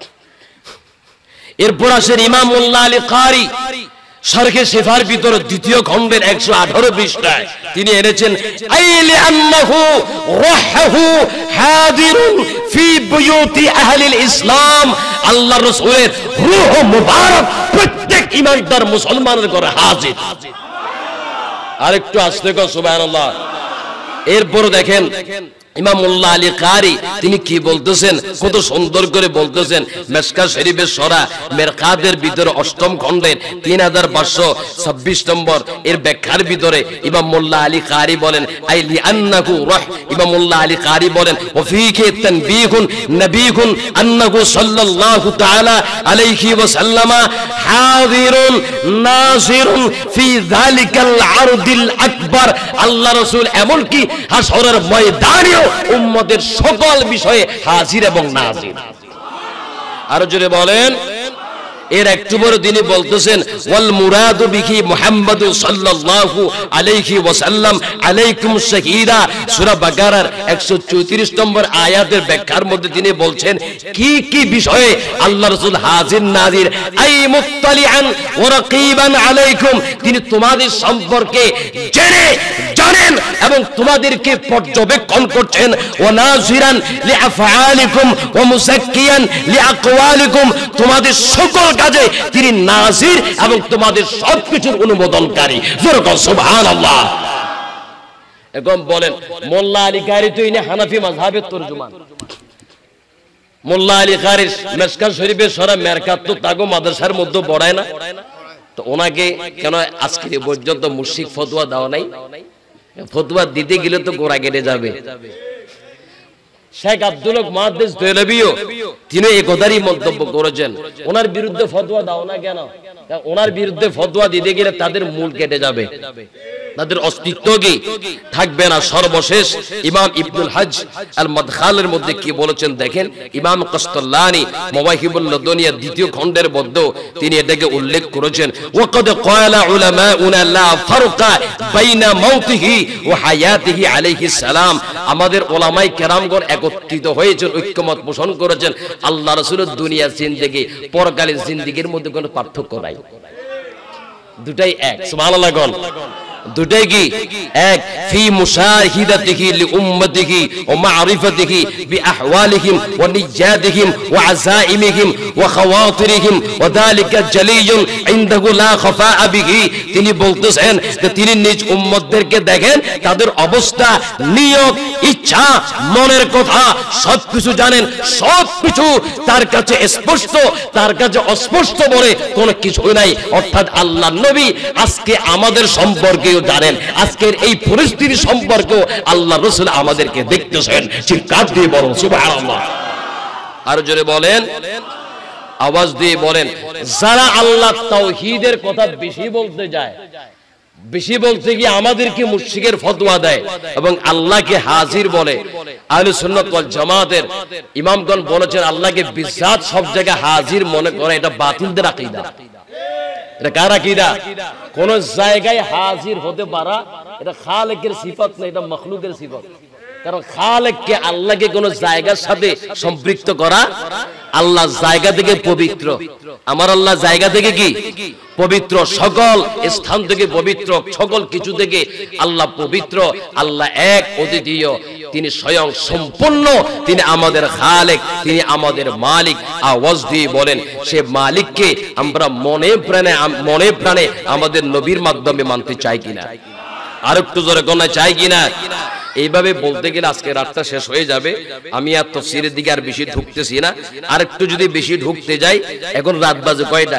এরপর আসেন ইমাম মোল্লা আলী কারি শারহে শিফার ভিতরে 2য় খণ্ডের 118 পৃষ্ঠায় তিনি এনেছেন আইলি আন্নাহু রাহহু হাদিরুন ফি বুয়ুতি আহলিল ইসলাম, আল্লাহর রাসূলের রূহ মুবারক প্রত্যেক ঈমানদার মুসলমানের ঘরে হাজির। আরেকটু আস্তে কর সুবহানাল্লাহ। এরপর দেখেন ইমাম মোল্লা আলী কারি তিনি কি বলতেছেন, কত সুন্দর করে বলতেছেন। মিশকাত শরীফের সূরা মিরকাতের ভিতরে 8ম খণ্ডের 3526 নম্বর এর ব্যাখ্যার ভিতরে ইমাম মোল্লা আলী কারি বলেন আইলি আন্নাহু রাহ, ইমাম মোল্লা আলী কারি বলেন ওয়াফিহি তানবীহুন নবীহুন আন্নাহু সাল্লাল্লাহু তাআলা আলাইহি ওয়াসাল্লামা হাযিরুন নাযিরুন ফি যালিকাল আরদিল আকবার, আল্লাহ রাসূল এমন কি হাসরের ময়দানে উম্মতের সকল বিষয়ে হাজির এবং নাজির। আরো জোরে বলেন। এর একটু পরে তিনি বলতেছেন ওয়াল মুরাদু বিহি মুহাম্মাদু সাল্লাল্লাহু আলাইহি ওয়াসাল্লাম আলাইকুম শাহীদা, সূরা বাকারার 134 নম্বর আয়াতের ব্যাখ্যার মধ্যে তিনি বলছেন কি কি বিষয়ে আল্লাহ রাসূল হাজির নাজির। আই মুত্তালিআন ওয়া রাকীবান আলাইকুম, তিনি তোমাদের সম্পর্কে জেনে জানেন এবং তোমাদেরকে পর্যবেক্ষণ করছেন। ওয়া নাযিরান লিআফআলিকুম ওয়া মুযাক্কিয়ান লিআকওয়ালিকুম, তোমাদের সকল কাজে তিনি নাজির এবং তোমাদের সবকিছুর অনুমোদনকারী। জোরে বল সুবহানাল্লাহ। এখন বলেন মোল্লা আলী কারি তো ইনি হানাফি মাযহাবের তরজমান। মোল্লা আলী কারির মিশকাত শরীফের সূরা মিরকাত তো তাগো মাদ্রাসার মধ্যে পড়ায় না, তো ওনাকে কেন আজকে পর্যন্ত মুশরিক ফতোয়া দাও নাই? ফতোয়া দিতে গেলে তো গোড়া কেটে যাবে। শেখ আব্দুল হক মুহাদ্দিস দেহলভিও তিনি এই কথারই মন্তব্য করেছেন, ওনার বিরুদ্ধে ফতোয়া দাও না কেন? ওনার বিরুদ্ধে ফতোয়া দিতে গেলে তাদের মূল কেটে যাবে, তাদের অস্তিত্ব কি থাকবে না। সর্বশেষ ইমাম ইবনুল হজ আল মাদখালের মধ্যে কি বলেছেন দেখেন, ইমাম কাসতাল্লানি মাওয়াহিবুল লাদুনিয়া দ্বিতীয় খণ্ডের মধ্যে তিনি এটাকে উল্লেখ করেছেন, ওয়াকাদ ক্বালা উলামাউনা লা ফারকা বাইনা মাউতিহি ওয়া হায়াতিহি আলাইহিস সালাম। আমাদের উলামায়ে কেরামগণ একত্রিত হয়েছেন, ঐক্যমত পোষণ করেছেন, আল্লাহ রাসূলের দুনিয়ার জিন্দেগি পরকালের জিন্দেগির মধ্যে কোনো পার্থক্য নাই, দুটাই এক। সুবহানাল্লাহ গণ, দুটাই কি এক। ফি মুশাহিদাতিহি লিউম্মতিহি ওয়া মা'রিফাতিহি বিআহওয়ালিহিম ওয়া নিয়াতিহিম ওয়া আযাইমিহিম ওয়া খাওয়াতিরিহিম ওয়া যালিকা জালিয়ুন ইনদাহু লা খাফা'a বিহি। তিনি বলতেছেন যে তিনি নিজ উম্মতদেরকে দেখেন, তাদের অবস্থা, নিয়ত, ইচ্ছা, মনের কথা সবকিছু জানেন, সবকিছু তার কাছে স্পষ্ট, তার কাছে অস্পষ্ট বলে কোনো কিছু নাই। অর্থাৎ আল্লাহর নবী আজকে আমাদের সম্পর্কে জানেন, আজকের এই পরিস্থিতি সম্পর্কে আল্লাহ রাসূল আমাদেরকে দেখতেছেন। চিৎকার দিয়ে বলুন সুবহানাল্লাহ। আর জোরে বলেন, আওয়াজ দিয়ে বলেন, যারা আল্লাহ তাওহীদের কথা বেশি বলতে যায়, বেশি বলতে গিয়ে আমাদেরকে মুশরিকের ফতোয়া দেয় এবং আল্লাহকে হাজির বলে, আহলে সুন্নাত ওয়াল জামাতের ইমামগণ বলেছেন আল্লাহকে বিজাত সব জায়গায় হাজির মনে করে, এটা বাতিলদের আকীদা। এটা কার আকীদা? কোন জায়গায় হাজির হতে পারা এটা খালেকের সিফাত না, এটা মাখলুকের সিফাত। কারণ খালেককে, আল্লাহকে কোন জায়গার সাথে সম্পৃক্ত করা, আল্লাহ জায়গা থেকে পবিত্র, আমার আল্লাহ জায়গা থেকে কি পবিত্র, সকল স্থান থেকে পবিত্র, সকল কিছু থেকে আল্লাহ পবিত্র। আল্লাহ এক, অদ্বিতীয়, তিনি স্বয়ং সম্পূর্ণ, তিনি আমাদের খালেক, তিনি আমাদের মালিক। আওয়াজ দিয়ে বলেন, সে মালিককে আমরা মনে প্রাণে আমাদের নবীর মাধ্যমে মানতে চাই কিনা? আর একটু জোরে কোনা চাই কিনা? এইভাবে বলতে গেলে আজকে রাতটা শেষ হয়ে যাবে। আমি আর তাফসীরের দিকে আর বেশি ঢুকতেছি না, আর একটু যদি বেশি ঢুকতে যাই, এখন রাত বাজে কয়টা?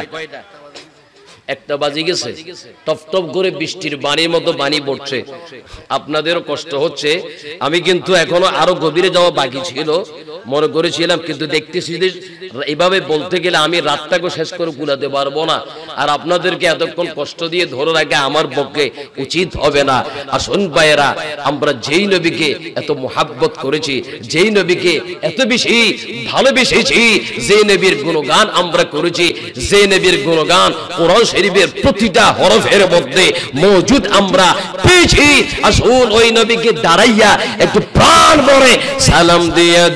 একটা বাজে গেছে, টপ টপ করে বৃষ্টির বাণীর মতো বাণী পড়ছে, আপনাদেরও কষ্ট হচ্ছে। আমি কিন্তু এখনো আরো গভীরে যাওয়া বাকি ছিল মনে করেছিলাম, কিন্তু দেখতেছি যে এইভাবে বলতে গেলে আমি রাতটাকে শেষ করে কুলাতে পারবো না, আর আপনাদেরকে এতক্ষণ কষ্ট দিয়ে ধরে রাখা আমার পক্ষে উচিত হবে না। আসুন ভাইয়েরা, আমরা যেই নবীকে এত মুহাব্বত করেছি, যেই নবীকে এত বেশি ভালোবেসেছি, যে নবীর গুণগান আমরা করেছি, যে নবীর গুণগান কোরআন শরীফের প্রতিটা হরফের মধ্যে মওজুদ আমরা পেয়েছি, আসুন ওই নবীকে দাঁড়াইয়া একটু প্রাণ ভরে সালাম দিয়ে